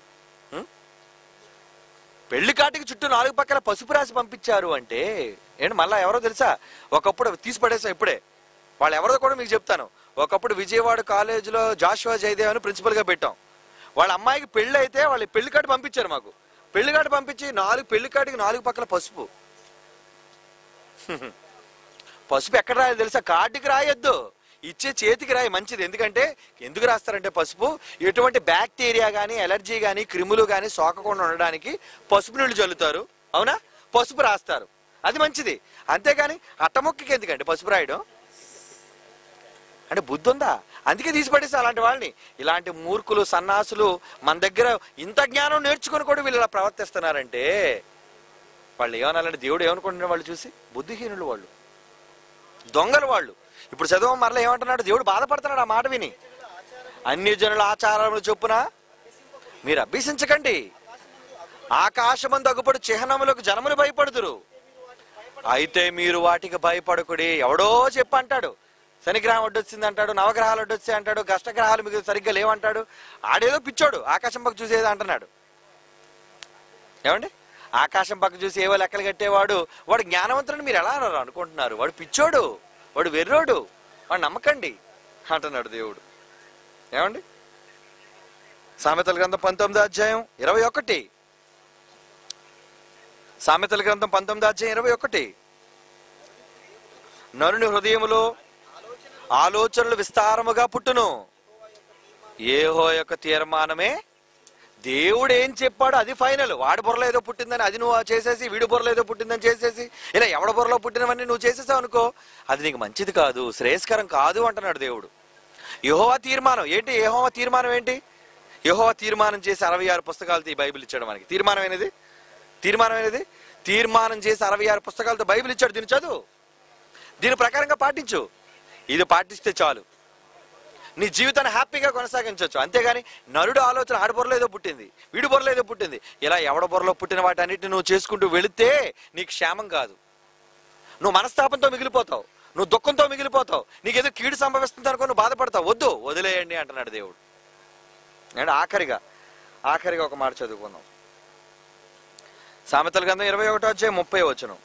Speaker 1: పెళ్లి కాటికి చుట్టూ 4 పక్కల పసుపు రాసి పంపించారు అంటే ఏంటి? మళ్ళా ఎవరో తెలుసా? ఒకప్పుడు తీసి పడేసాం. ఇప్పుడే వాళ్ళు ఎవరో కూడా మీకు చెప్తాను. ఒకప్పుడు విజయవాడ కాలేజీలో జాషువా జయదేవ్ అని ప్రిన్సిపల్ గా పెట్టాం. వాళ్ళ అమ్మాయికి పెళ్లి అయితే వాళ్ళు పెళ్లి కార్డు పంపించారు మాకు. పెళ్లి కార్డు పంపించి పెళ్లి కార్డుకి 4 పక్కల పసుపు. పసుపు ఎక్కడ రాయాలి తెలుసా? కార్డుకి రాయొద్దు, ఇచ్చే చేతికి రాయి మంచిది. ఎందుకంటే ఎందుకు రాస్తారంటే పసుపు ఎటువంటి బ్యాక్టీరియా కానీ ఎలర్జీ కానీ క్రిములు కానీ సోకకుండా ఉండడానికి పసుపు నీళ్లు చల్లుతారు. అవునా? పసుపు రాస్తారు, అది మంచిది. అంతేగాని అట్టమొక్కకి ఎందుకంటే పసుపు రాయడం అంటే బుద్ధి ఉందా? అందుకే తీసి పడేసి అలాంటి వాళ్ళని. ఇలాంటి మూర్ఖులు సన్నాసులు మన దగ్గర ఇంత జ్ఞానం నేర్చుకుని కూడా వీళ్ళు ఇలా ప్రవర్తిస్తున్నారంటే వాళ్ళు ఏమనాలంటే దేవుడు ఏమనుకుంటున్నారు వాళ్ళు చూసి? బుద్ధిహీనులు వాళ్ళు, దొంగలు వాళ్ళు. ఇప్పుడు చదువు మరలా ఏమంటున్నాడు? దేవుడు బాధపడుతున్నాడు ఆ మాట విని. అన్ని జనుల ఆచారములు చొప్పున మీరు అభ్యసించకండి, ఆకాశమందు అగుపడు చిహ్నములకు జనములు భయపడుదురు, అయితే మీరు వాటికి భయపడకుడి. ఎవడో చెప్పంటాడు, శనిగ్రహం అడ్డొచ్చింది అంటాడు, నవగ్రహాలు అడ్డొచ్చాయి అంటాడు, కష్టగ్రహాలు మీకు సరిగ్గా లేవంటాడు. ఆడేదో పిచ్చోడు ఆకాశం పక్క చూసేది అంటున్నాడు. ఏమండి, ఆకాశం పక్క చూసి ఏవో లెక్కలు కట్టేవాడు వాడు జ్ఞానవంతుడని మీరు ఎలా అన్నారు అనుకుంటున్నారు? వాడు పిచ్చోడు, వాడు వెర్రోడు, వాడు నమ్మకండి అంటున్నాడు దేవుడు. ఏమండి, సామెతల గ్రంథం 19వ అధ్యాయం 21. సామెతల గ్రంథం 19వ అధ్యాయం 21. నరుని హృదయములో ఆలోచనలు విస్తారముగా పుట్టును, యెహోవా యొక్క తీర్మానమే. దేవుడు ఏం చెప్పాడు అది ఫైనల్. వాడి బుర్రలో ఏదో పుట్టిందని అది నువ్వు చేసేసి, వీడి బుర్రలో ఏదో పుట్టిందని చేసేసి, ఇలా ఎవడ బుర్రలో పుట్టినవన్నీ నువ్వు చేసేసావు అనుకో, అది నీకు మంచిది కాదు, శ్రేయస్కరం కాదు అంటున్నాడు దేవుడు. యెహోవా తీర్మానం ఏంటి? యెహోవా తీర్మానం ఏంటి? యెహోవా తీర్మానం చేసి 66 పుస్తకాలతో ఈ బైబిల్ ఇచ్చాడు మనకి. తీర్మానం అనేది తీర్మానం చేసి 66 పుస్తకాలతో బైబిల్ ఇచ్చాడు. దీన్ని చదువు, దీని ప్రకారంగా పాటించు. ఇది పాటిస్తే చాలు, నీ జీవితాన్ని హ్యాపీగా కొనసాగించవచ్చు. అంతేగాని నరుడు ఆలోచన ఆడి బుర్రలో ఏదో పుట్టింది, వీడి బుర్రలో ఏదో పుట్టింది, ఇలా ఎవడ బుర్రలో పుట్టిన వాటి అన్నిటిని నువ్వు చేసుకుంటూ వెళితే నీకు క్షేమం కాదు. నువ్వు మనస్తాపంతో మిగిలిపోతావు, నువ్వు దుఃఖంతో మిగిలిపోతావు, నీకేదో కీడు సంభవిస్తుంది అనుకో నువ్వు బాధపడతావు. వద్దు, వదిలేయండి అంటున్నాడు దేవుడు. అండ్ ఆఖరిగా ఒక మాట చదువుకుందాం. సామెతల గ్రంథం 21వ అధ్యాయం 30వ వచనం.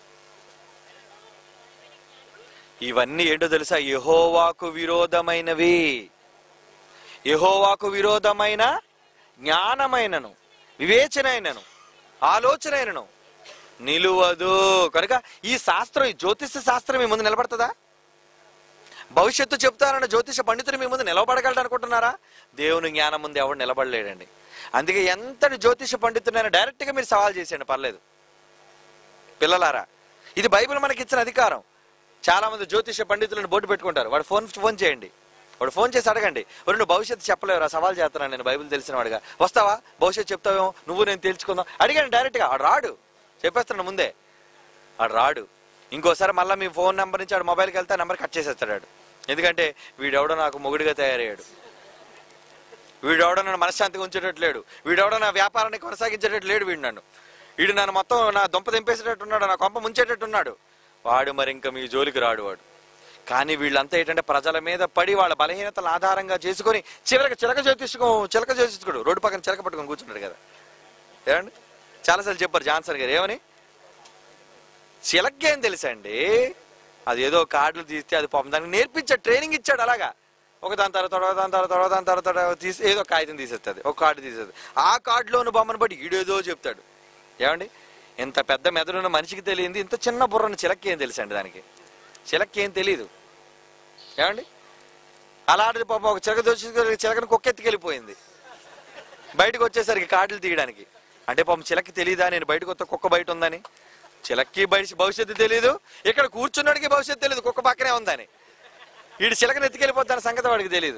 Speaker 1: ఇవన్నీ ఏంటో తెలుసా? యెహోవాకు విరోధమైనవి. యెహోవాకు విరోధమైన జ్ఞానమైనను వివేచనైనను ఆలోచనైనను నిలువదు. కనుక ఈ శాస్త్రం, ఈ జ్యోతిష శాస్త్రం మీ ముందు నిలబడుతుందా? భవిష్యత్తు చెప్తానన్న జ్యోతిష పండితులు మీ ముందు నిలబడగలడు అనుకుంటున్నారా? దేవుని జ్ఞానం ముందు ఎవడు నిలబడలేడండి. అందుకే ఎంతటి జ్యోతిష పండితుడైనా డైరెక్ట్ గా మీరు సవాల్ చేసేయండి, పర్లేదు. పిల్లలారా, ఇది బైబిల్ మనకి ఇచ్చిన అధికారం. చాలా మంది జ్యోతిష పండితులను బోర్డు పెట్టుకుంటారు. వాడు ఫోన్ చేయండి, వాడు ఫోన్ చేసి అడగండి, నువ్వు భవిష్యత్తు చెప్పలేవురా, సవాల్ చేస్తున్నాను నేను బైబిల్ తెలిసిన వాడుగా, వస్తావా, భవిష్యత్తు చెప్తావేమో, నువ్వు నేను తేల్చుకుందాం అడిగాను డైరెక్ట్ గా. ఆడు రాడు, చెప్పేస్తున్నాడు ముందే, ఆడు రాడు. ఇంకోసారి మళ్ళీ మీ ఫోన్ నెంబర్ నుంచి ఆడు మొబైల్కి వెళ్తే నెంబర్ కట్ చేసేస్తాడు. ఎందుకంటే వీడెవడో నాకు మొగుడిగా తయారయ్యాడు, వీడెవడో నన్ను మనశ్శాంతిగా ఉంచేటట్టు లేడు, వీడెవడో నా వ్యాపారాన్ని కొనసాగించేటట్టు లేడు, వీడు నన్ను మొత్తం నా దుంప దింపేసేటట్టున్నాడు, నా కొంప ముంచేటట్టున్నాడు, వాడు మరి ఇంకా మీ జోలికి రాడు వాడు. కానీ వీళ్ళంతా ఏంటంటే ప్రజల మీద పడి వాళ్ళ బలహీనతలను ఆధారంగా చేసుకొని చివరికి చిలక చేర్చుకోడు, రోడ్డు పక్కన చిలక పట్టుకొని కూర్చున్నాడు కదా. ఏమండి చాలాసార్లు చెప్పారు జాన్సన్ గారు, ఏమని చిలకేం తెలుసండి, అది ఏదో కార్డులు తీస్తే అది పాపం దానికి నేర్పించాడు, ట్రైనింగ్ ఇచ్చాడు. అలాగా ఒక దాని తర్వాత తీసి ఏదో కాగితం తీసేస్తుంది, ఒక కార్డు తీసేస్తుంది, ఆ కార్డులోని బొమ్మను బట్టి ఈడేదో చెప్తాడు. ఏమండి ఇంత పెద్ద మెదడున్న మనిషికి తెలియంది ఇంత చిన్న బుర్రను చిలక్కి ఏం తెలుసండి, దానికి చిలక్కి ఏం తెలీదు. ఏమండి అలాంటిది పాపం ఒక చిలకను కుక్కెత్తికెళ్ళిపోయింది, బయటకు వచ్చేసరికి కార్డులు తీయడానికి. అంటే పాపం చిలక్కి తెలియదా నేను బయటకు వస్తే కుక్క బయట ఉందని? చిలక్కి భవిష్యత్తు తెలీదు, ఇక్కడ కూర్చున్నాడికి భవిష్యత్తు తెలియదు, కుక్క పక్కనే ఉందని. వీడు చిలకను ఎత్తుకెళ్ళిపోతాన సంగతి వాడికి తెలీదు,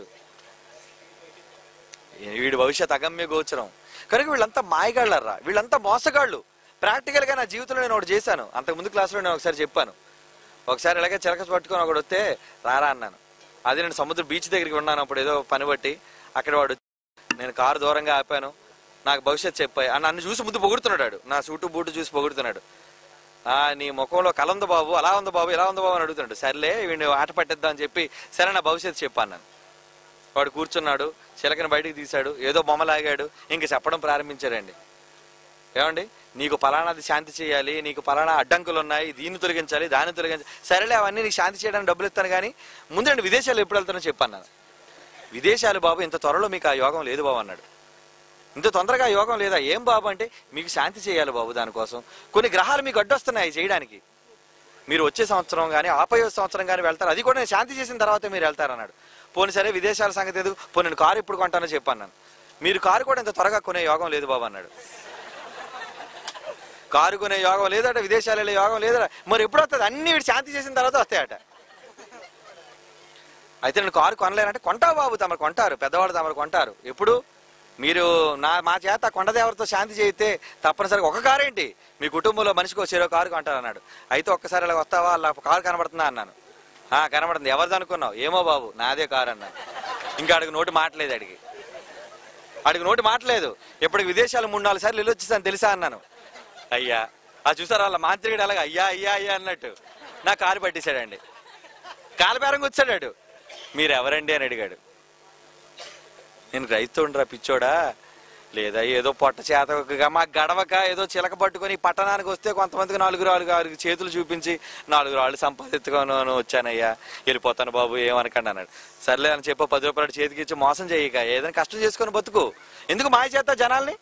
Speaker 1: వీడి భవిష్యత్ అగమ్య గోచరం. కనుక వీళ్ళంతా మాయగాళ్ళరా, వీళ్ళంతా మోసగాళ్ళు. ప్రాక్టికల్ గా నా జీవితంలో నేను ఒకటి చేశాను, అంతకుముందు క్లాసులో నేను ఒకసారి చెప్పాను. ఒకసారి ఇలాగే చిలక పట్టుకొని ఒకడు వస్తే రారా అన్నాను. అది నేను సముద్ర బీచ్ దగ్గరికి ఉన్నాను, అప్పుడు ఏదో పని బట్టి అక్కడ వాడు, నేను కారు దూరంగా ఆపాను, నాకు భవిష్యత్తు చెప్పాయి అని నన్ను చూసి ముందు పొగుడుతున్నాడు, నా సూటు బూటు చూసి పొగుడుతున్నాడు. నీ ముఖంలో కళ ఉంది బాబు, అలా ఉంది బాబు, ఇలా ఉంది బాబు అని అడుగుతున్నాడు. సర్లే వీడిని ఆట పట్టేద్దాం అని చెప్పి సరే నా భవిష్యత్తు చెప్పాను నేను. వాడు కూర్చున్నాడు, చిలకని బయటికి తీశాడు, ఏదో బొమ్మ లాగాడు, ఇంక చెప్పడం ప్రారంభించాడండి. ఏమండి నీకు పలానాది శాంతి చేయాలి, నీకు పలానా అడ్డంకులు ఉన్నాయి, దీన్ని తొలగించాలి, దాన్ని తొలగించాలి. సరేలే అవన్నీ నీకు శాంతి చేయడానికి డబ్బులు ఇస్తాను, కానీ ముందండి విదేశాలు ఎప్పుడు వెళ్తానో చెప్పాను. విదేశాలు బాబు ఇంత త్వరలో మీకు ఆ యోగం లేదు బాబు అన్నాడు. ఇంత తొందరగా యోగం లేదా? ఏం బాబు అంటే మీకు శాంతి చేయాలి బాబు, దానికోసం కొన్ని గ్రహాలు మీకు అడ్డొస్తున్నాయి చేయడానికి. మీరు వచ్చే సంవత్సరం కానీ ఆపయో సంవత్సరం కానీ వెళ్తారు, అది కూడా నేను శాంతి చేసిన తర్వాత మీరు వెళ్తారన్నాడు. పోనీ సరే విదేశాల సంగతి ఎందుకు, పోనీ నేను కారు ఇప్పుడు కొంటానో చెప్పాను. మీరు కారు కూడా ఇంత త్వరగా కొనే యోగం లేదు బాబు అన్నాడు. కారు కొనే యోగం లేదట, విదేశాలు వెళ్ళే యోగం లేదట, మరి ఎప్పుడు వస్తుంది? అన్ని వీడు శాంతి చేసిన తర్వాత వస్తాయట. అయితే నేను కారు కొనలేనంటే కొంటావు బాబు, తమరు కొంటారు, పెద్దవాళ్ళు తమరు కొంటారు. ఎప్పుడు మీరు మా చేత కొండదేవరితో శాంతి చేయితే తప్పనిసరిగా ఒక కారు ఏంటి మీ కుటుంబంలో మనిషికి చెరో కారు కొంటారు అన్నాడు. అయితే ఒక్కసారి ఇలా వస్తావా, అలా కారు కనబడుతుందా అన్నాను. కనబడుతుంది. ఎవరిది అనుకున్నావు? ఏమో బాబు నాదే కారు అన్నాను. ఇంకా అడిగి నోటి మాటలేదు, అడిగి నోటి మాటలేదు. ఇప్పటికి విదేశాలు 3-4 సార్లు వెళ్ళి వచ్చేసాను తెలుసా అన్నాను. అయ్యా చూసారా వాళ్ళ మాంత్రికుడు అలాగా అయ్యా అయ్యా అయ్యా అన్నట్టు నా కారు పట్టేశాడండి. కాలబేరంగా వచ్చాడు. మీరు ఎవరండి అని అడిగాడు. నేను రైతుండ్రా పిచ్చోడా, లేదా ఏదో పొట్ట చేతగా మా గడవక ఏదో చిలక పట్టుకొని పట్టణానికి వస్తే కొంతమందికి 4 చేతులు చూపించి 4 రాళ్ళు సంపాదించుకొని వచ్చానయ్యా, వెళ్ళిపోతాను బాబు ఏమనకండి అన్నాడు. సర్లే అని చెప్పి 10 రూపాయలు చేతికి ఇచ్చి మోసం చేయక ఏదైనా కష్టం చేసుకొని బతుకు. ఎందుకు మాయ చేస్తా జనాల్ని?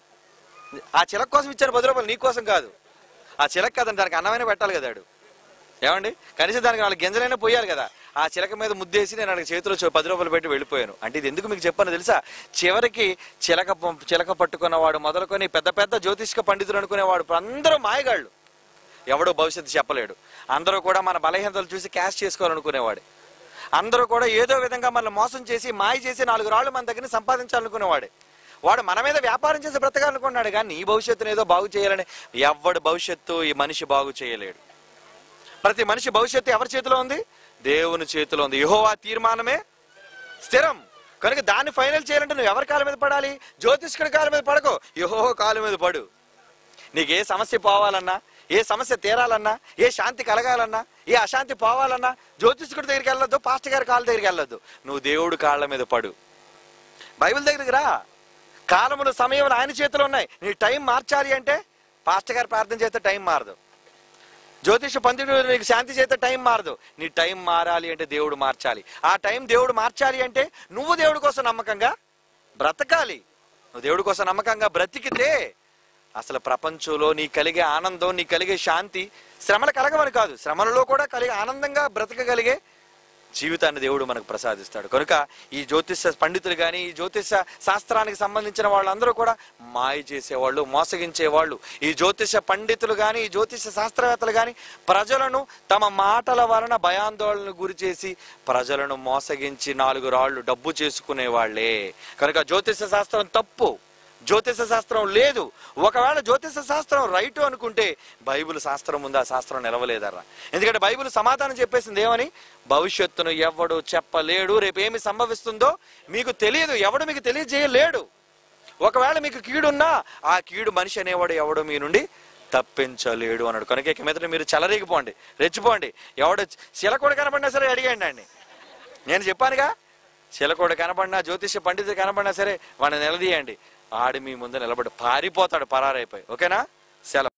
Speaker 1: ఆ చిలక కోసం ఇచ్చాను 10 రూపాయలు, నీ కోసం కాదు. ఆ చిలక కదండి, దానికి అన్నమైనా పెట్టాలి కదా. ఏమండి కనీసం దానికి 4 గింజలైనా పోయాలి కదా. ఆ చిలక మీద ముద్దేసి నేను అక్కడ చేతిలో 10 రూపాయలు పెట్టి వెళ్ళిపోయాను. అంటే ఇది ఎందుకు మీకు చెప్పాను తెలుసా? చివరికి చిలక పట్టుకున్నవాడు మొదలుకొని పెద్ద పెద్ద జ్యోతిష్క పండితులు అనుకునేవాడు అందరూ మాయగాళ్ళు. ఎవడో భవిష్యత్తు చెప్పలేడు. అందరూ కూడా మన బలహీనతలు చూసి క్యాష్ చేసుకోవాలనుకునేవాడు. అందరూ కూడా ఏదో విధంగా మనల్ని మోసం చేసి మాయ చేసి 4 రాళ్ళు మన దగ్గర సంపాదించాలనుకునేవాడే. వాడు మన మీద వ్యాపారం చేసి బ్రతకాలనుకున్నాడు. కానీ నీ భవిష్యత్తును ఏదో బాగు చేయాలని ఎవడి భవిష్యత్తు ఈ మనిషి బాగు చేయలేడు. ప్రతి మనిషి భవిష్యత్తు ఎవరి చేతిలో ఉంది? దేవుని చేతిలో ఉంది. యెహోవా తీర్మానమే స్థిరం. కనుక దాన్ని ఫైనల్ చేయాలంటే నువ్వు ఎవరి కాళ్ళ మీద పడాలి? జ్యోతిష్కుడి కాళ్ళ మీద పడకో, యెహోవా కాళ్ళ మీద పడు. నీకు ఏ సమస్య పోవాలన్నా, ఏ సమస్య తీరాలన్నా, ఏ శాంతి కలగాలన్నా, ఏ అశాంతి పోవాలన్నా జ్యోతిష్కుడి దగ్గరికి వెళ్ళొద్దు, పాస్టర్ గారి కాళ్ళ దగ్గరికి వెళ్ళొద్దు. నువ్వు దేవుడు కాళ్ళ మీద పడు. బైబిల్ దగ్గరికి రా. కాలములు సమయములు ఆయన చేతిలో ఉన్నాయి. నీ టైం మార్చాలి అంటే పాస్టర్ గారు ప్రార్థన చేస్తే టైం మారదు. జ్యోతిష పండితుడు నీకు శాంతి చేస్తే టైం మారదు. నీ టైం మారాలి అంటే దేవుడు మార్చాలి. ఆ టైం దేవుడు మార్చాలి అంటే నువ్వు దేవుడి కోసం నమ్మకంగా బ్రతకాలి. నువ్వు దేవుడి కోసం నమ్మకంగా బ్రతికితే అసలు ప్రపంచంలో నీ కలిగే ఆనందం, నీ కలిగే శాంతి శ్రమలు కలగవని కాదు, శ్రమలలో కూడా కలిగే ఆనందంగా బ్రతకగలిగే జీవితాన్ని దేవుడు మనకు ప్రసాదిస్తాడు. కనుక ఈ జ్యోతిష పండితులు కానీ, ఈ జ్యోతిష శాస్త్రానికి సంబంధించిన వాళ్ళందరూ కూడా మాయ చేసేవాళ్ళు, మోసగించేవాళ్ళు. ఈ జ్యోతిష పండితులు కానీ, ఈ జ్యోతిష శాస్త్రవేత్తలు కానీ ప్రజలను తమ మాటల వలన భయాందోళనకు గురి చేసి ప్రజలను మోసగించి 4 రాళ్ళు డబ్బు చేసుకునే వాళ్లే. కనుక జ్యోతిష శాస్త్రం తప్పు. జ్యోతిష శాస్త్రం లేదు. ఒకవేళ జ్యోతిష శాస్త్రం రైట్ అనుకుంటే బైబిల్ శాస్త్రం ముందు ఆ శాస్త్రం నిలవలేదర్రా. ఎందుకంటే బైబిల్ సమాధానం చెప్పేసింది ఏమని? భవిష్యత్తును ఎవడు చెప్పలేడు, రేపు ఏమి సంభవిస్తుందో మీకు తెలియదు, ఎవడు మీకు తెలియజేయలేడు. ఒకవేళ మీకు కీడున్నా ఆ కీడు మనిషి అనేవాడు ఎవడు మీ నుండి తప్పించలేడు అన్నాడు. కనుక ఇక మీదట మీరు చెలరేగిపోండి, రెచ్చిపోండి. ఎవడు శిలకోడు కనపడినా సరే అడిగండి అండి. నేను చెప్పానుగా, శిలకోడు కనపడినా, జ్యోతిష పండితుడు కనపడినా సరే వాడిని నిలదీయండి. ఆడి మీ ముందు నిలబడి పారిపోతాడు, పరారైపోయి. ఓకేనా? సెలవు.